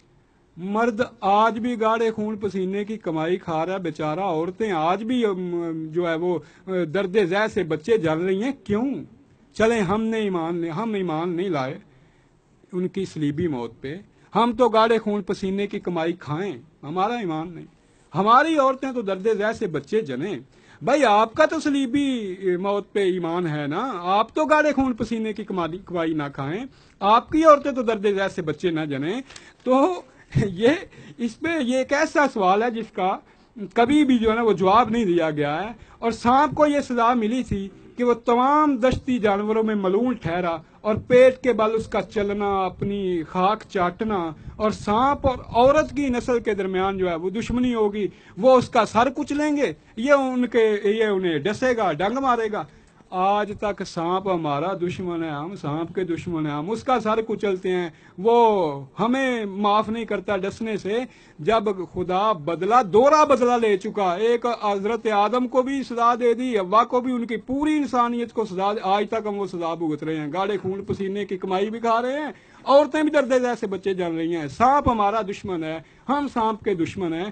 مرد آج بھی گاڑے خون پسینے کی کمائی کھا رہا ہے بیچارہ, عورتیں آج بھی جو ہے وہ درد ذہ سے بچے جل رہی ہیں. کیوں؟ چلیں ہم نے ایمان ہم ایمان نہیں لائے ان کی صلیبی موت پہ, ہم تو گاڑے خون پسینے کی کمائی کھائیں, ہمارا ایمان نہیں. ہماری عورتیں تو درد ذہ سے بچے جنیں. بھائی آپ کا تو صلیبی موت پہ ایمان ہے نا, آپ تو گاڑے خون پسینے کی کمائی نہ کھائیں, آپ کی عورتیں تو درد ذہ سے بچے نہ جنیں. تو یہ اس پہ یہ ایک ایسا سوال ہے جس کا کبھی بھی جو ہے نا وہ جواب نہیں دیا گیا ہے. اور سانپ کو یہ سزا ملی تھی کہ وہ تمام دشتی جانوروں میں ملعون ٹھہرا, اور پیٹ کے بل اس کا چلنا, اپنی خاک چاٹنا, اور سانپ اور عورت کی نسل کے درمیان جو ہے وہ دشمنی ہوگی, وہ اس کا سر کچلیں گے, یہ ان کے یہ انہیں ڈسے گا, ڈنگ مارے گا. آج تک سانپ ہمارا دشمن ہے, ہم سانپ کے دشمن ہیں, ہم اس کا سر کچلتے ہیں, وہ ہمیں معاف نہیں کرتا ڈسنے سے. جب خدا بدلہ دوہرا بدلہ لے چکا, ایک حضرت آدم کو بھی سزا دے دی, حوا کو بھی, ان کی پوری انسانیت کو سزا, آج تک ہم وہ سزا بھگت رہے ہیں, گاڑے خون پسینے کی کمائی بھی کھا رہے ہیں, عورتیں بھی درد ذہ سے بچے جل رہی ہیں. سانپ ہمارا دشمن ہے, ہم سانپ کے دشمن ہیں.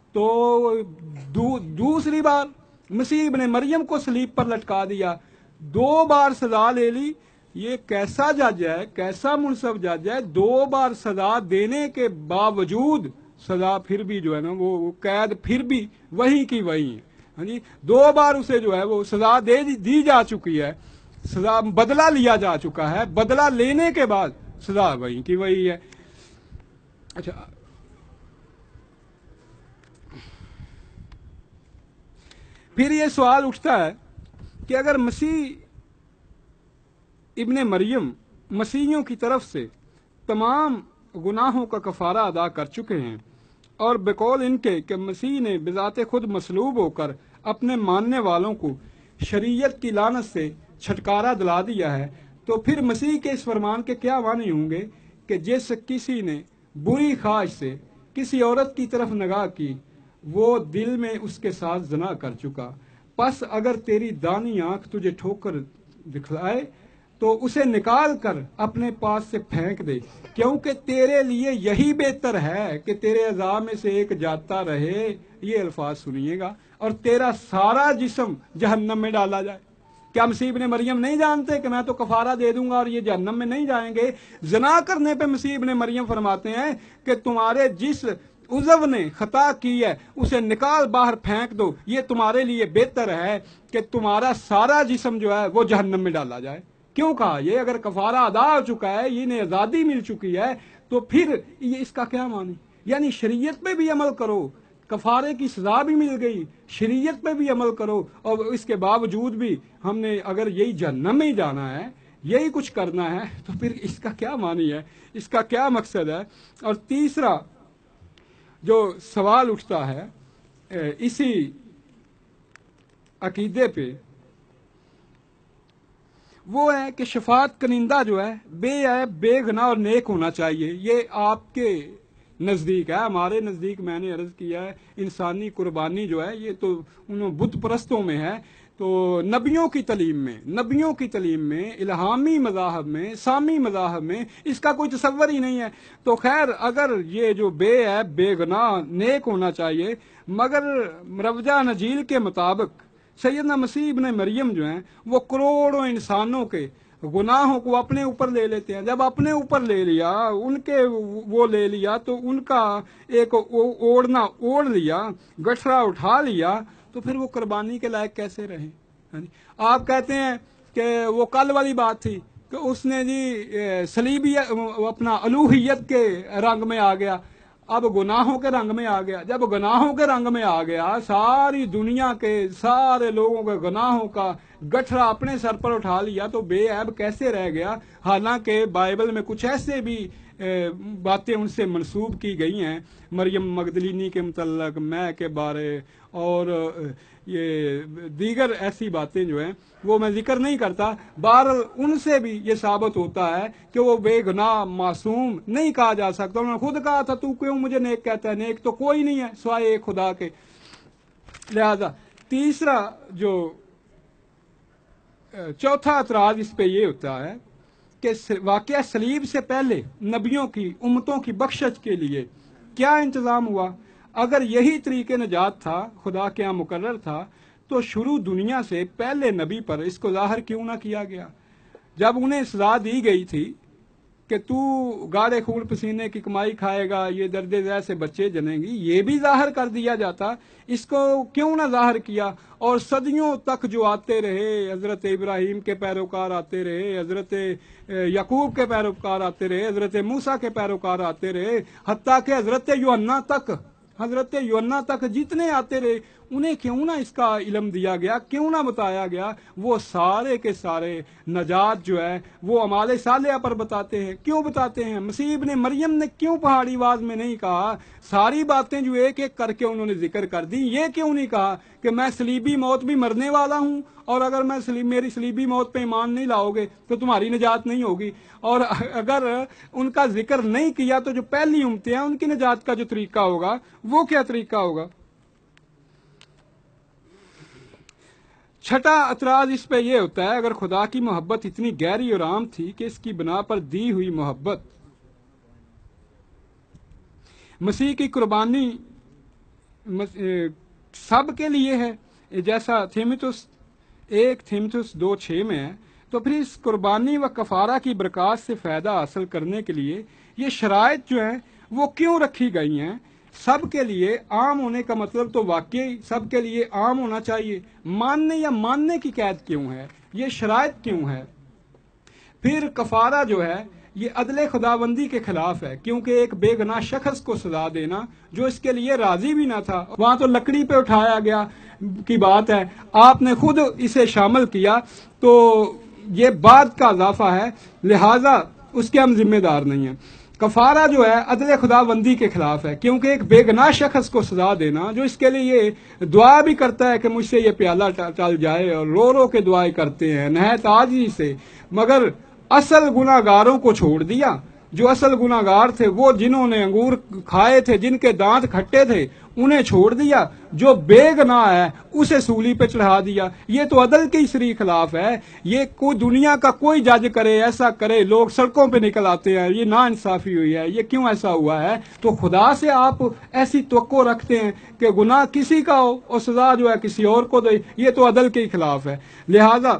تو دو, دوسری بار مسیح ابن مریم کو صلیب پر لٹکا دیا, دو بار سزا لے لی. یہ کیسا جج ہے, کیسا منصف جج ہے, دو بار سزا دینے کے باوجود سزا پھر بھی جو ہے نا وہ قید پھر بھی وہی کی وہی ہے. ہاں جی, دو بار اسے جو ہے وہ سزا دے دی جا چکی ہے, سزا بدلہ لیا جا چکا ہے, بدلہ لینے کے بعد سزا وہی کی وہی ہے. اچھا, پھر یہ سوال اٹھتا ہے کہ اگر مسیح ابن مریم مسیحیوں کی طرف سے تمام گناہوں کا کفارہ ادا کر چکے ہیں، اور بقول ان کے کہ مسیح نے بذات خود مصلوب ہو کر اپنے ماننے والوں کو شریعت کی لعنت سے چھٹکارا دلا دیا ہے، تو پھر مسیح کے اس فرمان کے کیا معنی ہوں گے کہ جس کسی نے بری خواہش سے کسی عورت کی طرف نگاہ کی وہ دل میں اس کے ساتھ زنا کر چکا۔ پس اگر تیری دانی آنکھ تجھے ٹھوکر دکھلائے تو اسے نکال کر اپنے پاس سے پھینک دے، کیونکہ تیرے لیے یہی بہتر ہے کہ تیرے اعضاء میں سے ایک جاتا رہے، یہ الفاظ سنیے گا، اور تیرا سارا جسم جہنم میں ڈالا جائے۔ کیا مسیح ابن مریم نہیں جانتے کہ میں تو کفارہ دے دوں گا اور یہ جہنم میں نہیں جائیں گے؟ زنا کرنے پہ مسیح ابن مریم فرماتے ہیں کہ تمہارے جس عضو نے خطا کی ہے اسے نکال باہر پھینک دو، یہ تمہارے لیے بہتر ہے کہ تمہارا سارا جسم جو ہے وہ جہنم میں ڈالا جائے۔ کیوں کہا یہ؟ اگر کفارہ ادا ہو چکا ہے، انہیں آزادی مل چکی ہے، تو پھر یہ اس کا کیا معنی؟ یعنی شریعت پہ بھی عمل کرو، کفارے کی سزا بھی مل گئی، شریعت پہ بھی عمل کرو، اور اس کے باوجود بھی ہم نے اگر یہی جہنم میں ہی جانا ہے، یہی کچھ کرنا ہے، تو پھر اس کا کیا معنی ہے، اس کا کیا مقصد ہے؟ اور تیسرا جو سوال اٹھتا ہے اسی عقیدے پہ، وہ ہے کہ شفاعت کنندہ جو ہے بے عیب، بے گناہ اور نیک ہونا چاہیے۔ یہ آپ کے نزدیک ہے، ہمارے نزدیک میں نے عرض کیا ہے انسانی قربانی جو ہے یہ تو ان بت پرستوں میں ہے، تو نبیوں کی تعلیم میں نبیوں کی تعلیم میں الہامی مذاہب میں سامی مذاہب میں اس کا کوئی تصور ہی نہیں ہے۔ تو خیر اگر یہ جو بے عیب، بے گناہ، نیک ہونا چاہیے، مگر مروجہ نجیل کے مطابق سیدنا مسیح ابن مریم جو ہیں وہ کروڑوں انسانوں کے گناہوں کو اپنے اوپر لے لیتے ہیں۔ جب اپنے اوپر لے لیا، ان کے وہ لے لیا، تو ان کا ایک اوڑھنا اوڑھ لیا، گٹھرا اٹھا لیا، تو پھر وہ قربانی کے لائق کیسے رہے؟ آپ کہتے ہیں کہ وہ کل والی بات تھی کہ اس نے جی صلیبی اپنا الوہیت کے رنگ میں آ گیا، اب گناہوں کے رنگ میں آ گیا۔ جب گناہوں کے رنگ میں آ گیا، ساری دنیا کے سارے لوگوں کے گناہوں کا گٹھرا اپنے سر پر اٹھا لیا، تو بے عیب کیسے رہ گیا؟ حالانکہ بائبل میں کچھ ایسے بھی باتیں ان سے منسوب کی گئی ہیں، مریم مگدلینی کے متعلق، میں کے بارے، اور یہ دیگر ایسی باتیں جو ہیں وہ میں ذکر نہیں کرتا۔ بہرحال ان سے بھی یہ ثابت ہوتا ہے کہ وہ بے گناہ معصوم نہیں کہا جا سکتا۔ انہوں نے خود کہا تھا تو کیوں مجھے نیک کہتا ہے؟ نیک تو کوئی نہیں ہے سوائے ایک خدا کے۔ لہذا تیسرا جو چوتھا اعتراض اس پہ یہ ہوتا ہے کہ واقعہ صلیب سے پہلے نبیوں کی امتوں کی بخشش کے لیے کیا انتظام ہوا؟ اگر یہی طریقے نجات تھا، خدا کے یہاں مقرر تھا، تو شروع دنیا سے پہلے نبی پر اس کو ظاہر کیوں نہ کیا گیا؟ جب انہیں سزا دی گئی تھی کہ تو گاڑے خون پسینے کی کمائی کھائے گا، یہ درد ذیل سے بچے جنیں گی، یہ بھی ظاہر کر دیا جاتا، اس کو کیوں نہ ظاہر کیا؟ اور صدیوں تک جو آتے رہے، حضرت ابراہیم کے پیروکار آتے رہے، حضرت یعقوب کے پیروکار آتے رہے، حضرت موسیٰ کے پیروکار آتے رہے، حتیٰ کہ حضرت یوحنا تک حضرت یوحنا تک جتنے آتے رہے، انہیں کیوں نہ اس کا علم دیا گیا، کیوں نہ بتایا گیا؟ وہ سارے کے سارے نجات جو ہے وہ اعمال صالحہ پر بتاتے ہیں۔ کیوں بتاتے ہیں؟ مسیح ابن مریم نے کیوں پہاڑی آواز میں نہیں کہا؟ ساری باتیں جو ایک ایک کر کے انہوں نے ذکر کر دی، یہ کیوں نہیں کہا کہ میں صلیبی موت بھی مرنے والا ہوں، اور اگر میں سلیب میری صلیبی موت پہ ایمان نہیں لاؤ گے تو تمہاری نجات نہیں ہوگی؟ اور اگر ان کا ذکر نہیں کیا تو جو پہلی امتیں ہیں ان کی نجات کا جو طریقہ ہوگا وہ کیا طریقہ ہوگا؟ چھٹا اعتراض اس پہ یہ ہوتا ہے، اگر خدا کی محبت اتنی گہری اور عام تھی کہ اس کی بنا پر دی ہوئی محبت مسیح کی قربانی سب کے لیے ہے، جیسا تھیموتھوس ایک تھیموتھوس دو چھ میں ہے، تو پھر اس قربانی و کفارہ کی برکات سے فائدہ حاصل کرنے کے لیے یہ شرائط جو ہیں وہ کیوں رکھی گئی ہیں؟ سب کے لیے عام ہونے کا مطلب تو واقعی سب کے لیے عام ہونا چاہیے، ماننے یا ماننے کی قید کیوں ہے؟ یہ شرائط کیوں ہے؟ پھر کفارہ جو ہے یہ عدل خداوندی کے خلاف ہے، کیونکہ ایک بے گناہ شخص کو سزا دینا جو اس کے لیے راضی بھی نہ تھا، وہاں تو لکڑی پہ اٹھایا گیا، کی بات ہے، آپ نے خود اسے شامل کیا، تو یہ بعد کا اضافہ ہے، لہذا اس کے ہم ذمہ دار نہیں ہیں۔ کفارہ جو ہے عدل خدا بندی کے خلاف ہے، کیونکہ ایک بے گناہ شخص کو سزا دینا جو اس کے لیے یہ دعا بھی کرتا ہے کہ مجھ سے یہ پیالہ ٹل جائے، اور رو رو کے دعائیں کرتے ہیں نہایت عاجزی سے، مگر اصل گناہ گاروں کو چھوڑ دیا۔ جو اصل گناہ گار تھے، وہ جنہوں نے انگور کھائے تھے، جن کے دانت کھٹے تھے، انہیں چھوڑ دیا۔ جو بے گناہ ہے اسے سولی پہ چڑھا دیا۔ یہ تو عدل کے سری خلاف ہے۔ یہ کوئی دنیا کا کوئی جج کرے ایسا کرے، لوگ سڑکوں پہ نکل آتے ہیں، یہ نا انصافی ہوئی ہے، یہ کیوں ایسا ہوا ہے؟ تو خدا سے آپ ایسی توقع رکھتے ہیں کہ گناہ کسی کا ہو اور سزا جو ہے کسی اور کو دے، یہ تو عدل کے خلاف ہے۔ لہذا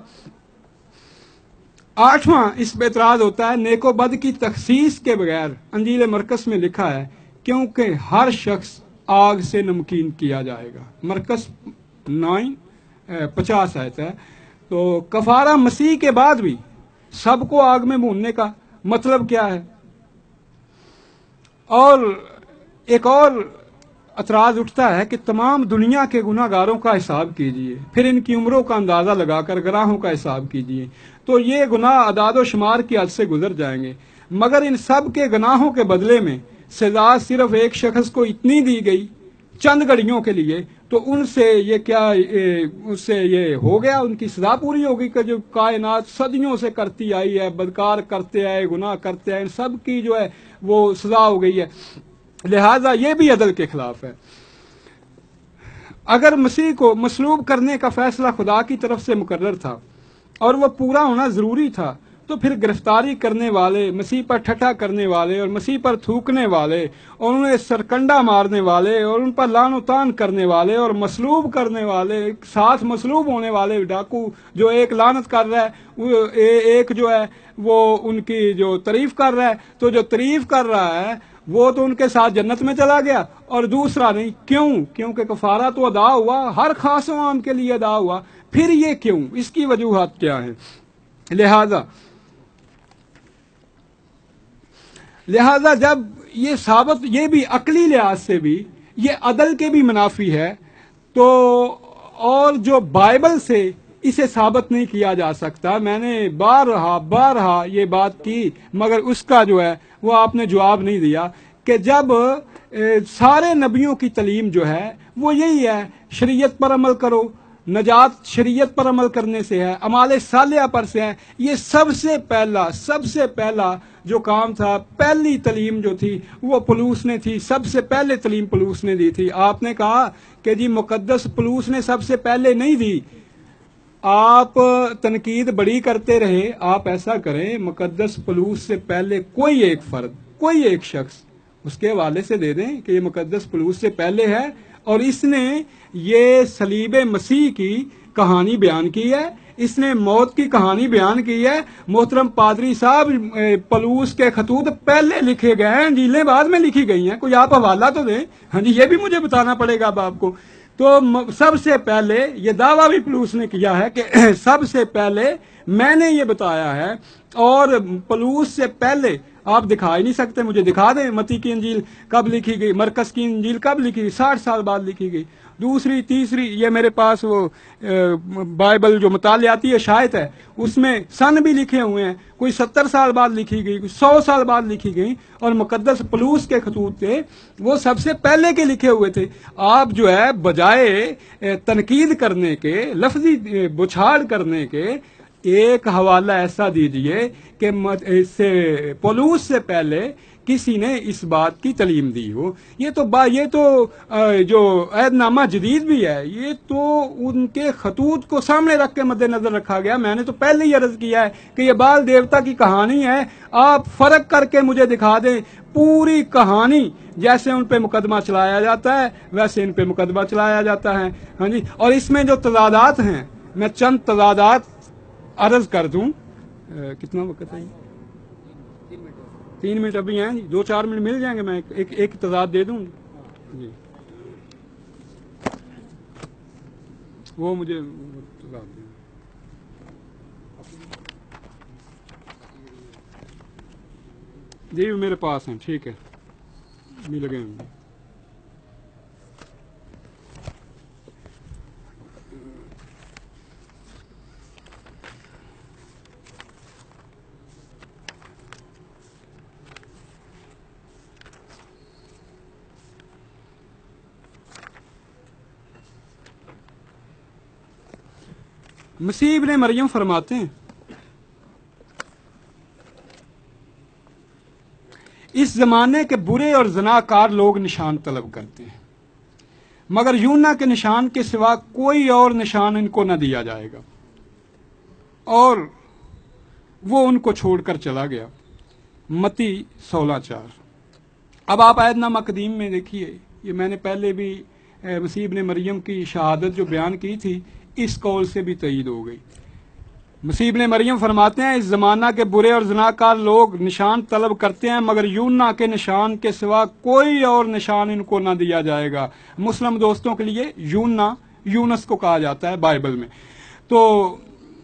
آٹھواں اس پہ اعتراض ہوتا ہے نیک و بد کی تخصیص کے بغیر۔ انجیل مرکس میں لکھا ہے کیونکہ ہر شخص آگ سے نمکین کیا جائے گا، مرکس نائن پچاس آیت ہے۔ تو کفارہ مسیح کے بعد بھی سب کو آگ میں بھوننے کا مطلب کیا ہے؟ اور ایک اور اعتراض اٹھتا ہے کہ تمام دنیا کے گناہ گاروں کا حساب کیجئے، پھر ان کی عمروں کا اندازہ لگا کر گناہوں کا حساب کیجئے، تو یہ گناہ اعداد و شمار کی حد سے گزر جائیں گے۔ مگر ان سب کے گناہوں کے بدلے میں سزا صرف ایک شخص کو اتنی دی گئی چند گھڑیوں کے لیے، تو ان سے یہ کیا اس سے یہ ہو گیا، ان کی سزا پوری ہوگی کہ جو کائنات صدیوں سے کرتی آئی ہے، بدکار کرتے آئے، گناہ کرتے آئے، ان سب کی جو ہے وہ سزا ہو گئی ہے۔ لہذا یہ بھی عدل کے خلاف ہے۔ اگر مسیح کو مصلوب کرنے کا فیصلہ خدا کی طرف سے مقرر تھا اور وہ پورا ہونا ضروری تھا، تو پھر گرفتاری کرنے والے، مسیح پر ٹھٹھا کرنے والے اور مسیح پر تھوکنے والے اور انہیں سرکنڈا مارنے والے اور ان پر لعن و طعن کرنے والے اور مصلوب کرنے والے، ساتھ مصلوب ہونے والے ڈاکو جو ایک لعنت کر رہا ہے، ایک جو ہے وہ ان کی جو تعریف کر رہا ہے، تو جو تعریف کر رہا ہے وہ تو ان کے ساتھ جنت میں چلا گیا اور دوسرا نہیں۔ کیوں؟ کیونکہ کفارہ تو ادا ہوا، ہر خاص و عام کے لیے ادا ہوا۔ پھر یہ کیوں؟ اس کی وجوہات کیا ہیں؟ لہذا لہذا جب یہ ثابت، یہ بھی عقلی لحاظ سے بھی یہ عدل کے بھی منافی ہے، تو اور جو بائبل سے اسے ثابت نہیں کیا جا سکتا، میں نے بارہا بارہا یہ بات کی، مگر اس کا جو ہے وہ آپ نے جواب نہیں دیا کہ جب سارے نبیوں کی تعلیم جو ہے وہ یہی ہے، شریعت پر عمل کرو، نجات شریعت پر عمل کرنے سے ہے، اعمال صالحہ پر سے ہے۔ یہ سب سے پہلا سب سے پہلا جو کام تھا، پہلی تعلیم جو تھی وہ پولوس نے تھی، سب سے پہلے تعلیم پولوس نے دی تھی۔ آپ نے کہا کہ جی مقدس پولوس نے سب سے پہلے نہیں دی، آپ تنقید بڑی کرتے رہے۔ آپ ایسا کریں، مقدس پولوس سے پہلے کوئی ایک فرد، کوئی ایک شخص اس کے حوالے سے دے دیں کہ یہ مقدس پولوس سے پہلے ہے اور اس نے یہ صلیب مسیح کی کہانی بیان کی ہے، اس نے موت کی کہانی بیان کی ہے۔ محترم پادری صاحب، پولوس کے خطوط پہلے لکھے گئے ہیں، انجیلیں بعد میں لکھی گئی ہیں، کوئی آپ حوالہ تو دیں۔ ہاں جی، یہ بھی مجھے بتانا پڑے گا اب آپ کو۔ تو سب سے پہلے یہ دعویٰ بھی پولوس نے کیا ہے کہ سب سے پہلے میں نے یہ بتایا ہے، اور پولوس سے پہلے آپ دکھا ہی نہیں سکتے، مجھے دکھا دیں متی کی انجیل کب لکھی گئی، مرکز کی انجیل کب لکھی گئی، ساٹھ سال بعد لکھی گئی۔ دوسری تیسری، یہ میرے پاس وہ بائبل جو مطالعاتی اشاعت ہے اس میں سن بھی لکھے ہوئے ہیں، کوئی ستر سال بعد لکھی گئی، کوئی سو سال بعد لکھی گئی، اور مقدس پولوس کے خطوط تھے وہ سب سے پہلے کے لکھے ہوئے تھے۔ آپ جو ہے بجائے تنقید کرنے کے، لفظی بچھاڑ کرنے کے، ایک حوالہ ایسا دیجئے کہ اس سے پولوس سے پہلے کسی نے اس بات کی تعلیم دی ہو۔ یہ تو با یہ تو جو عہد نامہ جدید بھی ہے، یہ تو ان کے خطوط کو سامنے رکھ کے مد نظر رکھا گیا۔ میں نے تو پہلے ہی عرض کیا ہے کہ یہ بال دیوتا کی کہانی ہے، آپ فرق کر کے مجھے دکھا دیں پوری کہانی، جیسے ان پہ مقدمہ چلایا جاتا ہے ویسے ان پہ مقدمہ چلایا جاتا ہے۔ ہاں جی، اور اس میں جو تضادات ہیں، میں چند تضادات عرض کر دوں۔ کتنا وقت ہے؟ تین منٹ ابھی ہیں، دو چار منٹ مل جائیں گے، میں ایک ایک تضاد دے دوں جی، وہ مجھے تضاد دیں۔ جی میرے پاس ہیں، ٹھیک ہے، بھی لگے ہوں گے۔ मसीह इब्ने मरियम फरमाते हैं, इस जमाने के बुरे और जनाकार लोग निशान तलब करते हैं, मगर यूना के निशान के सिवा कोई और निशान इनको न दिया जाएगा। और वो उनको छोड़कर चला गया। मती सोलह चार। अब आप आयतनामा कदीम में देखिए, ये मैंने पहले भी मसीह इब्ने मरियम की शहादत जो बयान की थी, इस कौल से भी तईद हो गई। मसीह इब्ने मरियम फरमाते हैं, इस जमाना के बुरे और जनाकार लोग निशान तलब करते हैं, मगर यूना के निशान के सिवा कोई और निशान इनको ना दिया जाएगा। मुस्लिम दोस्तों के लिए यूना यूनस को कहा जाता है बाइबल में। तो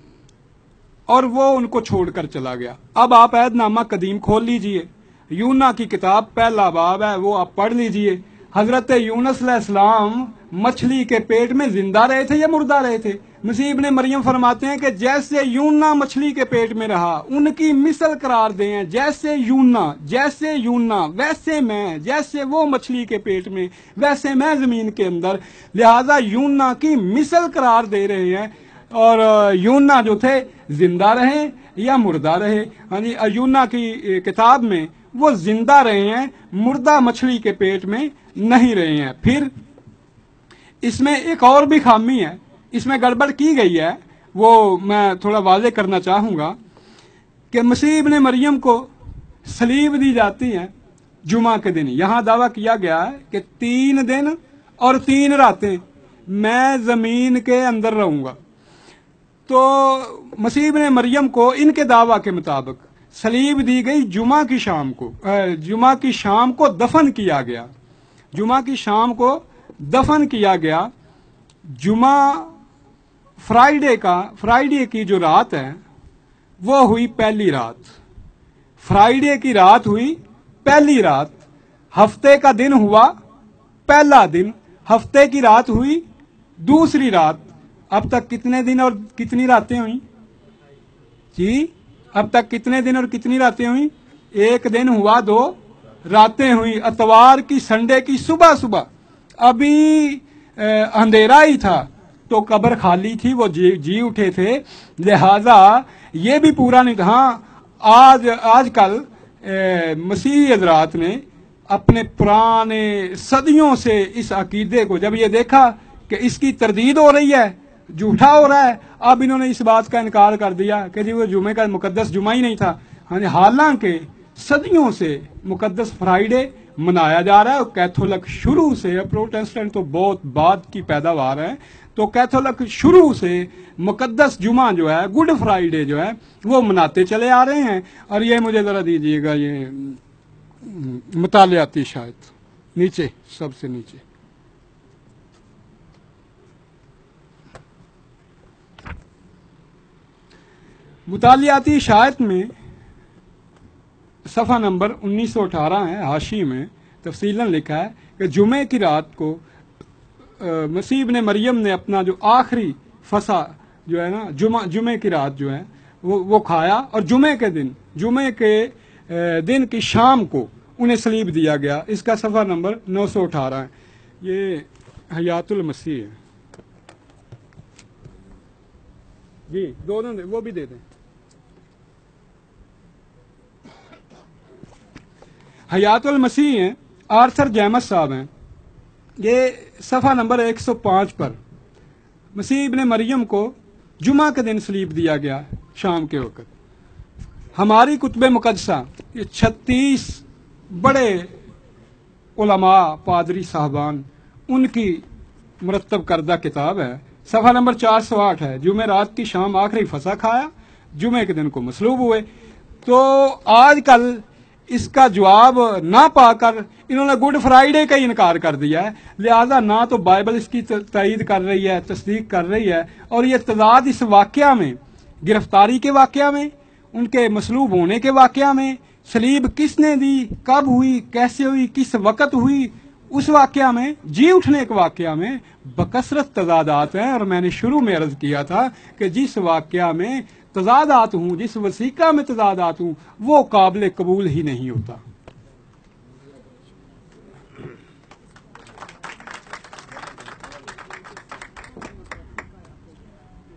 और वो उनको छोड़कर चला गया। अब आप ऐदनामा कदीम खोल लीजिए, यूना की किताब पहला बाब है, वो आप पढ़ लीजिए। हजरत यूनुस अलैहिस्सलाम मछली के पेट में जिंदा रहे थे या मुर्दा रहे थे? मसीह इब्ने मरियम फरमाते हैं कि जैसे यूना मछली के पेट में रहा, उनकी मिसल करार दें, जैसे यूना जैसे यूना वैसे मैं, जैसे वो मछली के पेट में वैसे मैं जमीन के अंदर। लिहाजा यूना की मिसल करार दे रहे हैं, और यूना जो थे जिंदा रहे या मुर्दा रहे। हाँ जी, यूना की किताब में वो जिंदा रहे हैं, मुर्दा मछली के पेट में नहीं रहे हैं। फिर इसमें एक और भी खामी है, इसमें गड़बड़ की गई है, वो मैं थोड़ा वाज़ेह करना चाहूंगा कि मसीह इब्ने मरियम को सलीब दी जाती है जुमा के दिन। यहां दावा किया गया है कि तीन दिन और तीन रातें मैं जमीन के अंदर रहूंगा। तो मसीह इब्ने मरियम को इनके दावा के मुताबिक सलीब दी गई जुमा की शाम को, जुमा की शाम को दफन किया गया, जुमा की शाम को दफन किया गया। जुमा फ्राइडे का फ्राइडे की जो रात है वो हुई पहली रात, फ्राइडे की रात हुई पहली रात। हफ्ते का दिन हुआ पहला दिन, हफ्ते की रात हुई दूसरी रात। अब तक कितने दिन और कितनी रातें हुई जी? अब तक कितने दिन और कितनी रातें हुई? एक दिन हुआ, दो रातें हुई। अतवार की संडे की सुबह सुबह अभी अंधेरा ही था तो कब्र खाली थी, वो जी, जी उठे थे। लिहाजा ये भी पूरा नहीं था। हाँ, आज आजकल मसीही हजरात ने अपने पुराने सदियों से इस अकीदे को जब ये देखा कि इसकी तरदीद हो रही है, झूठा हो रहा है, अब इन्होंने इस बात का इनकार कर दिया कि जी वो जुमे का मुकद्दस जुमा ही नहीं था। हालांकि सदियों से मुकद्दस फ्राइडे मनाया जा रहा है, और कैथोलिक शुरू से, प्रोटेस्टेंट तो बहुत बाद की पैदावार है, तो कैथोलिक शुरू से मुकद्दस जुमा जो है, गुड फ्राइडे जो है, वो मनाते चले आ रहे हैं। और ये मुझे जरा दीजिएगा, ये मुतालियाती शायद नीचे, सबसे नीचे मुतालियाती शायद में सफ़ा नंबर उन्नीस सौ अठारह है, हाशी में तफसीलन लिखा है कि जुमे की रात को मसीह इब्ने मरियम ने अपना जो आखिरी फसा जो है ना, जुमा जुमे की रात जो है वो वो खाया, और जुमे के दिन जुमे के दिन की शाम को उन्हें सलीब दिया गया। इसका सफ़ा नंबर नौ सौ अठारह है। ये हयातुल मसीह है जी, दोनों दे, वो भी दे दें। हयातुल मसीह हैं, आर्थर जेमस साहब हैं। ये सफ़ा नंबर एक सौ पाँच पर मसीह इब्ने मरियम को जुमा के दिन सलीब दिया गया शाम के वक़्त। हमारी कुतुब मुक़द्दसा, ये छत्तीस बड़े उलमा पादरी साहबान, उनकी मुरत्तब करदा किताब है। सफ़ा नंबर चार सौ आठ है। जुमे रात की शाम आखिरी फसा खाया, जुमे के दिन को मसलूब हुए। तो आजकल इसका जवाब ना पाकर इन्होंने गुड फ्राइडे का ही इनकार कर दिया है। लिहाजा ना तो बाइबल इसकी तईद कर रही है, तस्दीक कर रही है, और ये तजाद इस वाक़या में, गिरफ्तारी के वाक़या में, उनके मसलूब होने के वाक़या में, सलीब किसने दी, कब हुई, कैसे हुई, किस वक़्त हुई, उस वाक़या में, जी उठने के वाक़या में बकसरत तजादात हैं। और मैंने शुरू में अर्ज़ किया था कि जिस वाक़या में तजादात हूँ, जिस वसीका में तजादात हूँ, वो काबिल कबूल ही नहीं होता।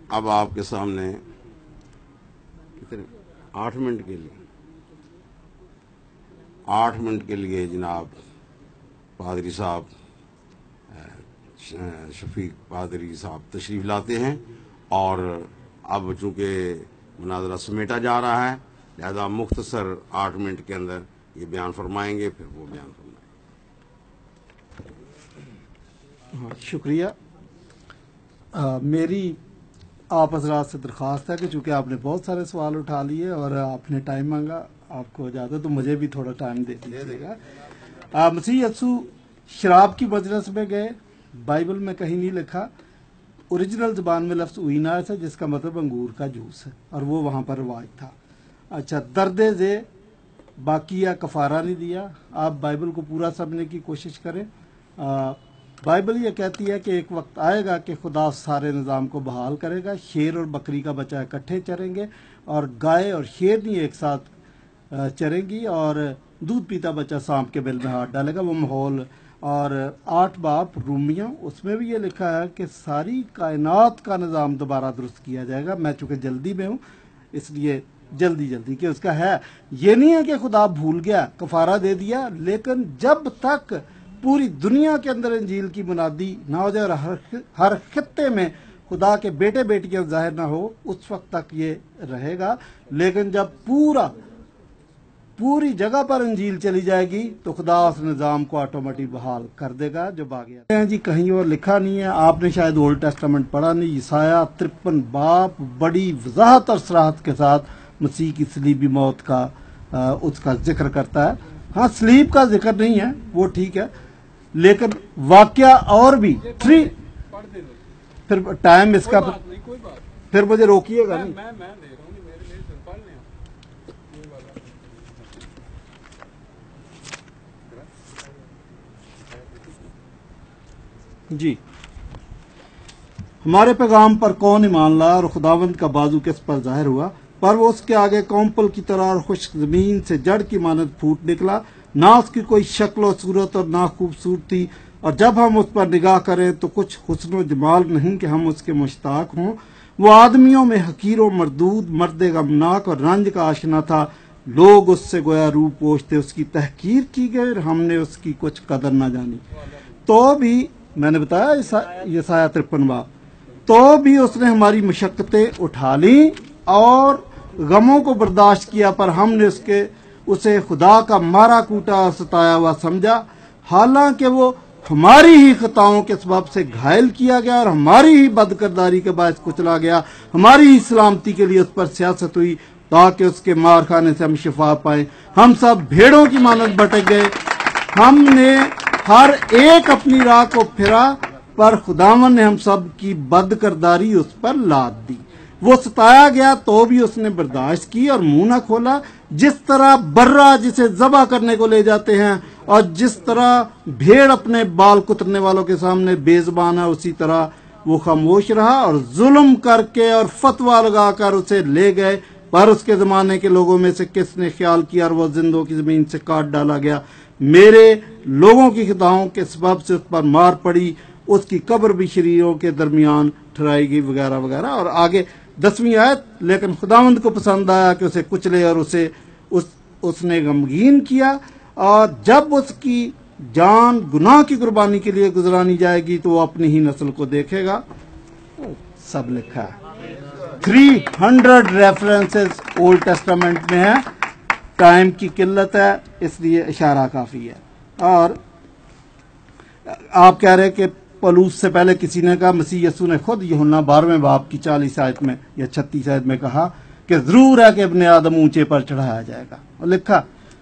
اب آپ کے سامنے کتنے آٹھ منٹ کے لیے آٹھ منٹ کے لیے جناب پادری صاحب شفیق پادری صاحب تشریف لاتے ہیں، اور اب چونکہ مناظرہ سمیٹا جا رہا ہے لہذا مختصر آٹھ منٹ کے اندر یہ بیان فرمائیں گے، پھر وہ بیان فرمائیں گے۔ ہاں شکریہ۔ آ, میری آپ حضرات سے درخواست ہے کہ چونکہ آپ نے بہت سارے سوال اٹھا لیے اور آپ نے ٹائم مانگا، آپ کو اجازت تو مجھے بھی تھوڑا ٹائم دے دیجیے گا۔ مسیح یسوع شراب کی مجلس میں گئے، بائبل میں کہیں نہیں لکھا، اوریجنل زبان میں لفظ اویناس ہے جس کا مطلب انگور کا جوس ہے، اور وہ وہاں پر رواج تھا۔ اچھا، درد ذے باقی یا کفارہ نہیں دیا۔ آپ بائبل کو پورا سمجھنے کی کوشش کریں۔ آ, بائبل یہ کہتی ہے کہ ایک وقت آئے گا کہ خدا سارے نظام کو بحال کرے گا، شیر اور بکری کا بچہ اکٹھے چریں گے، اور گائے اور شیرنی ایک ساتھ چریں گی، اور دودھ پیتا بچہ سانپ کے بل میں ہاتھ ڈالے گا۔ وہ ماحول، اور آٹھ باپ رومیہ اس میں بھی یہ لکھا ہے کہ ساری کائنات کا نظام دوبارہ درست کیا جائے گا۔ میں چونکہ جلدی میں ہوں اس لیے جلدی جلدی کہ اس کا ہے، یہ نہیں ہے کہ خدا بھول گیا کفارہ دے دیا، لیکن جب تک پوری دنیا کے اندر انجیل کی منادی نہ ہو جائے اور ہر خطے میں خدا کے بیٹے بیٹیاں ظاہر نہ ہو، اس وقت تک یہ رہے گا۔ لیکن جب پورا پوری جگہ پر انجیل چلی جائے گی تو خدا اس نظام کو آٹومیٹک بحال کر دے گا جو باغی جی کہیں اور لکھا نہیں ہے۔ آپ نے شاید اولڈ ٹیسٹامنٹ پڑھا نہیں۔ یسایہ ترپن باپ بڑی وضاحت اور صراحت کے ساتھ مسیح کی صلیبی موت کا آ, اس کا ذکر کرتا ہے۔ ہاں صلیب کا ذکر نہیں ہے، وہ ٹھیک ہے، لیکن واقعہ اور بھی تھری پھر ٹائم اس کا پھر مجھے روکیے گا نہیں۔ جی، ہمارے پیغام پر کون ایمان لا اور خداوند کا بازو کس پر ظاہر ہوا؟ پر وہ اس کے آگے کومپل کی طرح اور خشک زمین سے جڑ کی مانند پھوٹ نکلا، نہ اس کی کوئی شکل و صورت اور نہ خوبصورتی، اور جب ہم اس پر نگاہ کریں تو کچھ حسن و جمال نہیں کہ ہم اس کے مشتاق ہوں۔ وہ آدمیوں میں حقیر و مردود، مرد غمناک اور رنج کا آشنا تھا، لوگ اس سے گویا روح پوچھتے، اس کی تحقیر کی گئی اور ہم نے اس کی کچھ قدر نہ جانی۔ تو بھی میں نے بتایا یسایہ ترپن باپ، تو بھی اس نے ہماری مشقتیں اٹھا لیں اور غموں کو برداشت کیا، پر ہم نے اس کے اسے خدا کا مارا کوٹا اور ستایا ہوا سمجھا، حالانکہ وہ ہماری ہی خطاؤں کے سبب سے گھائل کیا گیا اور ہماری ہی بدکرداری کے باعث کچلا گیا، ہماری ہی سلامتی کے لیے اس پر سیاست ہوئی تاکہ اس کے مار کھانے سے ہم شفا پائیں۔ ہم سب بھیڑوں کی مانند بھٹک گئے، ہم نے ہر ایک اپنی راہ کو پھرا، پر خداوند نے ہم سب کی بدکرداری اس پر لاد دی۔ وہ ستایا گیا تو بھی اس نے برداشت کی اور منہ نہ کھولا، جس طرح برہ جسے ذبح کرنے کو لے جاتے ہیں اور جس طرح بھیڑ اپنے بال کترنے والوں کے سامنے بے زبان ہے، اسی طرح وہ خاموش رہا اور ظلم کر کے اور فتویٰ لگا کر اسے لے گئے۔ پر اس کے زمانے کے لوگوں میں سے کس نے خیال کیا اور وہ زندوں کی زمین سے کاٹ ڈالا گیا؟ میرے لوگوں کی خطاؤں کے سبب سے اس پر مار پڑی، اس کی قبر بھی شریروں کے درمیان ٹھہرائی گئی، وغیرہ وغیرہ۔ اور آگے دسویں آیت، لیکن خداوند کو پسند آیا کہ اسے کچلے اور اسے اس, اس نے غمگین کیا، اور جب اس کی جان گناہ کی قربانی کے لیے گزرانی جائے گی تو وہ اپنی ہی نسل کو دیکھے گا۔ سب لکھا ہے، three hundred references Old Testament میں ہے۔ ٹائم کی قلت ہے اس لیے اشارہ کافی ہے۔ اور آپ کہہ رہے کہ پلوس سے پہلے کسی نے کہا، مسیح یسوع نے خود یوحنا بارہویں باپ کی چالیس آیت میں یا چھتیس آیت میں کہا کہ ضرور ہے کہ ابن آدم اونچے پر چڑھایا جائے گا، اور لکھا۔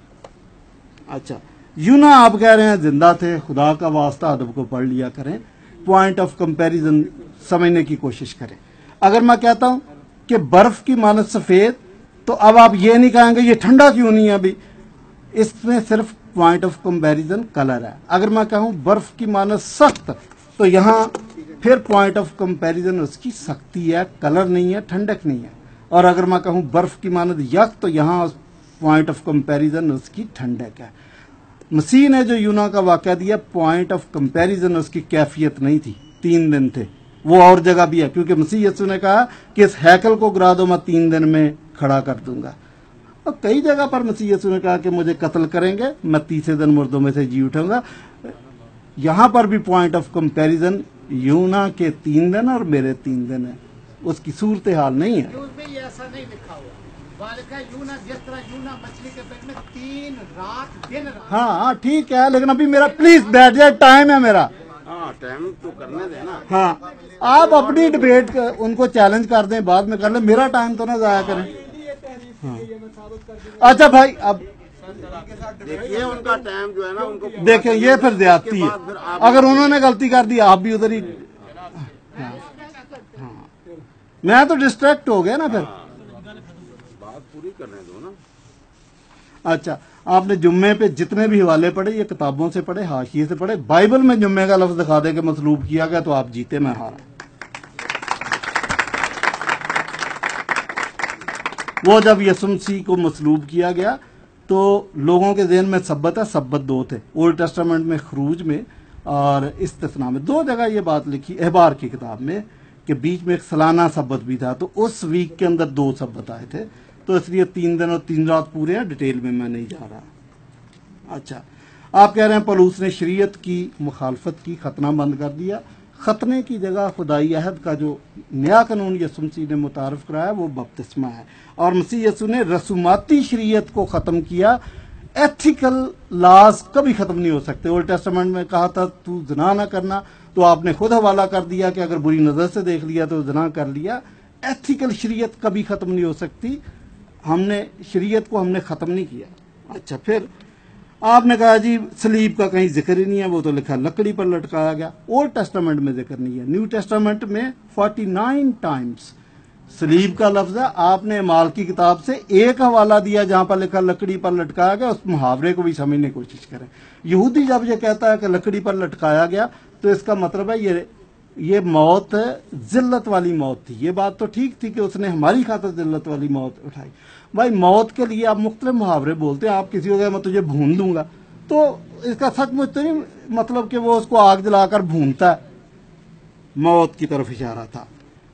اچھا، یونا آپ کہہ رہے ہیں زندہ تھے، خدا کا واسطہ ادب کو پڑھ لیا کریں، پوائنٹ آف کمپیریزن سمجھنے کی کوشش کریں۔ اگر میں کہتا ہوں کہ برف کی مانند سفید، تو اب آپ یہ نہیں کہیں گے یہ ٹھنڈا کیوں نہیں ہے ابھی، اس میں صرف پوائنٹ آف کمپیریزن کلر ہے۔ اگر میں کہوں برف کی مانند سخت، تو یہاں پھر پوائنٹ آف کمپیریزن اس کی سختی ہے، کلر نہیں ہے، ٹھنڈک نہیں ہے۔ اور اگر میں کہوں برف کی مانند یخ، تو یہاں پوائنٹ آف کمپیریزن اس کی ٹھنڈک ہے۔ مسیح نے جو یونا کا واقعہ دیا، پوائنٹ آف کمپیریزن اس کی کیفیت نہیں تھی، تین دن تھے वो और जगह भी है, क्योंकि मसीह यीशु ने कहा कि इस हैकल को गिरा दो, मैं तीन दिन में खड़ा कर दूंगा। और कई जगह पर मसीह यीशु ने कहा कि मुझे कत्ल करेंगे, मैं तीसरे दिन मुर्दों में से जी उठूंगा। यहां पर भी पॉइंट ऑफ कंपैरिजन यूना के तीन दिन और मेरे तीन दिन है, उसकी सूरत हाल नहीं है। उसमें ये ऐसा नहीं लिखा हुआ, लिखा यूना जिस तरह यूना मछली के पेट में तीन रात दिन रात। हाँ ठीक है, लेकिन अभी मेरा प्लीज बैठ जाए, टाइम है मेरा। हाँ टाइम तो करने देना। हाँ आप अपनी डिबेट कर, उनको चैलेंज कर दें, बाद में कर लें, मेरा टाइम तो ना जाया करें। हाँ। अच्छा भाई अब देखिए उनका टाइम जो है ना, उनको देखें ये फिर ज्यादती है, अगर उन्होंने गलती कर दी आप भी उधर ही। हाँ। हाँ। मैं तो डिस्ट्रैक्ट हो गया ना फिर। बात पूरी करने दो ना। अच्छा आपने जुम्मे पे जितने भी हवाले पढ़े ये किताबों से पढ़े, हाशिए से पढ़े, बाइबल में जुम्मे का लफ्ज दिखा दे के मसलूब किया गया तो आप जीते, मैं हारा। वो जब यीशु मसीह को मसलूब किया गया तो लोगों के ज़हन में सब्बत है, सब्बत दो थे, ओल्ड टेस्टामेंट में खरूज में और इस्तिस्ना में, दो जगह ये बात लिखी अहबार की किताब में कि बीच में एक सालाना सब्बत भी था, तो उस वीक के अंदर दो सब्बत आए थे, तो इसलिए तीन दिन और तीन रात पूरे हैं, डिटेल में मैं नहीं जा रहा। अच्छा आप कह रहे हैं पलूस ने शरीयत की मुखालफत की, खतना बंद कर दिया। खतने की जगह खुदाई अहद का जो नया कानून यीशु मसीह ने मुतारफ कराया वो बपतिस्मा है, और मसीह यीशु ने रसूमाती शरीयत को ख़त्म किया। एथिकल लॉज कभी ख़त्म नहीं हो सकते। ओल्ड टेस्टामेंट में कहा था तू ज़िना ना करना, तो आपने खुद हवाला कर दिया कि अगर बुरी नज़र से देख लिया तो ज़िना कर लिया। एथिकल शरीयत कभी ख़त्म नहीं हो सकती, हमने शरीयत को हमने ख़त्म नहीं किया। अच्छा फिर आपने कहा जी सलीब का कहीं जिक्र ही नहीं है, वो तो लिखा लकड़ी पर लटकाया गया। ओल्ड टेस्टामेंट में जिक्र नहीं है, न्यू टेस्टामेंट में उनचास टाइम्स सलीब का लफ्ज है। आपने माल की किताब से एक हवाला दिया जहां पर लिखा लकड़ी पर लटकाया गया, उस मुहावरे को भी समझने की कोशिश करें। यहूदी जब ये कहता है कि लकड़ी पर लटकाया गया तो इसका मतलब है ये ये मौत जिल्लत वाली मौत थी। ये बात तो ठीक थी कि उसने हमारी खातिर जिल्लत वाली मौत उठाई। भाई मौत के लिए आप मुख्तलिफ मुहावरे बोलते हैं, आप किसी को कहें मैं तुझे भून दूंगा, तो इसका सचमुच तो नहीं मतलब कि वो उसको आग जलाकर भूनता है, मौत की तरफ इशारा था।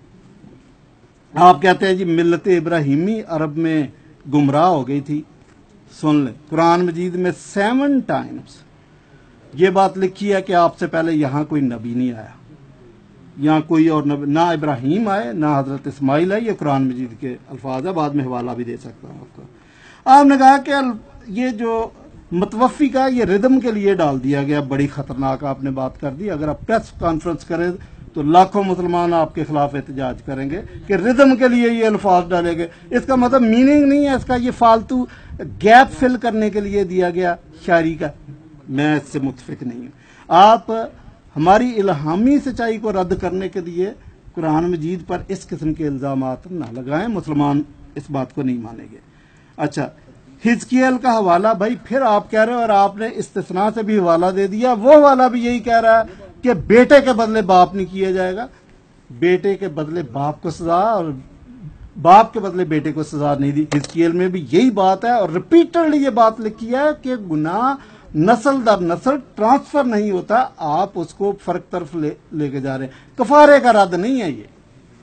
आप कहते हैं जी मिल्लत इब्राहिमी अरब में गुमराह हो गई थी। सुन ले कुरान मजीद में सेवन टाइम्स ये बात लिखी है कि आपसे पहले यहां कोई नबी नहीं आया, यहाँ कोई और नबी, ना इब्राहिम आए ना हजरत इस्माइल आए। ये कुरान मजीद के अल्फाज है, बाद में हवाला भी दे सकता हूँ आपको। आपने कहा कि ये जो मतवफ़ी का ये रिदम के लिए डाल दिया गया, बड़ी खतरनाक आपने बात कर दी। अगर आप प्रेस कॉन्फ्रेंस करें तो लाखों मुसलमान आपके खिलाफ एहतजाज करेंगे कि रिदम के लिए ये अल्फाज डाले गए। इसका मतलब मीनिंग नहीं है इसका, ये फालतू गैप फिल करने के लिए दिया गया शायरी का। मैं इससे मुतफिक नहीं हूँ। आप हमारी इल्हामी सच्चाई को रद्द करने के लिए कुरान मजीद पर इस किस्म के इल्जामात ना लगाएं, मुसलमान इस बात को नहीं मानेंगे। अच्छा हिजकियल का हवाला, भाई फिर आप कह रहे हो और आपने इस्तिस्ना से भी हवाला दे दिया, वो हवाला भी यही कह रहा है कि बेटे के बदले बाप नहीं किया जाएगा। बेटे के बदले बाप को सजा और बाप के बदले बेटे को सजा नहीं दी। हिजकियल में भी यही बात है, और रिपीटेडली ये बात लिखी है कि गुनाह नस्ल दर नस्ल ट्रांसफर नहीं होता, आप उसको फर्क तरफ ले लेके जा रहे हैं। कफारे का रद्द नहीं है ये।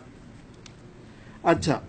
अच्छा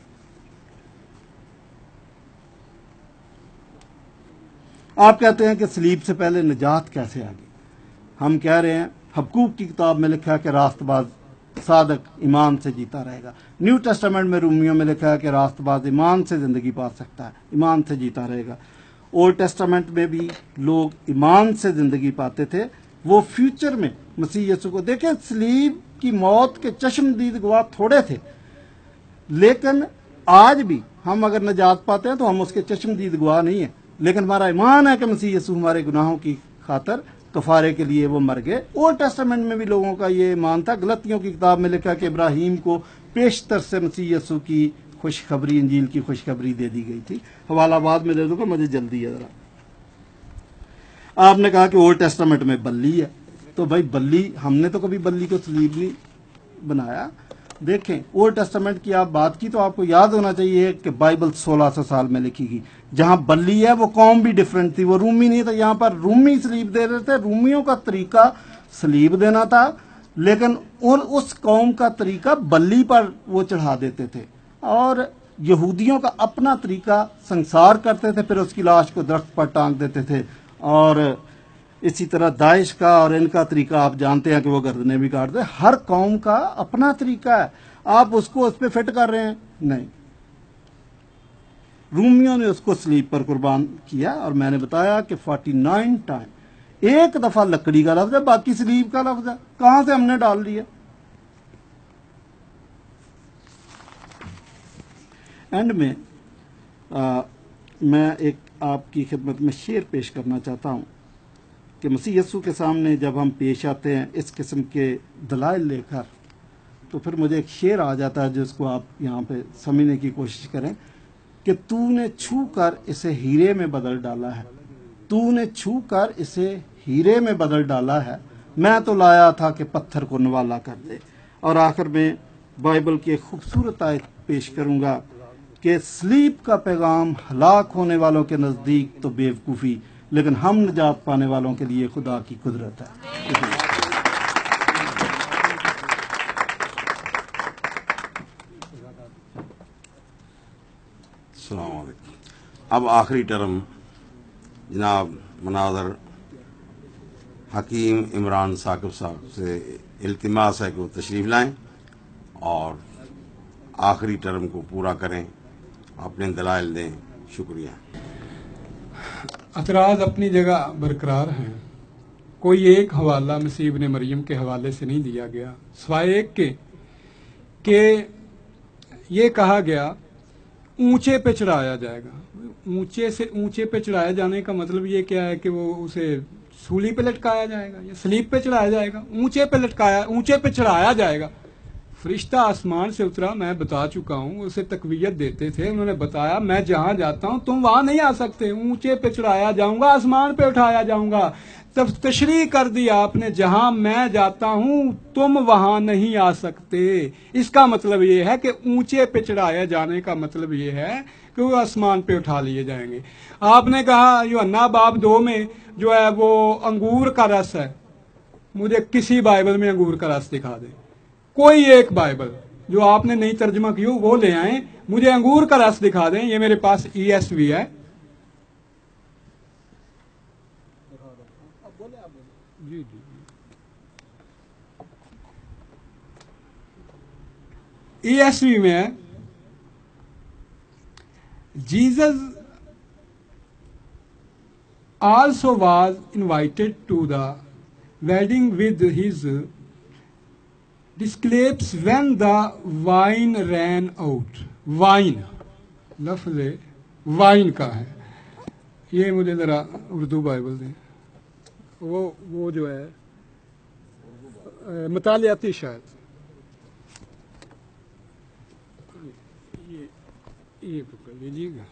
आप कहते हैं कि सलीब से पहले निजात कैसे आ गई। हम कह रहे हैं हबकूक की किताब में लिखा है कि रास्तबाज सादक ईमान से जीता रहेगा। न्यू टेस्टामेंट में रूमियों में लिखा है कि रास्तबाज ईमान से जिंदगी पा सकता है, ईमान से जीता रहेगा। ओल्ड टेस्टामेंट में भी लोग ईमान से जिंदगी पाते थे, वो फ्यूचर में मसीह यीशु को देखें। सलीब की मौत के चश्मदीद गवाह थोड़े थे, लेकिन आज भी हम अगर निजात पाते हैं तो हम उसके चश्मदीद गवाह नहीं है, लेकिन हमारा ईमान है कि मसीह यीशु हमारे गुनाहों की खातर कफारे के लिए वो मर गए। ओल्ड टेस्टामेंट में भी लोगों का ये ईमान था। गलतियों की किताब में लिखा कि इब्राहिम को पेशतर से मसीह यीशु की खुशखबरी, इंजील की खुशखबरी दे दी गई थी। हवाला बाद में दे दूंगा, मुझे जल्दी है जरा। आपने कहा कि ओल्ड टेस्टामेंट में बल्ली है, तो भाई बल्ली, हमने तो कभी बल्ली को सलीब नहीं बनाया। देखें ओल्ड टेस्टामेंट की आप बात की तो आपको याद होना चाहिए कि बाइबल सोलह सौ साल में लिखी गई। जहां बल्ली है वो कौम भी डिफरेंट थी, वो रूमी नहीं था। यहाँ पर रूमी सलीब दे रहे थे, रूमियों का तरीका सलीब देना था। لیکن ان اس قوم کا طریقہ بلی پر وہ چڑھا دیتے تھے، اور یہودیوں کا اپنا طریقہ سنسار کرتے تھے، پھر اس کی لاش کو درخت پر ٹانگ دیتے تھے. اور اسی طرح داعش کا اور ان کا طریقہ آپ جانتے ہیں کہ وہ گردنیں بھی کاٹتے. ہر قوم کا اپنا طریقہ ہے، آپ اس کو اس پہ فٹ کر رہے ہیں؟ نہیں. رومیوں نے اس کو سلیب پر قربان کیا، اور میں نے بتایا کہ فورٹی نائن ٹائم ایک دفعہ لکڑی کا لفظ ہے، باقی سلیب کا لفظ ہے. کہاں سے ہم نے ڈال دیا؟ اینڈ میں آ, میں ایک آپ کی خدمت میں شعر پیش کرنا چاہتا ہوں کہ مسیح یسوع کے سامنے جب ہم پیش آتے ہیں اس قسم کے دلائل لے کر، تو پھر مجھے ایک شعر آ جاتا ہے جس کو آپ یہاں پہ سمجھنے کی کوشش کریں کہ تو نے چھو کر اسے ہیرے میں بدل ڈالا ہے، تو نے چھو کر اسے ہیرے میں بدل ڈالا ہے، میں تو لایا تھا کہ پتھر کو نوالا کر دے. اور آخر میں بائبل کی ایک خوبصورت آیت پیش کروں گا کہ سلیب کا پیغام ہلاک ہونے والوں کے نزدیک تو بیوقوفی، لیکن ہم نجات پانے والوں کے لیے خدا کی قدرت ہے. السلام علیکم. اب آخری ٹرم جناب مناظر حکیم عمران ثاقب صاحب سے التماس ہے کہ وہ تشریف لائیں اور آخری ٹرم کو پورا کریں، اپنے دلائل دیں. شکریہ. اعتراض اپنی جگہ برقرار ہیں. کوئی ایک حوالہ مسیح ابن مریم کے حوالے سے نہیں دیا گیا، سوائے ایک کے کہ یہ کہا گیا اونچے پہ چڑھایا جائے گا. اونچے سے اونچے پہ چڑھایا جانے کا مطلب یہ کیا ہے کہ وہ اسے سولی پہ لٹکایا جائے گا یا سلیب پہ چڑھایا جائے گا؟ اونچے پہ لٹکایا، اونچے پہ چڑھایا جائے گا. فرشتہ آسمان سے اترا، میں بتا چکا ہوں، اسے تقویت دیتے تھے. انہوں نے بتایا میں جہاں جاتا ہوں تم وہاں نہیں آ سکتے، اونچے پہ چڑھایا جاؤں گا، آسمان پہ اٹھایا جاؤں گا. تب تشریح کر دیا آپ نے، جہاں میں جاتا ہوں تم وہاں نہیں آ سکتے. اس کا مطلب یہ ہے کہ اونچے پہ چڑھایا جانے کا مطلب یہ ہے کہ وہ آسمان پہ اٹھا لیے جائیں گے. آپ نے کہا یوحنا باب دو میں جو ہے وہ انگور کا رس ہے. مجھے کسی بائبل میں انگور کا رس دکھا دیں، کوئی ایک بائبل جو آپ نے نہیں ترجمہ کی ہو وہ لے آئیں، مجھے انگور کا رس دکھا دیں. یہ میرے پاس ای ایس وی ہے. جی جی ای ایس وی میں Jesus also was invited to the wedding with his disciples when the wine ran out. Wine لفظ وائن کا ہے. یہ مجھے ذرا اردو بائبل دیں، وہ وہ جو ہے مطالعاتی شاید یہ پکڑ لیجیے گا.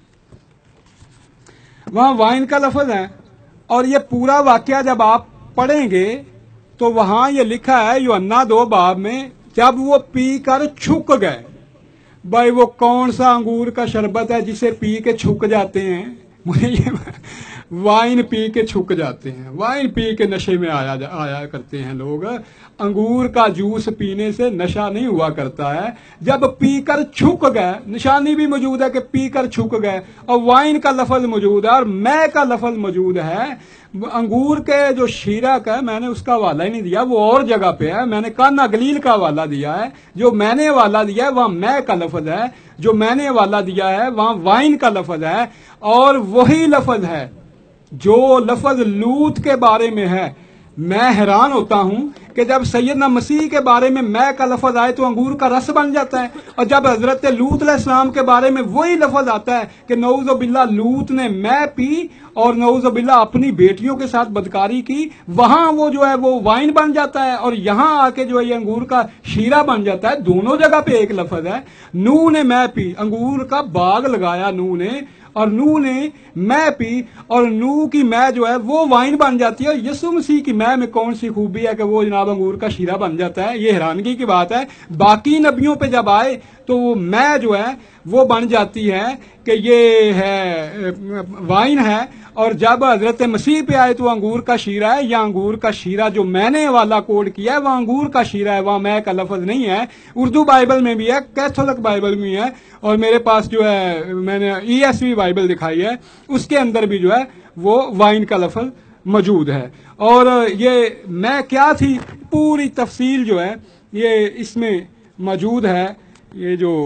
وہاں وائن کا لفظ ہے، اور یہ پورا واقعہ جب آپ پڑھیں گے تو وہاں یہ لکھا ہے یوحنا دو باب میں، جب وہ پی کر چھک گئے. بھائی وہ کون سا انگور کا شربت ہے جسے پی کے چھک جاتے ہیں؟ مجھے یہ وائن پی کے چھک جاتے ہیں، وائن پی کے نشے میں آیا آیا کرتے ہیں لوگ. انگور کا جوس پینے سے نشہ نہیں ہوا کرتا ہے. جب پی کر چھک گئے، نشانی بھی موجود ہے کہ پی کر چھک گئے، اور وائن کا لفظ موجود ہے اور میں کا لفظ موجود ہے. انگور کے جو شیرک ہے میں نے اس کا حوالہ ہی نہیں دیا، وہ اور جگہ پہ ہے. میں نے کانا گلیل کا حوالہ دیا ہے. جو میں نے حوالہ دیا ہے وہاں میں کا لفظ ہے، جو میں نے حوالہ دیا ہے وہاں وائن کا لفظ ہے. اور وہی لفظ ہے جو لفظ لوط کے بارے میں ہے. میں حیران ہوتا ہوں کہ جب سیدنا مسیح کے بارے میں میں کا لفظ آئے تو انگور کا رس بن جاتا ہے، اور جب حضرت لوط علیہ السلام کے بارے میں وہی لفظ آتا ہے کہ نعوذ باللہ لوط نے میں پی اور نعوذ باللہ اپنی بیٹیوں کے ساتھ بدکاری کی، وہاں وہ جو ہے وہ وائن بن جاتا ہے، اور یہاں آ کے جو ہے یہ انگور کا شیرہ بن جاتا ہے. دونوں جگہ پہ ایک لفظ ہے. نوح نے میں پی، انگور کا باغ لگایا نوح نے، اور نوح نے میں پی اور نوح کی میں جو ہے وہ وائن بن جاتی ہے، اور یسوع مسیح کی میں میں کون سی خوبی ہے کہ وہ جناب انگور کا شیرہ بن جاتا ہے؟ یہ حیرانگی کی بات ہے۔ باقی نبیوں پہ جب آئے تو وہ میں جو ہے وہ بن جاتی ہے کہ یہ ہے وائن ہے، اور جب حضرت مسیح پہ آئے تو انگور کا شیرہ ہے۔ یا انگور کا شیرہ جو میں نے والا کوڈ کیا ہے وہ انگور کا شیرہ ہے، وہاں میں کا لفظ نہیں ہے۔ اردو بائبل میں بھی ہے، کیتھولک بائبل میں ہے، اور میرے پاس جو ہے میں نے ای ایس وی بائبل دکھائی ہے، اس کے اندر بھی جو ہے وہ وائن کا لفظ موجود ہے۔ اور یہ میں کیا تھی پوری تفصیل جو ہے یہ اس میں موجود ہے۔ یہ جو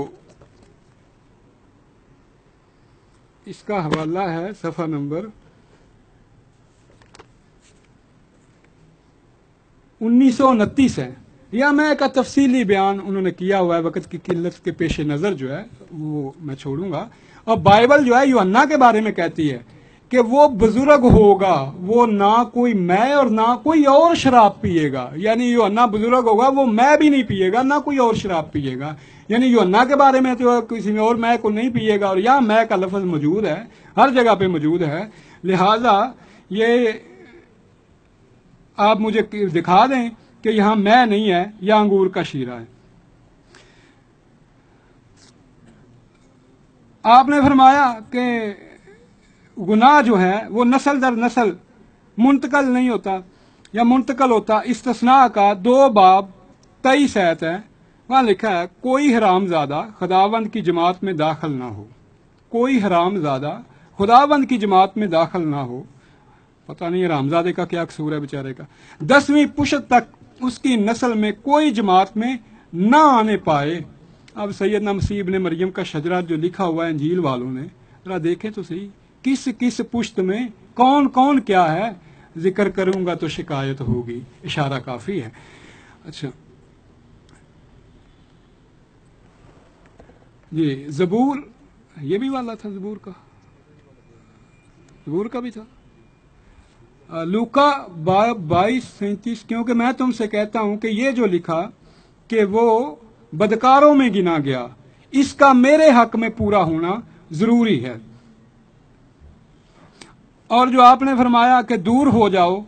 اس کا حوالہ ہے صفحہ نمبر انیس سو انتیس ہے، یا میں کا تفصیلی بیان انہوں نے کیا ہوا ہے، وقت کی قلت کے پیش نظر جو ہے وہ میں چھوڑوں گا۔ اور بائبل جو ہے یوحنا کے بارے میں کہتی ہے کہ وہ بزرگ ہوگا، وہ نہ کوئی میں اور نہ کوئی اور شراب پیے گا، یعنی یوحنا بزرگ ہوگا، وہ میں بھی نہیں پیے گا، نہ کوئی اور شراب پیے گا، یعنی یوحنا کے بارے میں تو کسی اور میں کو نہیں پیے گا، اور یہاں میں کا لفظ موجود ہے، ہر جگہ پہ موجود ہے۔ لہذا یہ آپ مجھے دکھا دیں کہ یہاں میں نہیں ہے یا انگور کا شیرہ ہے۔ آپ نے فرمایا کہ گناہ جو ہے وہ نسل در نسل منتقل نہیں ہوتا یا منتقل ہوتا۔ استثناء کا دو باب تیئیس آیت ہے، وہاں لکھا ہے کوئی حرام زادہ خداوند کی جماعت میں داخل نہ ہو، کوئی حرام زادہ خداوند کی جماعت میں داخل نہ ہو۔ پتہ نہیں حرام زادے کا کیا قصور ہے بیچارے کا۔ دسویں پشت تک اس کی نسل میں کوئی جماعت میں نہ آنے پائے۔ اب سیدنا مسیح ابن مریم کا شجرہ جو لکھا ہوا ہے انجیل والوں نے، ذرا دیکھیں تو صحیح کس کس پشت میں کون کون کیا ہے، ذکر کروں گا تو شکایت ہوگی، اشارہ کافی ہے۔ اچھا جی، زبور یہ بھی والا تھا، زبور کا زبور کا بھی تھا۔ لوکا بائیس سینتیس، کیونکہ میں تم سے کہتا ہوں کہ یہ جو لکھا کہ وہ بدکاروں میں گنا گیا، اس کا میرے حق میں پورا ہونا ضروری ہے۔ اور جو آپ نے فرمایا کہ دور ہو جاؤ،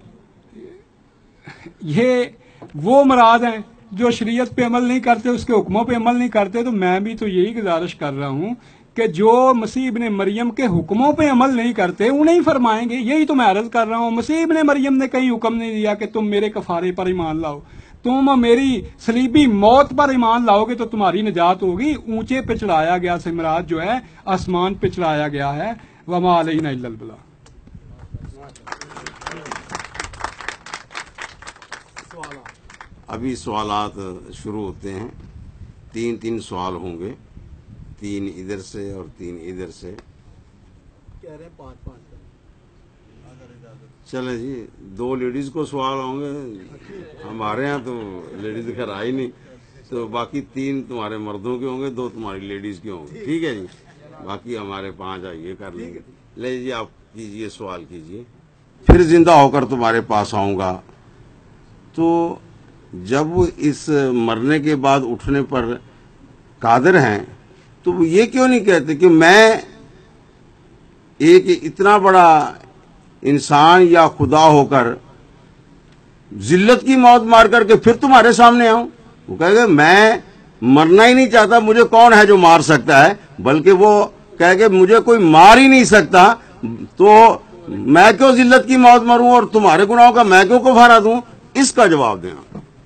یہ وہ مراد ہیں جو شریعت پہ عمل نہیں کرتے، اس کے حکموں پہ عمل نہیں کرتے۔ تو میں بھی تو یہی گزارش کر رہا ہوں کہ جو مسیح ابن مریم کے حکموں پہ عمل نہیں کرتے انہیں ہی فرمائیں گے، یہی تو میں عرض کر رہا ہوں۔ مسیح ابن مریم نے کہیں حکم نہیں دیا کہ تم میرے کفارے پر ایمان لاؤ، تم میری صلیبی موت پر ایمان لاؤ گے تو تمہاری نجات ہوگی۔ اونچے پہ چڑھایا گیا سے مراد جو ہے آسمان پہ چڑھایا گیا ہے۔ وما علینا الا البلاغ۔ ابھی سوالات شروع ہوتے ہیں، تین تین سوال ہوں گے، تین ادھر سے اور تین ادھر سے۔ چلے جی، دو لیڈیز کو سوال ہوں گے، ہمارے ہاں تو لیڈیز خیر آئی نہیں، تو باقی تین تمہارے مردوں کے ہوں گے، دو تمہاری لیڈیز کے ہوں گے، ٹھیک ہے جی؟ باقی ہمارے پانچ آئیے کر لیں گے۔ لے جی، آپ کیجئے، سوال کیجئے۔ پھر زندہ ہو کر تمہارے پاس آؤں گا۔ تو جب وہ اس مرنے کے بعد اٹھنے پر قادر ہیں تو وہ یہ کیوں نہیں کہتے کہ میں ایک اتنا بڑا انسان یا خدا ہو کر ذلت کی موت مار کر کے پھر تمہارے سامنے آؤں؟ وہ کہے گا میں مرنا ہی نہیں چاہتا، مجھے کون ہے جو مار سکتا ہے، بلکہ وہ کہے گا مجھے کوئی مار ہی نہیں سکتا، تو میں کیوں ذلت کی موت مروں اور تمہارے گناہوں کا میں کیوں کفارہ دوں؟ اس کا جواب دیں۔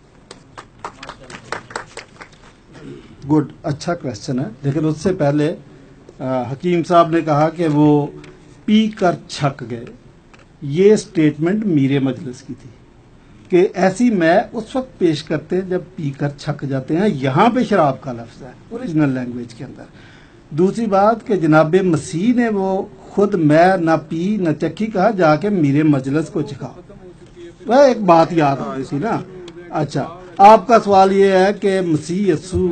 گڈ، اچھا کوشچن ہے، لیکن اس سے پہلے حکیم صاحب نے کہا کہ وہ پی کر چھک گئے۔ یہ سٹیٹمنٹ میرے مجلس کی تھی کہ ایسی میں اس وقت پیش کرتے ہیں جب پی کر چھک جاتے ہیں۔ یہاں پہ شراب کا لفظ ہے اوریجنل لینگویج کے اندر۔ دوسری بات کہ جناب مسیح نے وہ خود میں نہ پی نہ چکھی کہا، جا کے میرے مجلس کو چکھا۔ وہ ایک بات یاد آئی تھی نا۔ اچھا، آپ کا سوال یہ ہے کہ مسیح یسوع،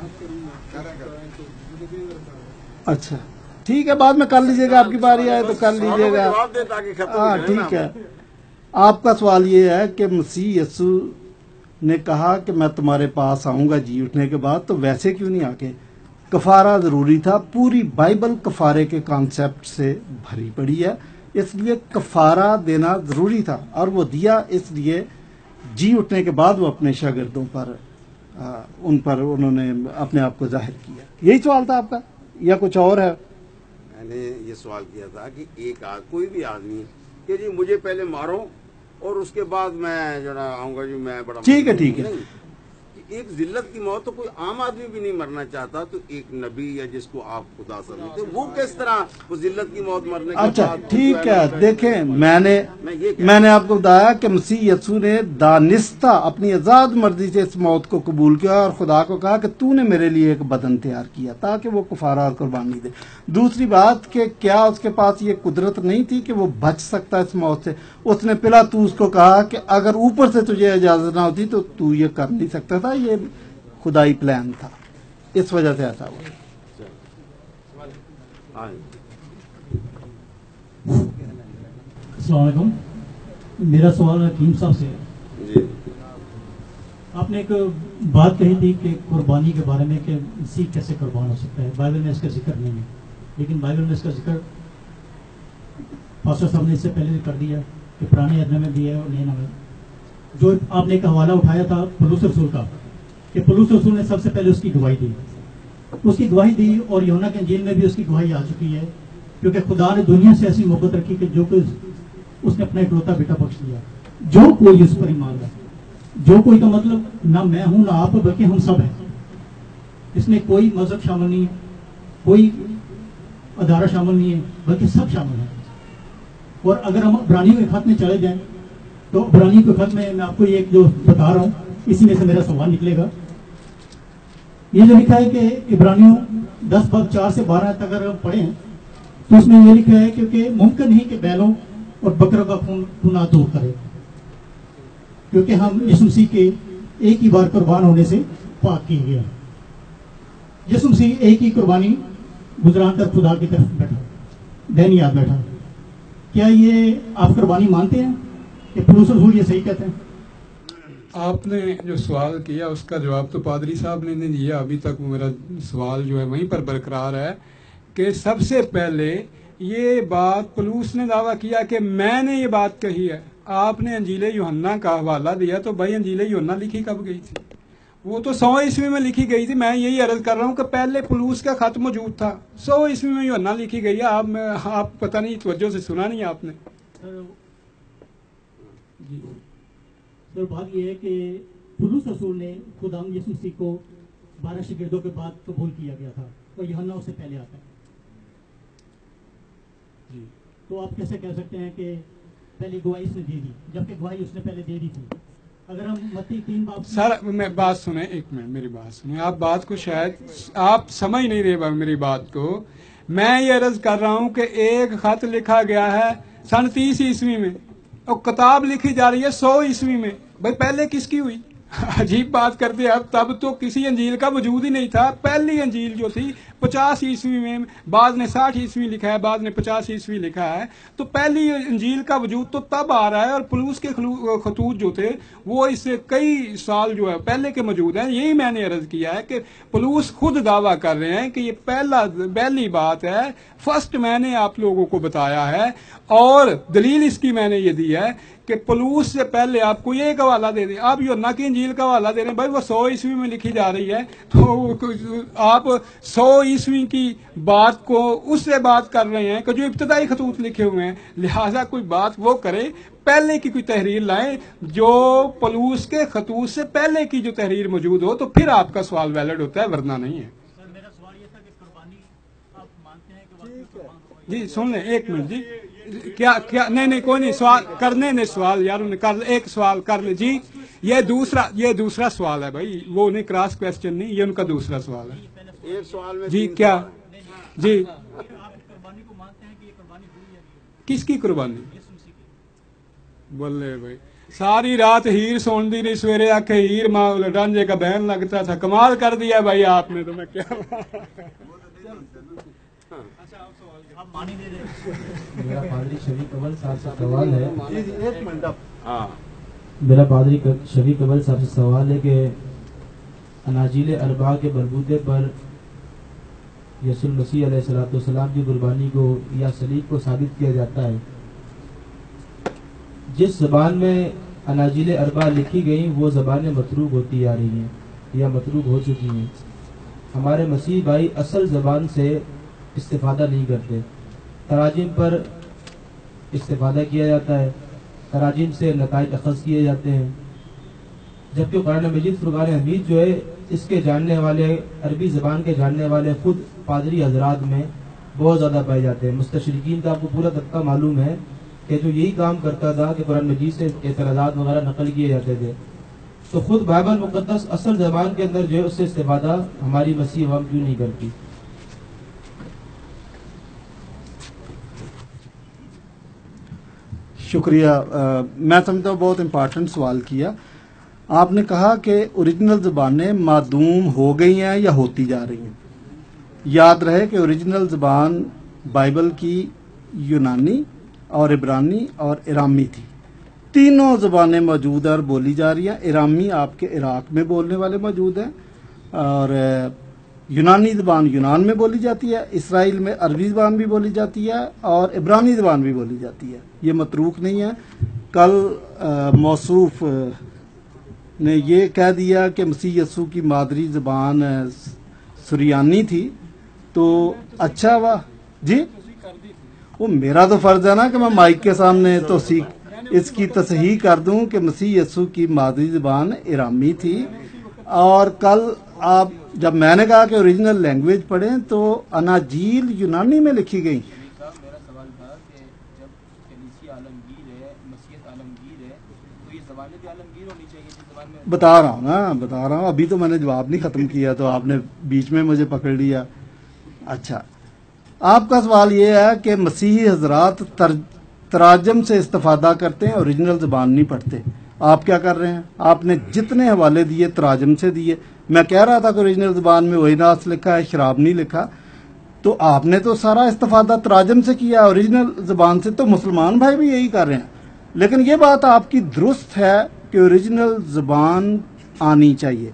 اچھا ٹھیک ہے، بعد میں کر لیجیے گا، آپ کی باری آئے تو کر لیجیے گا۔ ہاں ٹھیک ہے۔ آپ کا سوال یہ ہے کہ مسیح یسوع نے کہا کہ میں تمہارے پاس آؤں گا جی اٹھنے کے بعد، تو ویسے کیوں نہیں آ کے کفارہ ضروری تھا. پوری بائبل کفارے کے کانسیپٹ سے بھری پڑی ہے, اس لیے کفارہ دینا ضروری تھا, اور وہ دیا. اس لیے جی اٹھنے کے بعد وہ اپنے شاگردوں پر آ, ان پر انہوں نے اپنے آپ کو ظاہر کیا. یہی سوال تھا آپ کا یا کچھ اور ہے؟ میں نے یہ سوال کیا تھا کہ ایک آد, کوئی بھی آدمی کہ جی مجھے پہلے مارو اور اس کے بعد میں جو نا آؤں گا جی میں بڑا ٹھیک ہے ٹھیک ہے. ایک ذلت کی موت تو کوئی عام آدمی بھی نہیں مرنا چاہتا, تو ایک نبی یا جس کو آپ خدا سمجھتے وہ کس طرح وہ ذلت کی موت مرنے کے اچھا بعد ٹھیک ہے. دیکھیں میں نے میں نے آپ کو بتایا کہ مسیح یسوع نے دانستہ اپنی آزاد مرضی سے اس موت کو قبول کیا اور خدا کو کہا کہ تو نے میرے لیے ایک بدن تیار کیا تاکہ وہ کفارہ اور قربانی دے. دوسری بات کہ کیا اس کے پاس یہ قدرت نہیں تھی کہ وہ بچ سکتا اس موت سے؟ اس نے پلاطوس کو کہا کہ اگر اوپر سے تجھے اجازت نہ ہوتی تو تو یہ کر نہیں سکتا تھا, یہ خدائی پلان تھا, اس وجہ سے ایسا ہوا. السلام علیکم. میرا سوال حکیم صاحب سے ہے. آپ نے ایک بات کہی تھی کہ قربانی کے بارے میں کہ مسیح کیسے قربان ہو سکتا ہے. بائبل میں اس کا ذکر نہیں ہے, لیکن بائبل میں اس کا ذکر پاسٹر صاحب نے اس سے پہلے کر دیا کہ پرانے عہد میں بھی ہے اور نئے میں. جو آپ نے ایک حوالہ اٹھایا تھا پولس رسول کا کہ پولس رسول نے سب سے پہلے اس کی گواہی دی, اس کی گواہی دی, اور یوحنا کے انجیل میں بھی اس کی گواہی آ چکی ہے, کیونکہ خدا نے دنیا سے ایسی محبت رکھی کہ جو کہ اس نے اپنا اکلوتا بیٹا بخش دیا. جو کوئی اس پر ایمان لاتا, جو کوئی کا مطلب نہ میں ہوں نہ آپ, بلکہ ہم سب ہیں. اس میں کوئی مذہب شامل نہیں ہے, کوئی ادارہ شامل نہیں ہے, بلکہ سب شامل ہیں. اور اگر ہم عبرانیوں کے خط میں چلے جائیں تو عبرانیوں کے خط میں میں آپ کو یہ جو بتا رہا ہوں اسی میں سے میرا سوال نکلے گا. یہ جو لکھا ہے کہ عبرانیوں دس باب چار سے بارہ تک اگر ہم پڑھیں تو اس میں یہ لکھا ہے کیونکہ ممکن نہیں کہ بیلوں اور بکروں کا خون گناہ دور کرے, کیونکہ ہم یسوع مسیح کے ایک ہی بار قربان ہونے سے پاک کیے گئے. یسوع مسیح ایک ہی قربانی گزران کر خدا کی طرف بیٹھا, دینی یاد بیٹھا. کیا یہ آپ قربانی مانتے ہیں کہ پولس رسول یہ صحیح کہتے ہیں؟ آپ نے جو سوال کیا اس کا جواب تو پادری صاحب نے نہیں دیا. ابھی تک میرا سوال جو ہے وہیں پر برقرار ہے کہ سب سے پہلے یہ بات پولس نے دعویٰ کیا کہ میں نے یہ بات کہی ہے. آپ نے انجیل یوحنا کا حوالہ دیا, تو بھائی انجیل یوحنا لکھی کب گئی تھی؟ وہ تو سو عیسوی میں لکھی گئی تھی. میں یہی عرض کر رہا ہوں کہ پہلے پولس کا خط موجود تھا, سو عیسوی میں یوحنا لکھی گئی ہے. آپ میں آپ پتہ نہیں توجہ سے سنا نہیں آپ نے. جی سر, بات یہ ہے کہ پولس رسول نے خدا یسوع مسیح کو بارہ شاگردوں کے بعد قبول کیا گیا تھا, اور یوحنا اس سے پہلے آتا ہے. جی تو آپ کیسے کہہ سکتے ہیں کہ پہلی گواہی اس نے دے دی جبکہ گواہی اس نے پہلے دے دی تھی؟ اگر ہم متی تین باب سر میں بات سنیں, ایک منٹ میری بات سنیں. آپ بات کو شاید آپ سمجھ نہیں رہے میری بات کو. میں یہ عرض کر رہا ہوں کہ ایک خط لکھا گیا ہے سن تیس عیسوی میں اور کتاب لکھی جا رہی ہے سو عیسوی میں. بھائی پہلے کس کی ہوئی؟ عجیب بات کرتے ہیں. اب تب تو کسی انجیل کا وجود ہی نہیں تھا. پہلی انجیل جو تھی پچاس عیسوی میں, بعض نے ساٹھ عیسوی لکھا ہے, بعض نے پچاس عیسوی لکھا ہے. تو پہلی انجیل کا وجود تو تب آ رہا ہے, اور پولس کے خطوط جو تھے وہ اس سے کئی سال جو ہے پہلے کے موجود ہیں. یہی میں نے عرض کیا ہے کہ پولس خود دعویٰ کر رہے ہیں کہ یہ پہلا پہلی بات ہے, فرسٹ میں نے آپ لوگوں کو بتایا ہے. اور دلیل اس کی میں نے یہ دی ہے کہ پولس سے پہلے آپ کو یہ ایک حوالہ دے دیں. آپ یوحنا کی انجیل کا حوالہ دے رہے ہیں, بھائی وہ سو عیسوی میں لکھی جا رہی ہے, تو آپ سو عیسوی کی بات کو اس سے بات کر رہے ہیں کہ جو ابتدائی خطوط لکھے ہوئے ہیں. لہٰذا کوئی بات وہ کرے, پہلے کی کوئی تحریر لائیں جو پولس کے خطوط سے پہلے کی جو تحریر موجود ہو, تو پھر آپ کا سوال ویلڈ ہوتا ہے, ورنہ نہیں ہے. میرا سوال یہ تھا کہ قربانی آپ مانتے ہیں کہ جی سن لیں ایک منٹ. جی کیا کیا نہیں نہیں کوئی نہیں, سوال کرنے نے سوال یار انہیں کر ایک سوال کر لے. جی یہ دوسرا یہ دوسرا سوال ہے بھائی, وہ انہیں کراس کوشچن نہیں, یہ ان کا دوسرا سوال ہے. ایک سوال میں جی کیا جی قربانی کو مانتے ہیں کہ یہ قربانی ہوئی ہے؟ کس کی قربانی؟ بولے بھائی ساری رات ہیر سون دی رہی, سویرے آ کے ہیر ماں ڈانجے کا بہن لگتا تھا. کمال کر دیا بھائی آپ نے, تو میں کیا میرا پادری شفیق اول صاحب سے سوال ہے. ایک منٹ ہاں میرا پادری شفیق اول صاحب سے سوال ہے کہ اناجیل اربعہ کے بلبوتے پر یسوع مسیح علیہ الصلوۃ والسلام کی قربانی کو یا صلیب کو ثابت کیا جاتا ہے. جس زبان میں اناجیل اربع لکھی گئیں وہ زبانیں متروک ہوتی آ رہی ہیں یا متروک ہو چکی ہیں. ہمارے مسیح بھائی اصل زبان سے استفادہ نہیں کرتے. تراجم پر استفادہ کیا جاتا ہے، تراجم سے نتائج اخذ کیے جاتے ہیں، جبکہ قرآن مجید فرقان حمید جو ہے اس کے جاننے والے، عربی زبان کے جاننے والے خود پادری حضرات میں بہت زیادہ پائے جاتے ہیں. مستشرقین کا آپ کو پورا طبقہ معلوم ہے کہ جو یہی کام کرتا تھا کہ قرآن مجید سے اعتراضات وغیرہ نقل کیے جاتے تھے. تو خود بائبل مقدس اصل زبان کے اندر جو ہے اس سے استفادہ ہماری مسیح عوام کیوں نہیں کرتی؟ شکریہ. میں سمجھتا ہوں بہت امپارٹنٹ سوال کیا. آپ نے کہا کہ اوریجنل زبانیں معدوم ہو گئی ہیں یا ہوتی جا رہی ہیں. یاد رہے کہ اوریجنل زبان بائبل کی یونانی اور عبرانی اور ارامی تھی. تینوں زبانیں موجود ہیں اور بولی جا رہی ہیں. ارامی آپ کے عراق میں بولنے والے موجود ہیں، اور یونانی زبان یونان میں بولی جاتی ہے، اسرائیل میں عربی زبان بھی بولی جاتی ہے اور عبرانی زبان بھی بولی جاتی ہے. یہ متروک نہیں ہے. کل موصوف نے یہ کہہ دیا کہ مسیح یسوع کی مادری زبان سریانی تھی، تو اچھا ہوا جی. وہ میرا تو فرض ہے نا کہ میں مائک کے سامنے تو اس کی تصحیح کر دوں کہ مسیح یسوع کی مادری زبان ارامی تھی. اور کل آپ جب میں نے کہا کہ اوریجنل لینگویج پڑھیں تو اناجیل یونانی میں لکھی گئی. میرا سوال تھا کہ جب کلیسیا عالمگیر ہے، مسیحیت عالمگیر ہے، تو یہ زبانیں بھی عالمگیر ہونی چاہیے جس زبان میں. بتا رہا ہوں نا بتا رہا ہوں ابھی تو میں نے جواب نہیں ختم کیا تو آپ نے بیچ میں مجھے پکڑ لیا. اچھا، آپ کا سوال یہ ہے کہ مسیحی حضرات تراجم سے استفادہ کرتے ہیں، اوریجنل زبان نہیں پڑھتے. آپ کیا کر رہے ہیں؟ آپ نے جتنے حوالے دیے تراجم سے دیے. میں کہہ رہا تھا کہ اوریجنل زبان میں وہی ناس لکھا ہے، شراب نہیں لکھا. تو آپ نے تو سارا استفادہ تراجم سے کیا. اوریجنل زبان سے تو مسلمان بھائی بھی یہی کر رہے ہیں. لیکن یہ بات آپ کی درست ہے کہ اوریجنل زبان آنی چاہیے.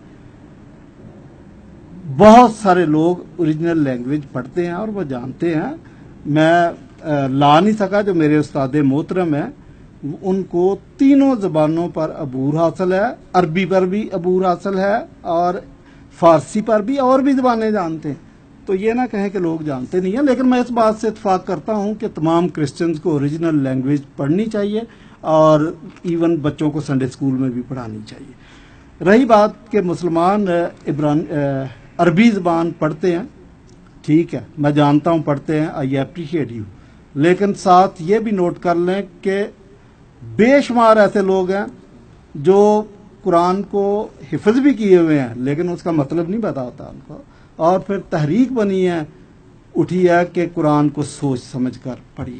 بہت سارے لوگ اوریجنل لینگویج پڑھتے ہیں اور وہ جانتے ہیں. میں لا نہیں سکا، جو میرے استاد محترم ہیں ان کو تینوں زبانوں پر عبور حاصل ہے. عربی پر بھی عبور حاصل ہے اور فارسی پر بھی، اور بھی زبانیں جانتے ہیں. تو یہ نہ کہیں کہ لوگ جانتے نہیں ہیں. لیکن میں اس بات سے اتفاق کرتا ہوں کہ تمام کرسچنز کو اوریجنل لینگویج پڑھنی چاہیے اور ایون بچوں کو سنڈے اسکول میں بھی پڑھانی چاہیے. رہی بات کہ مسلمان عبران عربی زبان پڑھتے ہیں، ٹھیک ہے، میں جانتا ہوں پڑھتے ہیں، آئی اپریشیٹ یو. لیکن ساتھ یہ بھی نوٹ کر لیں کہ بے شمار ایسے لوگ ہیں جو قرآن کو حفظ بھی کیے ہوئے ہیں لیکن اس کا مطلب نہیں پتا ہوتا ان کو، اور پھر تحریک بنی ہے، اٹھی ہے کہ قرآن کو سوچ سمجھ کر پڑھیے.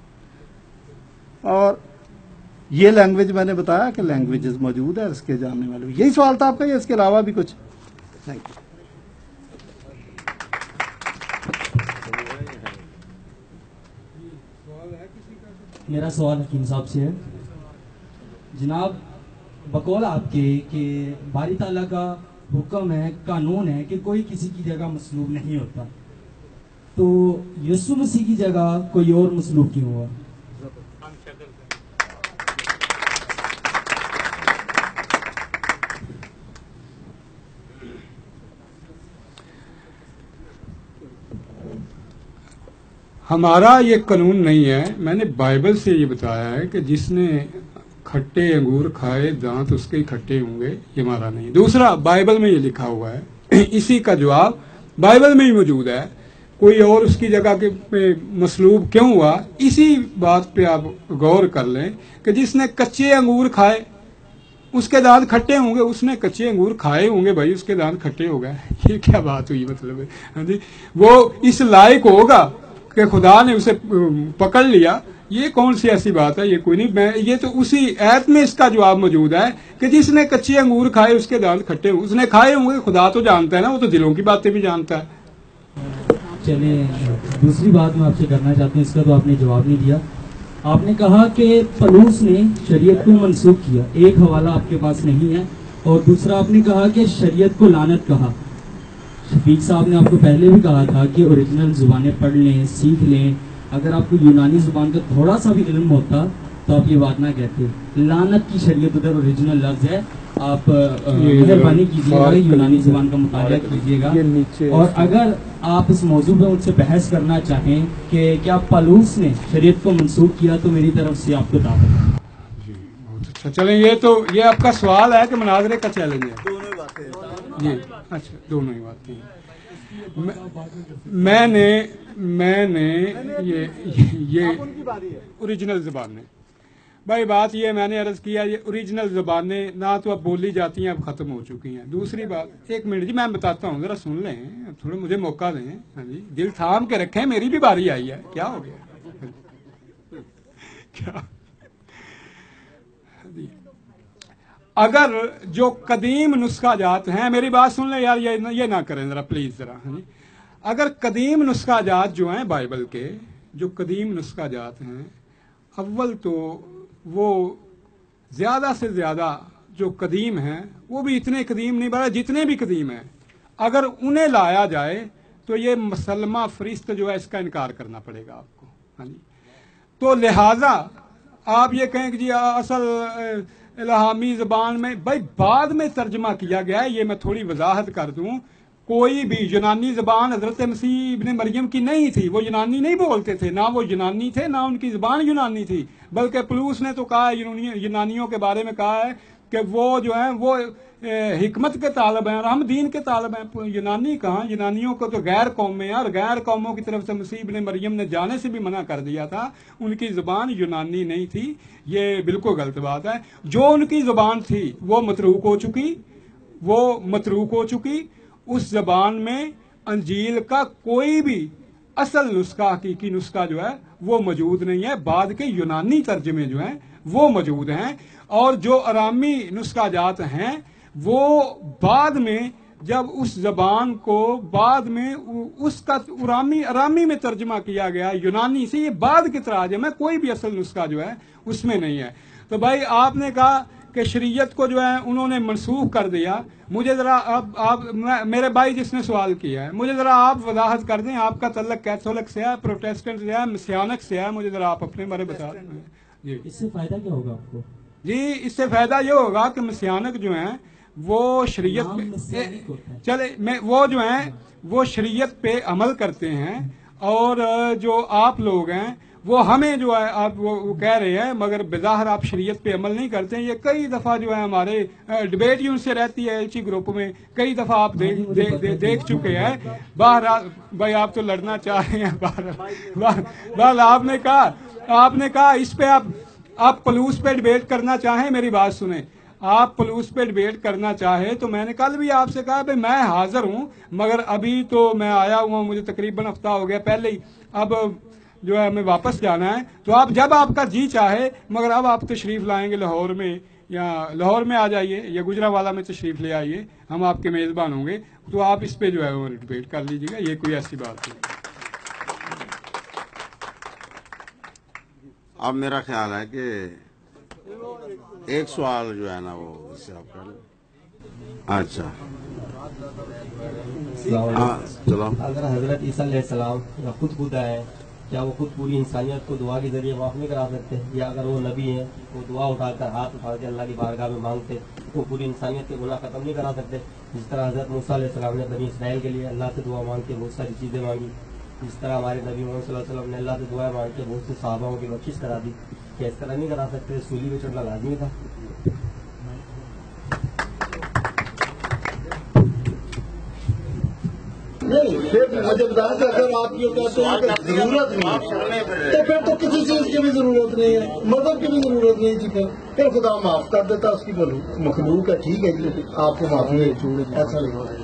اور یہ لینگویج میں نے بتایا کہ لینگویجز موجود ہے اس کے جاننے والے. یہی سوال تھا آپ کا یا اس کے علاوہ بھی کچھ؟ Thank you. میرا سوال حکیم صاحب سے ہے. جناب، بقول آپ کے کہ باری تعالیٰ کا حکم ہے، قانون ہے کہ کوئی کسی کی جگہ مصلوب نہیں ہوتا، تو یسوع مسیح کی جگہ کوئی اور مصلوب کیوں ہوا؟ ہمارا یہ قانون نہیں ہے. میں نے بائبل سے یہ بتایا ہے کہ جس نے کھٹے انگور کھائے دانت اس کے ہی کھٹے ہوں گے. یہ ہمارا نہیں. دوسرا، بائبل میں یہ لکھا ہوا ہے، اسی کا جواب بائبل میں ہی موجود ہے. کوئی اور اس کی جگہ کے مصلوب کیوں ہوا، اسی بات پہ آپ غور کر لیں کہ جس نے کچے انگور کھائے اس کے دانت کھٹے ہوں گے. اس نے کچے انگور کھائے ہوں گے بھائی، اس کے دانت کھٹے ہو گئے. یہ کیا بات ہوئی؟ مطلب ہے ہاں جی، وہ اس لائق ہوگا کہ خدا نے اسے پکڑ لیا. یہ کون سی ایسی بات ہے؟ یہ کوئی نہیں. میں یہ تو اسی ایت میں اس کا جواب موجود ہے کہ جس نے کچے انگور کھائے اس کے دانت کھٹے ہوں. اس نے کھائے ہوں گے. خدا تو جانتا ہے نا، وہ تو دلوں کی باتیں بھی جانتا ہے. چلیں، دوسری بات میں آپ سے کرنا چاہتا ہوں، اس کا تو آپ نے جواب نہیں دیا. آپ نے کہا کہ پلوس نے شریعت کو منسوخ کیا. ایک حوالہ آپ کے پاس نہیں ہے، اور دوسرا آپ نے کہا کہ شریعت کو لعنت کہا. शफीक साहब ने आपको पहले भी कहा था कि ओरिजिनल ज़ुबानें पढ़ लें, सीख लें। अगर आपको यूनानी ज़ुबान का थोड़ा सा भी इल्म होता तो आप ये बात ना कहते। लानत की शरीयत उधर ओरिजिनल लफ्ज़ है। आप मेहरबानी कीजिएगा, यूनानी ज़ुबान का मुताला कीजिएगा। और अगर आप इस मौजू पे मुझसे बहस करना चाहें कि क्या पलूस ने शरीयत को मंसूख किया, तो मेरी तरफ से आपको दावत। अच्छा चलें, ये तो ये आपका सवाल है कि मुनाजरे का चैलेंज है? दोनों बातें जी अच्छा, दोनों ही बातें हैं। मैं- मैंने मैंने ये ये ओरिजिनल ज़बानें, भाई बात ये मैंने अर्ज़ किया, ये ओरिजिनल ज़बानें ना तो अब बोली जाती हैं, अब ख़त्म हो चुकी हैं। दूसरी बात, एक मिनट जी मैं बताता हूँ, ज़रा सुन लें, थोड़ा मुझे मौका दें। हाँ जी, दिल थाम के रखें, मेरी भी बारी आई है। क्या हो गया? क्या? अगर जो कदीम नुस्खा जात हैं, मेरी बात सुन ले यार, ये न, ये ना करें ज़रा प्लीज़ ज़रा। हाँ जी, अगर कदीम नुस्खा जात जो हैं बाइबल के, जो कदीम नुस्खा जात हैं, अव्वल तो वो ज़्यादा से ज़्यादा जो कदीम हैं वो भी इतने कदीम नहीं, बड़ा जितने भी कदीम हैं, अगर उन्हें लाया जाए तो ये मुसलमा फरिश्त जो है इसका इनकार करना पड़ेगा आपको। हाँ जी, तो लिहाजा आप ये कहें कि जी असल इलाहामी ज़बान में, भाई बाद में तर्जमा किया गया है। ये मैं थोड़ी वजाहत कर दूं, कोई भी यूनानी ज़बान हज़रत मसीह इब्ने मरियम की नहीं थी। वो यूनानी नहीं बोलते थे, ना वो यूनानी थे, ना उनकी ज़बान यूनानी थी। बल्कि पलूस ने तो कहा है, यूनानियों के बारे में कहा है कि वो जो है वो हिकमत के तालब हैं और हम दीन के तालब हैं। यूनानी कहाँ, यूनानियों को तो गैर कौमें हैं, और गैर कौमों की तरफ से मसीह इब्ने मरियम ने जाने से भी मना कर दिया था। उनकी ज़बान यूनानी नहीं थी, ये बिल्कुल गलत बात है। जो उनकी ज़बान थी वो मतरूक हो चुकी, वो मतरूक हो चुकी। उस ज़बान में अंजील का कोई भी असल नुस्खा, हकीकी नुस्खा जो है वो मौजूद नहीं है। बाद के यूनानी तर्जमे जो हैं वो मौजूद हैं, और जो अरामी नुस्खा जात हैं वो बाद में जब उस जबान को बाद में उसका उरामी अरामी में तर्जमा किया गया यूनानी से, ये बाद की तराजम है, कोई भी असल नुस्खा जो है उसमें नहीं है। तो भाई आपने कहा कि शरीयत को जो है उन्होंने मनसूख कर दिया। मुझे ज़रा अब आप मेरे भाई जिसने सवाल किया है, मुझे ज़रा आप वजाहत कर दें, आपका तल्लक कैथोलिक से है, प्रोटेस्टेंट से है, मसीहानिक से है, मुझे ज़रा आप अपने बारे बता दें जी। इससे फ़ायदा क्या होगा आपको? जी इससे फ़ायदा ये होगा कि मसीहानिक जो हैं वो शरीयत पे चले मैं वो जो हैं वो शरीयत पे अमल करते हैं, और जो आप लोग हैं वो हमें जो है आप वो, वो कह रहे हैं, मगर बेज़ाहिर आप शरीयत पे अमल नहीं करते हैं। ये कई दफ़ा जो है हमारे डिबेट ही उनसे रहती है एलची ग्रुप में, कई दफ़ा आप देख दे, दे, दे, देख चुके हैं। बाहर भाई आप तो लड़ना चाह रहे हैं, बाहर बाहर आपने कहा आपने कहा इस पे आप आप पलूस पे डिबेट करना चाहें, मेरी बात सुने, आप पलूस पे डिबेट करना चाहे तो मैंने कल भी आपसे कहा भाई मैं हाजिर हूं, मगर अभी तो मैं आया हुआ हूं, मुझे तकरीबन हफ्ता हो गया पहले ही, अब जो है हमें वापस जाना है। तो आप जब आपका जी चाहे, मगर अब आप तशरीफ़ लाएंगे लाहौर में, या लाहौर में आ जाइए या गुजरावाला में तशरीफ़ ले आइए, हम आपके मेज़बान होंगे, तो आप इस पे जो है वो डिबेट कर लीजिएगा, ये कोई ऐसी बात नहीं। अब मेरा ख्याल है कि एक सवाल जो है ना वो इससे आप कर लें। अच्छा हाँ चलो। अगर हजरत ईसा अलैहिस्सलाम या खुद खुद आए, क्या वो खुद पूरी इंसानियत को दुआ के जरिए माफ नहीं करा सकते? या अगर वो नबी हैं वो दुआ उठाकर हाथ उठा के अल्लाह की बारगाह में मांगते, वो पूरी इंसानियत के गुनाह खत्म नहीं करा सकते? जिस तरह हजरत मूसा अलैहिस्सलाम ने बनी इसराइल के लिए अल्लाह से दुआ मांग के बहुत सारी चीज़ें मांगी, जिस तरह हमारे नबी मोहम्मद सल्लल्लाहु अलैहि वसल्लम ने अल्लाह से दुआ मांग के बहुत से सहाबाओं की बख्शिश करा दी, क्या इस तरह नहीं करा सकते? सूली में चढ़ना लाजमी था। नहीं, फिर मुझे बताया कि अगर आप ये कहते हैं कि जरूरत नहीं, तो फिर तो किसी चीज की भी जरूरत नहीं है, मदद की भी जरूरत नहीं जी। फिर फिर खुदा माफ कर देता, उसकी मखलूक है, ठीक है जी, आपको माफी है, ऐसा नहीं।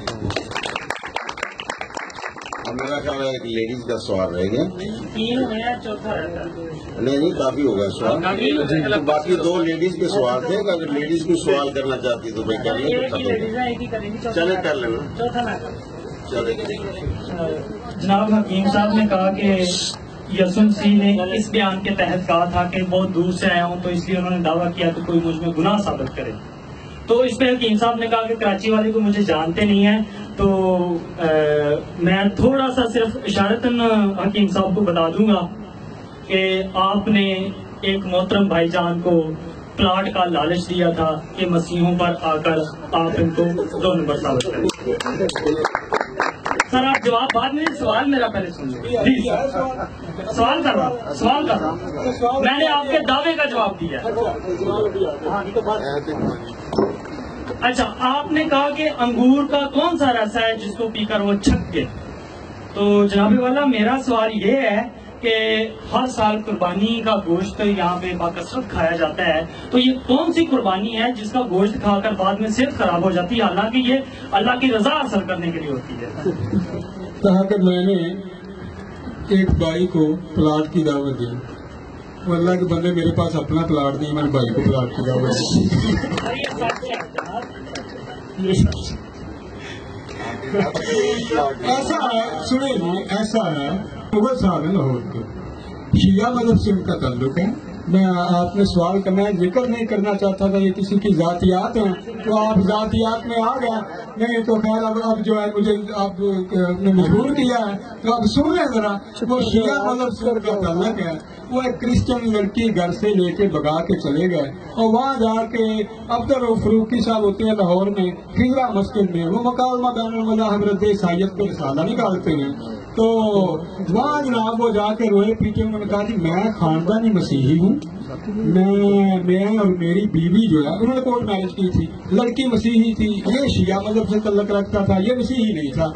अब मेरा ख्याल है कि लेडीज का सवाल रह गया, तीन है, चौथा रहता नहीं नहीं काफी होगा सवाल, तो बाकी दो लेडीज के सवाल थे, अगर लेडीज कोई सवाल करना चाहती तो भाई कर लें, चले कर लेना, चौथा ना चले। जनाब हकीम साहब ने कहा कि यसुन सी ने इस बयान के तहत कहा था कि बहुत दूर से आया हूँ, तो इसलिए उन्होंने दावा किया कि कोई मुझ में गुनाह साबित करे। तो इस पे हकीम साहब ने कहा कि कराची वाले को मुझे जानते नहीं है, تو میں تھوڑا سا صرف اشارتاً حکیم صاحب کو بتا دوں گا کہ آپ نے ایک محترم بھائی جان کو پلاٹ کا لالچ دیا تھا کہ مسیحوں پر آ کر آپ ان کو دو نمبر ثابت کریں. سر آپ جواب بعد میں، سوال میرا پہلے سن لیں پلیز. سوال کر رہا سوال کر رہا میں نے آپ کے دعوے کا جواب دیا. اچھا، آپ نے کہا کہ انگور کا کون سا رس ہے جس کو پی کر وہ چھک گئے. تو جناب والا میرا سوال یہ ہے کہ ہر سال قربانی کا گوشت یہاں پہ باکثرت کھایا جاتا ہے، تو یہ کون سی قربانی ہے جس کا گوشت کھا کر بعد میں صحت خراب ہو جاتی ہے، حالانکہ یہ اللہ کی رضا حاصل کرنے کے لیے ہوتی ہے؟ کہا کہ میں نے ایک بھائی کو پلاٹ کی دعوت دی، وہ اللہ کے بندے میرے پاس اپنا پلاٹ نہیں، میں نے بھائی کو پلاٹ کی دعوت دی. ایسا ہے، سنیں جی، ایسا ہے مغل صاحب ہے لاہور کے، شیعہ مذہب سے ان کا تعلق ہے. میں آپ نے سوال کرنا ہے، ذکر نہیں کرنا چاہتا تھا، یہ کسی کی ذاتیات ہیں تو آپ ذاتیات میں آ گئے. نہیں تو خیر اب اب جو ہے مجھے آپ نے مجبور کیا ہے تو اب سن لیں ذرا. وہ شیعہ مذہب سے ان کا تعلق ہے. وہ ایک کرسچن لڑکی گھر سے لے کے بگا کے چلے گئے اور وہاں جا کے اب تو فروقی صاحب ہوتے ہیں لاہور میں خزرہ مسجد میں، وہ مکالمہ بین المذاہب رد عیسائیت پہ رسالہ نکالتے ہیں. تو وہاں جناب وہ جا کے روئے پیٹے، انہوں نے کہا کہ میں خاندانی مسیحی ہوں، میں میں اور میری بیوی جو ہے، انہوں نے کورٹ میرج کی تھی، لڑکی مسیحی تھی، یہ شیعہ مذہب سے تعلق رکھتا تھا، یہ مسیحی نہیں تھا.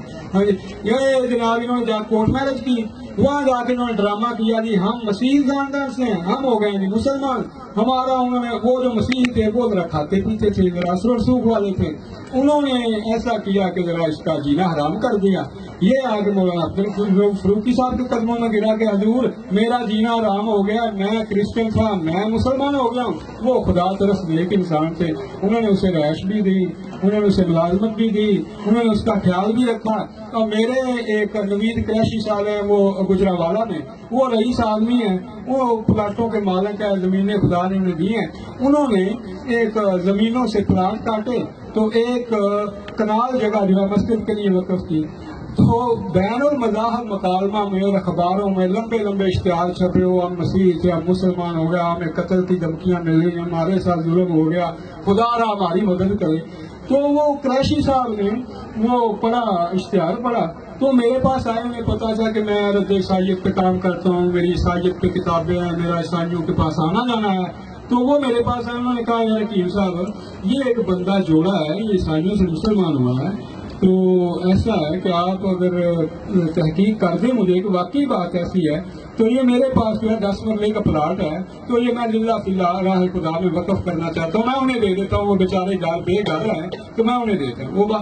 یہ جناب انہوں نے جا کورٹ میرج کی، وہاں جا کے انہوں نے ڈرامہ کیا جی ہم مسیحی خاندان سے ہیں، ہم ہو گئے جی مسلمان. ہمارا انہوں نے وہ جو مسیحی تھے وہ ذرا کھاتے پیتے تھے، ذرا اثر و رسوخ والے تھے، انہوں نے ایسا کیا کہ ذرا اس کا جینا حرام کر دیا. یہ آگے مولانا فروقی صاحب کے قدموں میں گرا کہ حضور میرا جینا حرام ہو گیا، میں کرسچن تھا، میں مسلمان ہو گیا ہوں. وہ خدا ترس نیک انسان تھے، انہوں نے اسے رہائش بھی دی، انہوں نے اسے ملازمت بھی دی، انہوں نے اس کا خیال بھی رکھا. اور میرے ایک نوید قریشی صاحب ہیں، وہ گجرانوالہ میں، وہ رئیس آدمی ہیں، وہ پلاٹوں کے مالک ہے، زمینیں خدا نے انہیں دی ہیں. انہوں نے ایک زمینوں سے پلاٹ کاٹے تو ایک کنال جگہ جو ہے مسجد کے لیے وقف کی. تو بین المذاہب مکالمہ میں اور اخباروں میں لمبے لمبے اشتہار چھپے، ہو ہم مسیح تھے، ہم مسلمان ہو گیا، ہمیں قتل کی دھمکیاں مل رہی ہیں، ہمارے ساتھ ظلم ہو گیا، خدا را ہماری مدد کرے. تو وہ قریشی صاحب نے وہ پڑھا، اشتہار پڑھا، تو میرے پاس آئے، انہیں پتا تھا کہ میں رد عیسائیت پہ کام کرتا ہوں، میری عیسائیت پہ کتابیں ہیں، میرا عیسائیوں کے پاس آنا جانا ہے. تو وہ میرے پاس آئے، انہوں نے کہا یار حکیم صاحب یہ ایک بندہ جوڑا ہے، یہ عیسائیوں سے مسلمان ہوا ہے، تو ایسا ہے کہ آپ اگر تحقیق کر دیں مجھے کہ واقعی بات ایسی ہے تو یہ میرے پاس جو ہے دس مرلے کا پلاٹ ہے، تو یہ میں للہ فی اللہ راہ خدا میں وقف کرنا چاہتا ہوں، میں انہیں دے دیتا ہوں. وہ بیچارے گھر بے گھر ہیں تو میں انہیں دیتا ہوں. وہ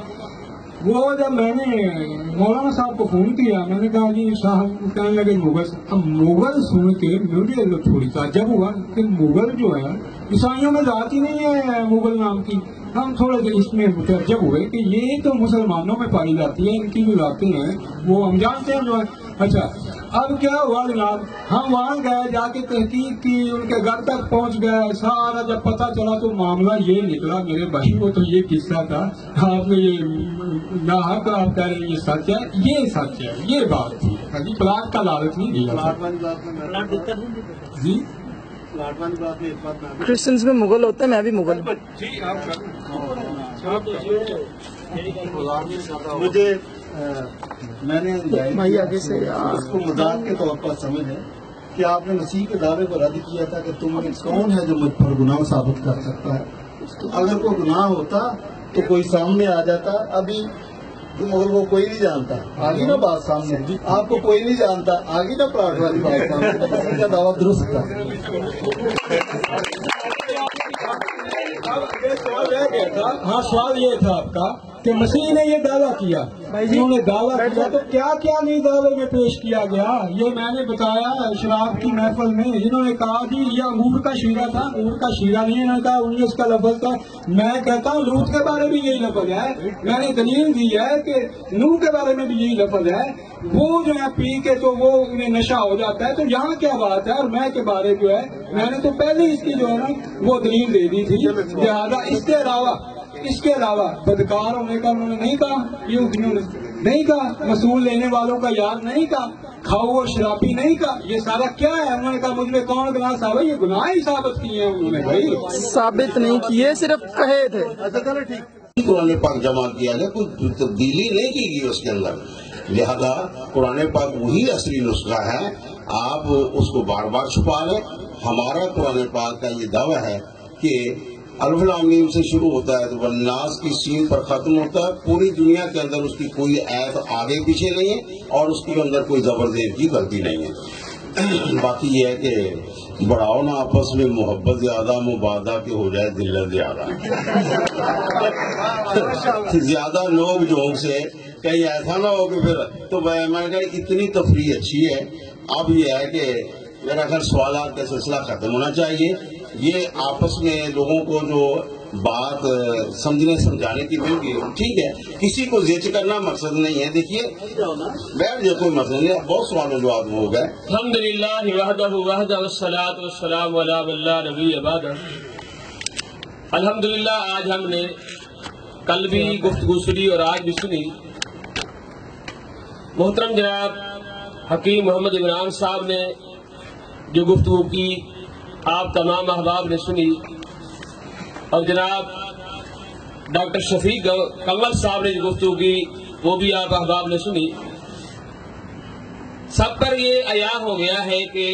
وہ جب میں نے مولانا صاحب کو فون کیا، میں نے کہا جی صاحب کہنے لگے مغل. اب مغل سن کے مجھے تھوڑی تعجب ہوا کہ مغل جو ہے عیسائیوں میں ذات ہی نہیں ہے مغل نام کی. ہم تھوڑے سے اس میں متعجب ہوئے کہ یہ تو مسلمانوں میں پائی جاتی ہے، ان کی جو ذاتیں ہیں وہ ہم جانتے ہیں جو ہے. اچھا اب کیا ہوا جناب، ہم وہاں گئے، جا کے تحقیق کی، ان کے گھر تک پہنچ گئے، سارا جب پتہ چلا تو معاملہ یہ نکلا میرے بھائی وہ تو یہ قصہ تھا، آپ نے یہ نہ حق آپ کہہ رہے ہیں یہ سچ ہے، یہ سچ ہے، یہ بات تھی. جی پلاٹ کا لالچ نہیں دیا جی. کرسچنز میں مغل ہوتے ہیں، میں بھی مغل. مجھے میں نے اس کو مذاق کے طور پر سمجھ ہے کہ آپ نے مسیح کے دعوے کو رد کیا تھا کہ تم کون ہے جو مجھ پر گناہ ثابت کر سکتا ہے. اگر کوئی گناہ ہوتا تو کوئی سامنے آ جاتا. ابھی مگر وہ کوئی نہیں جانتا، آگے نا بات سامنے، آپ کو کوئی نہیں جانتا، آگے نا پلاٹ والی بات سامنے، مسیح کا دعویٰ درست تھا. ہاں سوال یہ تھا آپ کا کہ مسیح نے یہ دعویٰ کیا، انہوں نے دعویٰ کیا تو کیا کیا نہیں دعوے میں پیش کیا گیا. یہ میں نے بتایا شراب کی محفل میں، جنہوں نے کہا جی یہ انگور کا شیرہ تھا، انگور کا شیرہ نہیں، انہوں نے کہا انیس کا لفظ تھا. میں کہتا ہوں لوط کے بارے میں یہی لفظ ہے، میں نے دلیل دی ہے کہ نوح کے بارے میں بھی یہی لفظ ہے. وہ جو ہے پی کے تو وہ انہیں نشہ ہو جاتا ہے، تو یہاں کیا بات ہے. اور میں کے بارے جو ہے میں نے تو پہلے اس کی جو ہے نا وہ دلیل دے دی تھی. لہٰذا اس کے علاوہ اس کے علاوہ بدکار ہونے کا انہوں نے نہیں کہا، یہودیوں نے نہیں کہا، مسئول لینے والوں کا یار نہیں کہا، کھاؤ و شرابی نہیں کہا، یہ سارا کیا ہے؟ انہوں نے کہا مجھ میں کون گناہ ثابت، یہ گناہ ہی ثابت کیے ہیں انہوں نے بھائی، ثابت نہیں کیے، صرف کہے تھے۔ قرآن پاک جمع کیا گیا، کوئی تبدیلی نہیں کی گئی اس کے اندر، لہذا قرآن پاک وہی اصلی نسخہ ہے، آپ اس کو بار بار چھپا لیں۔ ہمارا قرآن پاک کا یہ دعویٰ ہے کہ الف لام میم سے شروع ہوتا ہے تو والناس کی سین پر ختم ہوتا ہے، پوری دنیا کے اندر اس کی کوئی آیت آگے پیچھے نہیں ہے اور اس کے اندر کوئی زبردست کی غلطی نہیں ہے۔ باقی یہ ہے کہ بڑھاؤ نا آپس میں محبت زیادہ، مبادہ کے ہو جائے دلت زیادہ، زیادہ لوگ جوگ سے کہیں ایسا نہ ہو کہ پھر تو میں نے کہا اتنی تفریح اچھی ہے۔ اب یہ ہے کہ میرا خیال سوالات کا سلسلہ ختم ہونا چاہیے، یہ آپس میں لوگوں کو جو بات سمجھنے سمجھانے کی مل گئی ٹھیک ہے، کسی کو زیچ کرنا مقصد نہیں ہے۔ دیکھیے بیٹھ جائے، کوئی مسئلہ نہیں، بہت سوال و جواب ہو گئے۔ الحمدللہ وحدہ وحدہ والصلاة والسلام علی من لا نبی بعدہ۔ الحمدللہ آج ہم نے کل بھی گفتگو سنی اور آج بھی سنی۔ محترم جناب حکیم محمد عمران صاحب نے جو گفتگو کی آپ تمام احباب نے سنی، اور جناب ڈاکٹر شفیق کنول صاحب نے جو گفتگو کی وہ بھی آپ احباب نے سنی۔ سب پر یہ عیاں ہو گیا ہے کہ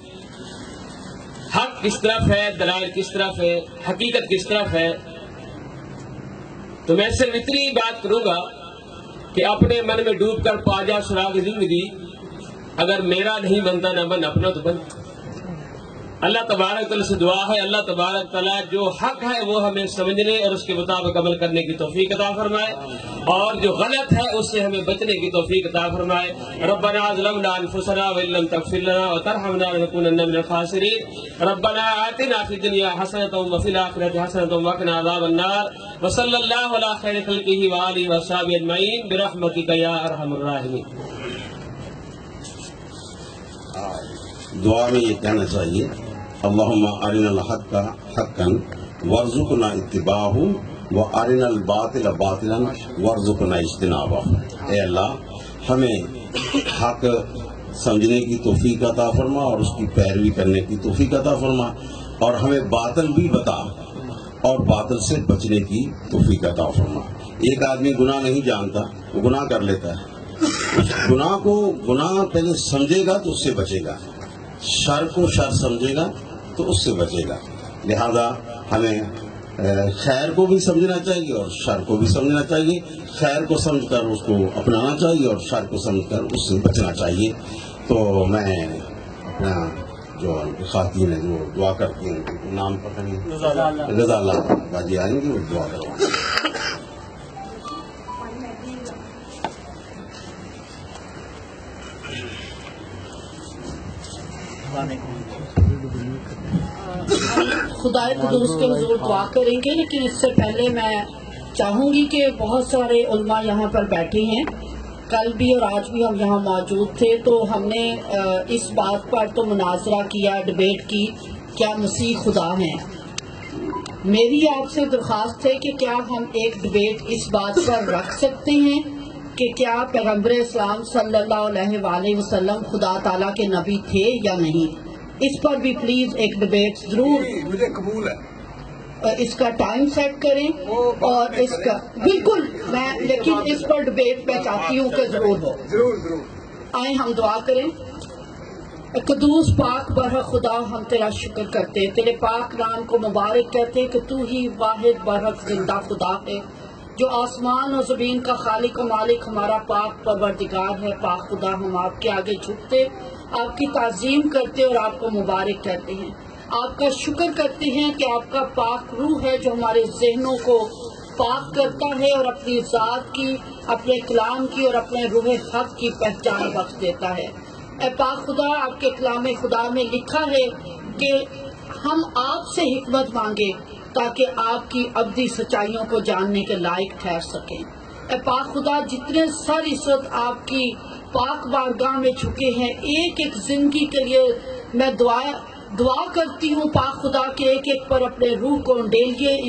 حق کس طرف ہے، دلائل کس طرف ہے، حقیقت کس طرف ہے۔ تو میں صرف اتنی بات کروں گا کہ اپنے من میں ڈوب کر پا جا سراغ زندگی، اگر میرا نہیں بنتا نہ بن اپنا تو بن۔ اللہ تبارک تعالیٰ سے دعا ہے اللہ تبارک تعالیٰ جو حق ہے وہ ہمیں سمجھنے اور اس کے مطابق عمل کرنے کی توفیق عطا فرمائے، اور جو غلط ہے اس سے ہمیں بچنے کی توفیق عطا فرمائے۔ ربنا ظلمنا انفسنا وان لم تغفر لنا وترحمنا لنكونن من الخاسرين۔ ربنا آتنا في الدنيا حسنة وفي الآخرة حسنة وقنا عذاب النار، وصلی اللہ علی خیر خلقہ وآلہ وصحبہ اجمعین برحمتک یا ارحم الراحمین۔ دعا میں یہ کہنا چاہیے اللہم ارنا الحق حقا وارزقنا اتباعہ وارنا الباطل باطلا وارزقنا اجتنابہ۔ اے اللہ ہمیں حق سمجھنے کی توفیق عطا فرما اور اس کی پیروی کرنے کی توفیق عطا فرما، اور ہمیں باطل بھی بتا اور باطل سے بچنے کی توفیق عطا فرما۔ ایک آدمی گناہ نہیں جانتا، وہ گناہ کر لیتا ہے، گناہ کو گناہ پہلے سمجھے گا تو اس سے بچے گا، شر کو شر سمجھے گا تو اس سے بچے گا۔ لہذا ہمیں خیر کو بھی سمجھنا چاہیے اور شر کو بھی سمجھنا چاہیے، خیر کو سمجھ کر اس کو اپنانا چاہیے اور شر کو سمجھ کر اس سے بچنا چاہیے۔ تو میں اپنا جو خواتین ہیں جو دعا کرتی ہیں نام پتہ نہیں، رضا اللہ باجی آئیں گی وہ دعا کروائیں۔ خدا قدوس کے حضور دعا کریں گے، لیکن اس سے پہلے میں چاہوں گی کہ بہت سارے علماء یہاں پر بیٹھے ہیں، کل بھی اور آج بھی ہم یہاں موجود تھے، تو ہم نے اس بات پر تو مناظرہ کیا، ڈیبیٹ کی، کیا مسیح خدا ہیں۔ میری آپ سے درخواست ہے کہ کیا ہم ایک ڈیبیٹ اس بات پر رکھ سکتے ہیں کہ کیا پیغمبر اسلام صلی اللہ علیہ وآلہ وسلم خدا تعالیٰ کے نبی تھے یا نہیں؟ اس پر بھی پلیز ایک ڈیبیٹ ضرور، مجھے قبول ہے، اس کا ٹائم سیٹ کریں اور اس کا بالکل میں، لیکن اس پر ڈیبیٹ میں چاہتی ہوں کہ ضرور ہو۔ ضرور ضرور آئیں ہم دعا کریں۔ قدوس پاک برحق خدا ہم تیرا شکر کرتے، تیرے پاک نام کو مبارک کہتے کہ تو ہی واحد برحق زندہ خدا ہے، جو آسمان اور زمین کا خالق و مالک ہمارا پاک پروردگار ہے۔ پاک خدا ہم آپ کے آگے جھکتے، آپ کی تعظیم کرتے اور آپ کو مبارک کہتے ہیں، آپ کا شکر کرتے ہیں کہ آپ کا پاک روح ہے جو ہمارے ذہنوں کو پاک کرتا ہے اور اپنی ذات کی، اپنے کلام کی اور اپنے روح حق کی پہچان بخش دیتا ہے۔ اے پاک خدا، آپ کے کلام خدا میں لکھا ہے کہ ہم آپ سے حکمت مانگے تاکہ آپ کی ابدی سچائیوں کو جاننے کے لائق ٹھہر سکیں۔ اے پاک خدا، جتنے سر عزت آپ کی پاک بارگاہ میں جھکے ہیں، ایک ایک زندگی کے لیے میں دعا دعا کرتی ہوں پاک خدا کے ایک ایک پر اپنے روح کو انڈیلیے، ان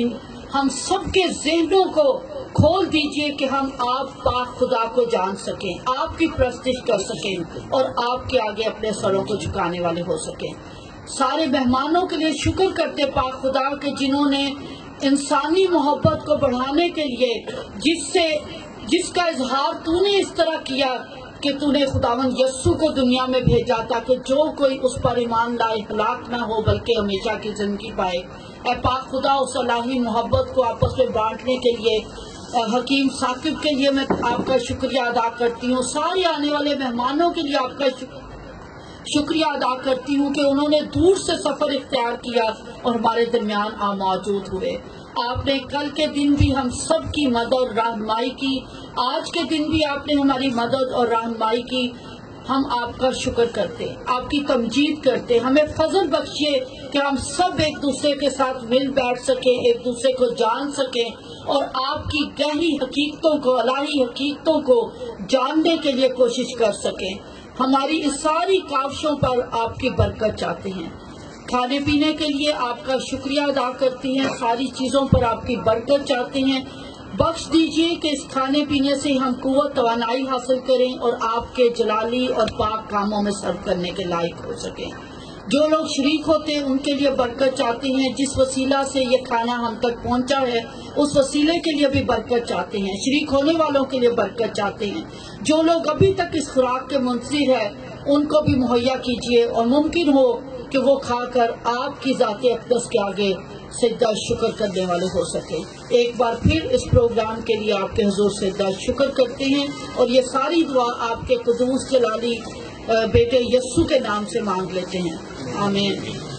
ہم سب کے ذہنوں کو کھول دیجئے کہ ہم آپ پاک خدا کو جان سکیں، آپ کی پرستش کر سکیں اور آپ کے آگے اپنے سروں کو جھکانے والے ہو سکیں۔ سارے مہمانوں کے لیے شکر کرتے پاک خدا کہ جنہوں نے انسانی محبت کو بڑھانے کے لیے جس سے جس کا اظہار تو نے اس طرح کیا کہ تو نے خداوند یسوع کو دنیا میں بھیجا تاکہ جو کوئی اس پر ایمان لائے ہلاک نہ ہو بلکہ ہمیشہ کی زندگی پائے۔ اے پاک خدا اس الہی محبت کو آپس میں بانٹنے کے لیے حکیم ثاقب کے لیے میں آپ کا شکریہ ادا کرتی ہوں، سارے آنے والے مہمانوں کے لیے آپ کا شکریہ ادا کرتی ہوں کہ انہوں نے دور سے سفر اختیار کیا اور ہمارے درمیان آ موجود ہوئے۔ آپ نے کل کے دن بھی ہم سب کی مدد اور رہنمائی کی، آج کے دن بھی آپ نے ہماری مدد اور رہنمائی کی۔ ہم آپ کا شکر کرتے، آپ کی تمجید کرتے، ہمیں فضل بخشیے کہ ہم سب ایک دوسرے کے ساتھ مل بیٹھ سکیں، ایک دوسرے کو جان سکیں اور آپ کی گہری حقیقتوں کو، الہی حقیقتوں کو جاننے کے لیے کوشش کر سکیں۔ ہماری اس ساری کاوشوں پر آپ کی برکت چاہتے ہیں، کھانے پینے کے لیے آپ کا شکریہ ادا کرتے ہیں، ساری چیزوں پر آپ کی برکت چاہتے ہیں۔ بخش دیجئے کہ اس کھانے پینے سے ہم قوت توانائی حاصل کریں اور آپ کے جلالی اور پاک کاموں میں سرو کرنے کے لائق ہو سکیں۔ جو لوگ شریک ہوتے ہیں ان کے لیے برکت چاہتے ہیں، جس وسیلہ سے یہ کھانا ہم تک پہنچا ہے اس وسیلے کے لیے بھی برکت چاہتے ہیں، شریک ہونے والوں کے لیے برکت چاہتے ہیں۔ جو لوگ ابھی تک اس خوراک کے منتظر ہیں ان کو بھی مہیا کیجیے اور ممکن ہو کہ وہ کھا کر آپ کی ذات اقدس کے آگے سجدہ شکر کرنے والے ہو سکے۔ ایک بار پھر اس پروگرام کے لیے آپ کے حضور سجدہ شکر کرتے ہیں اور یہ ساری دعا آپ کے قدوس جلالی بیٹے یسوع کے نام سے مانگ لیتے ہیں، آمین۔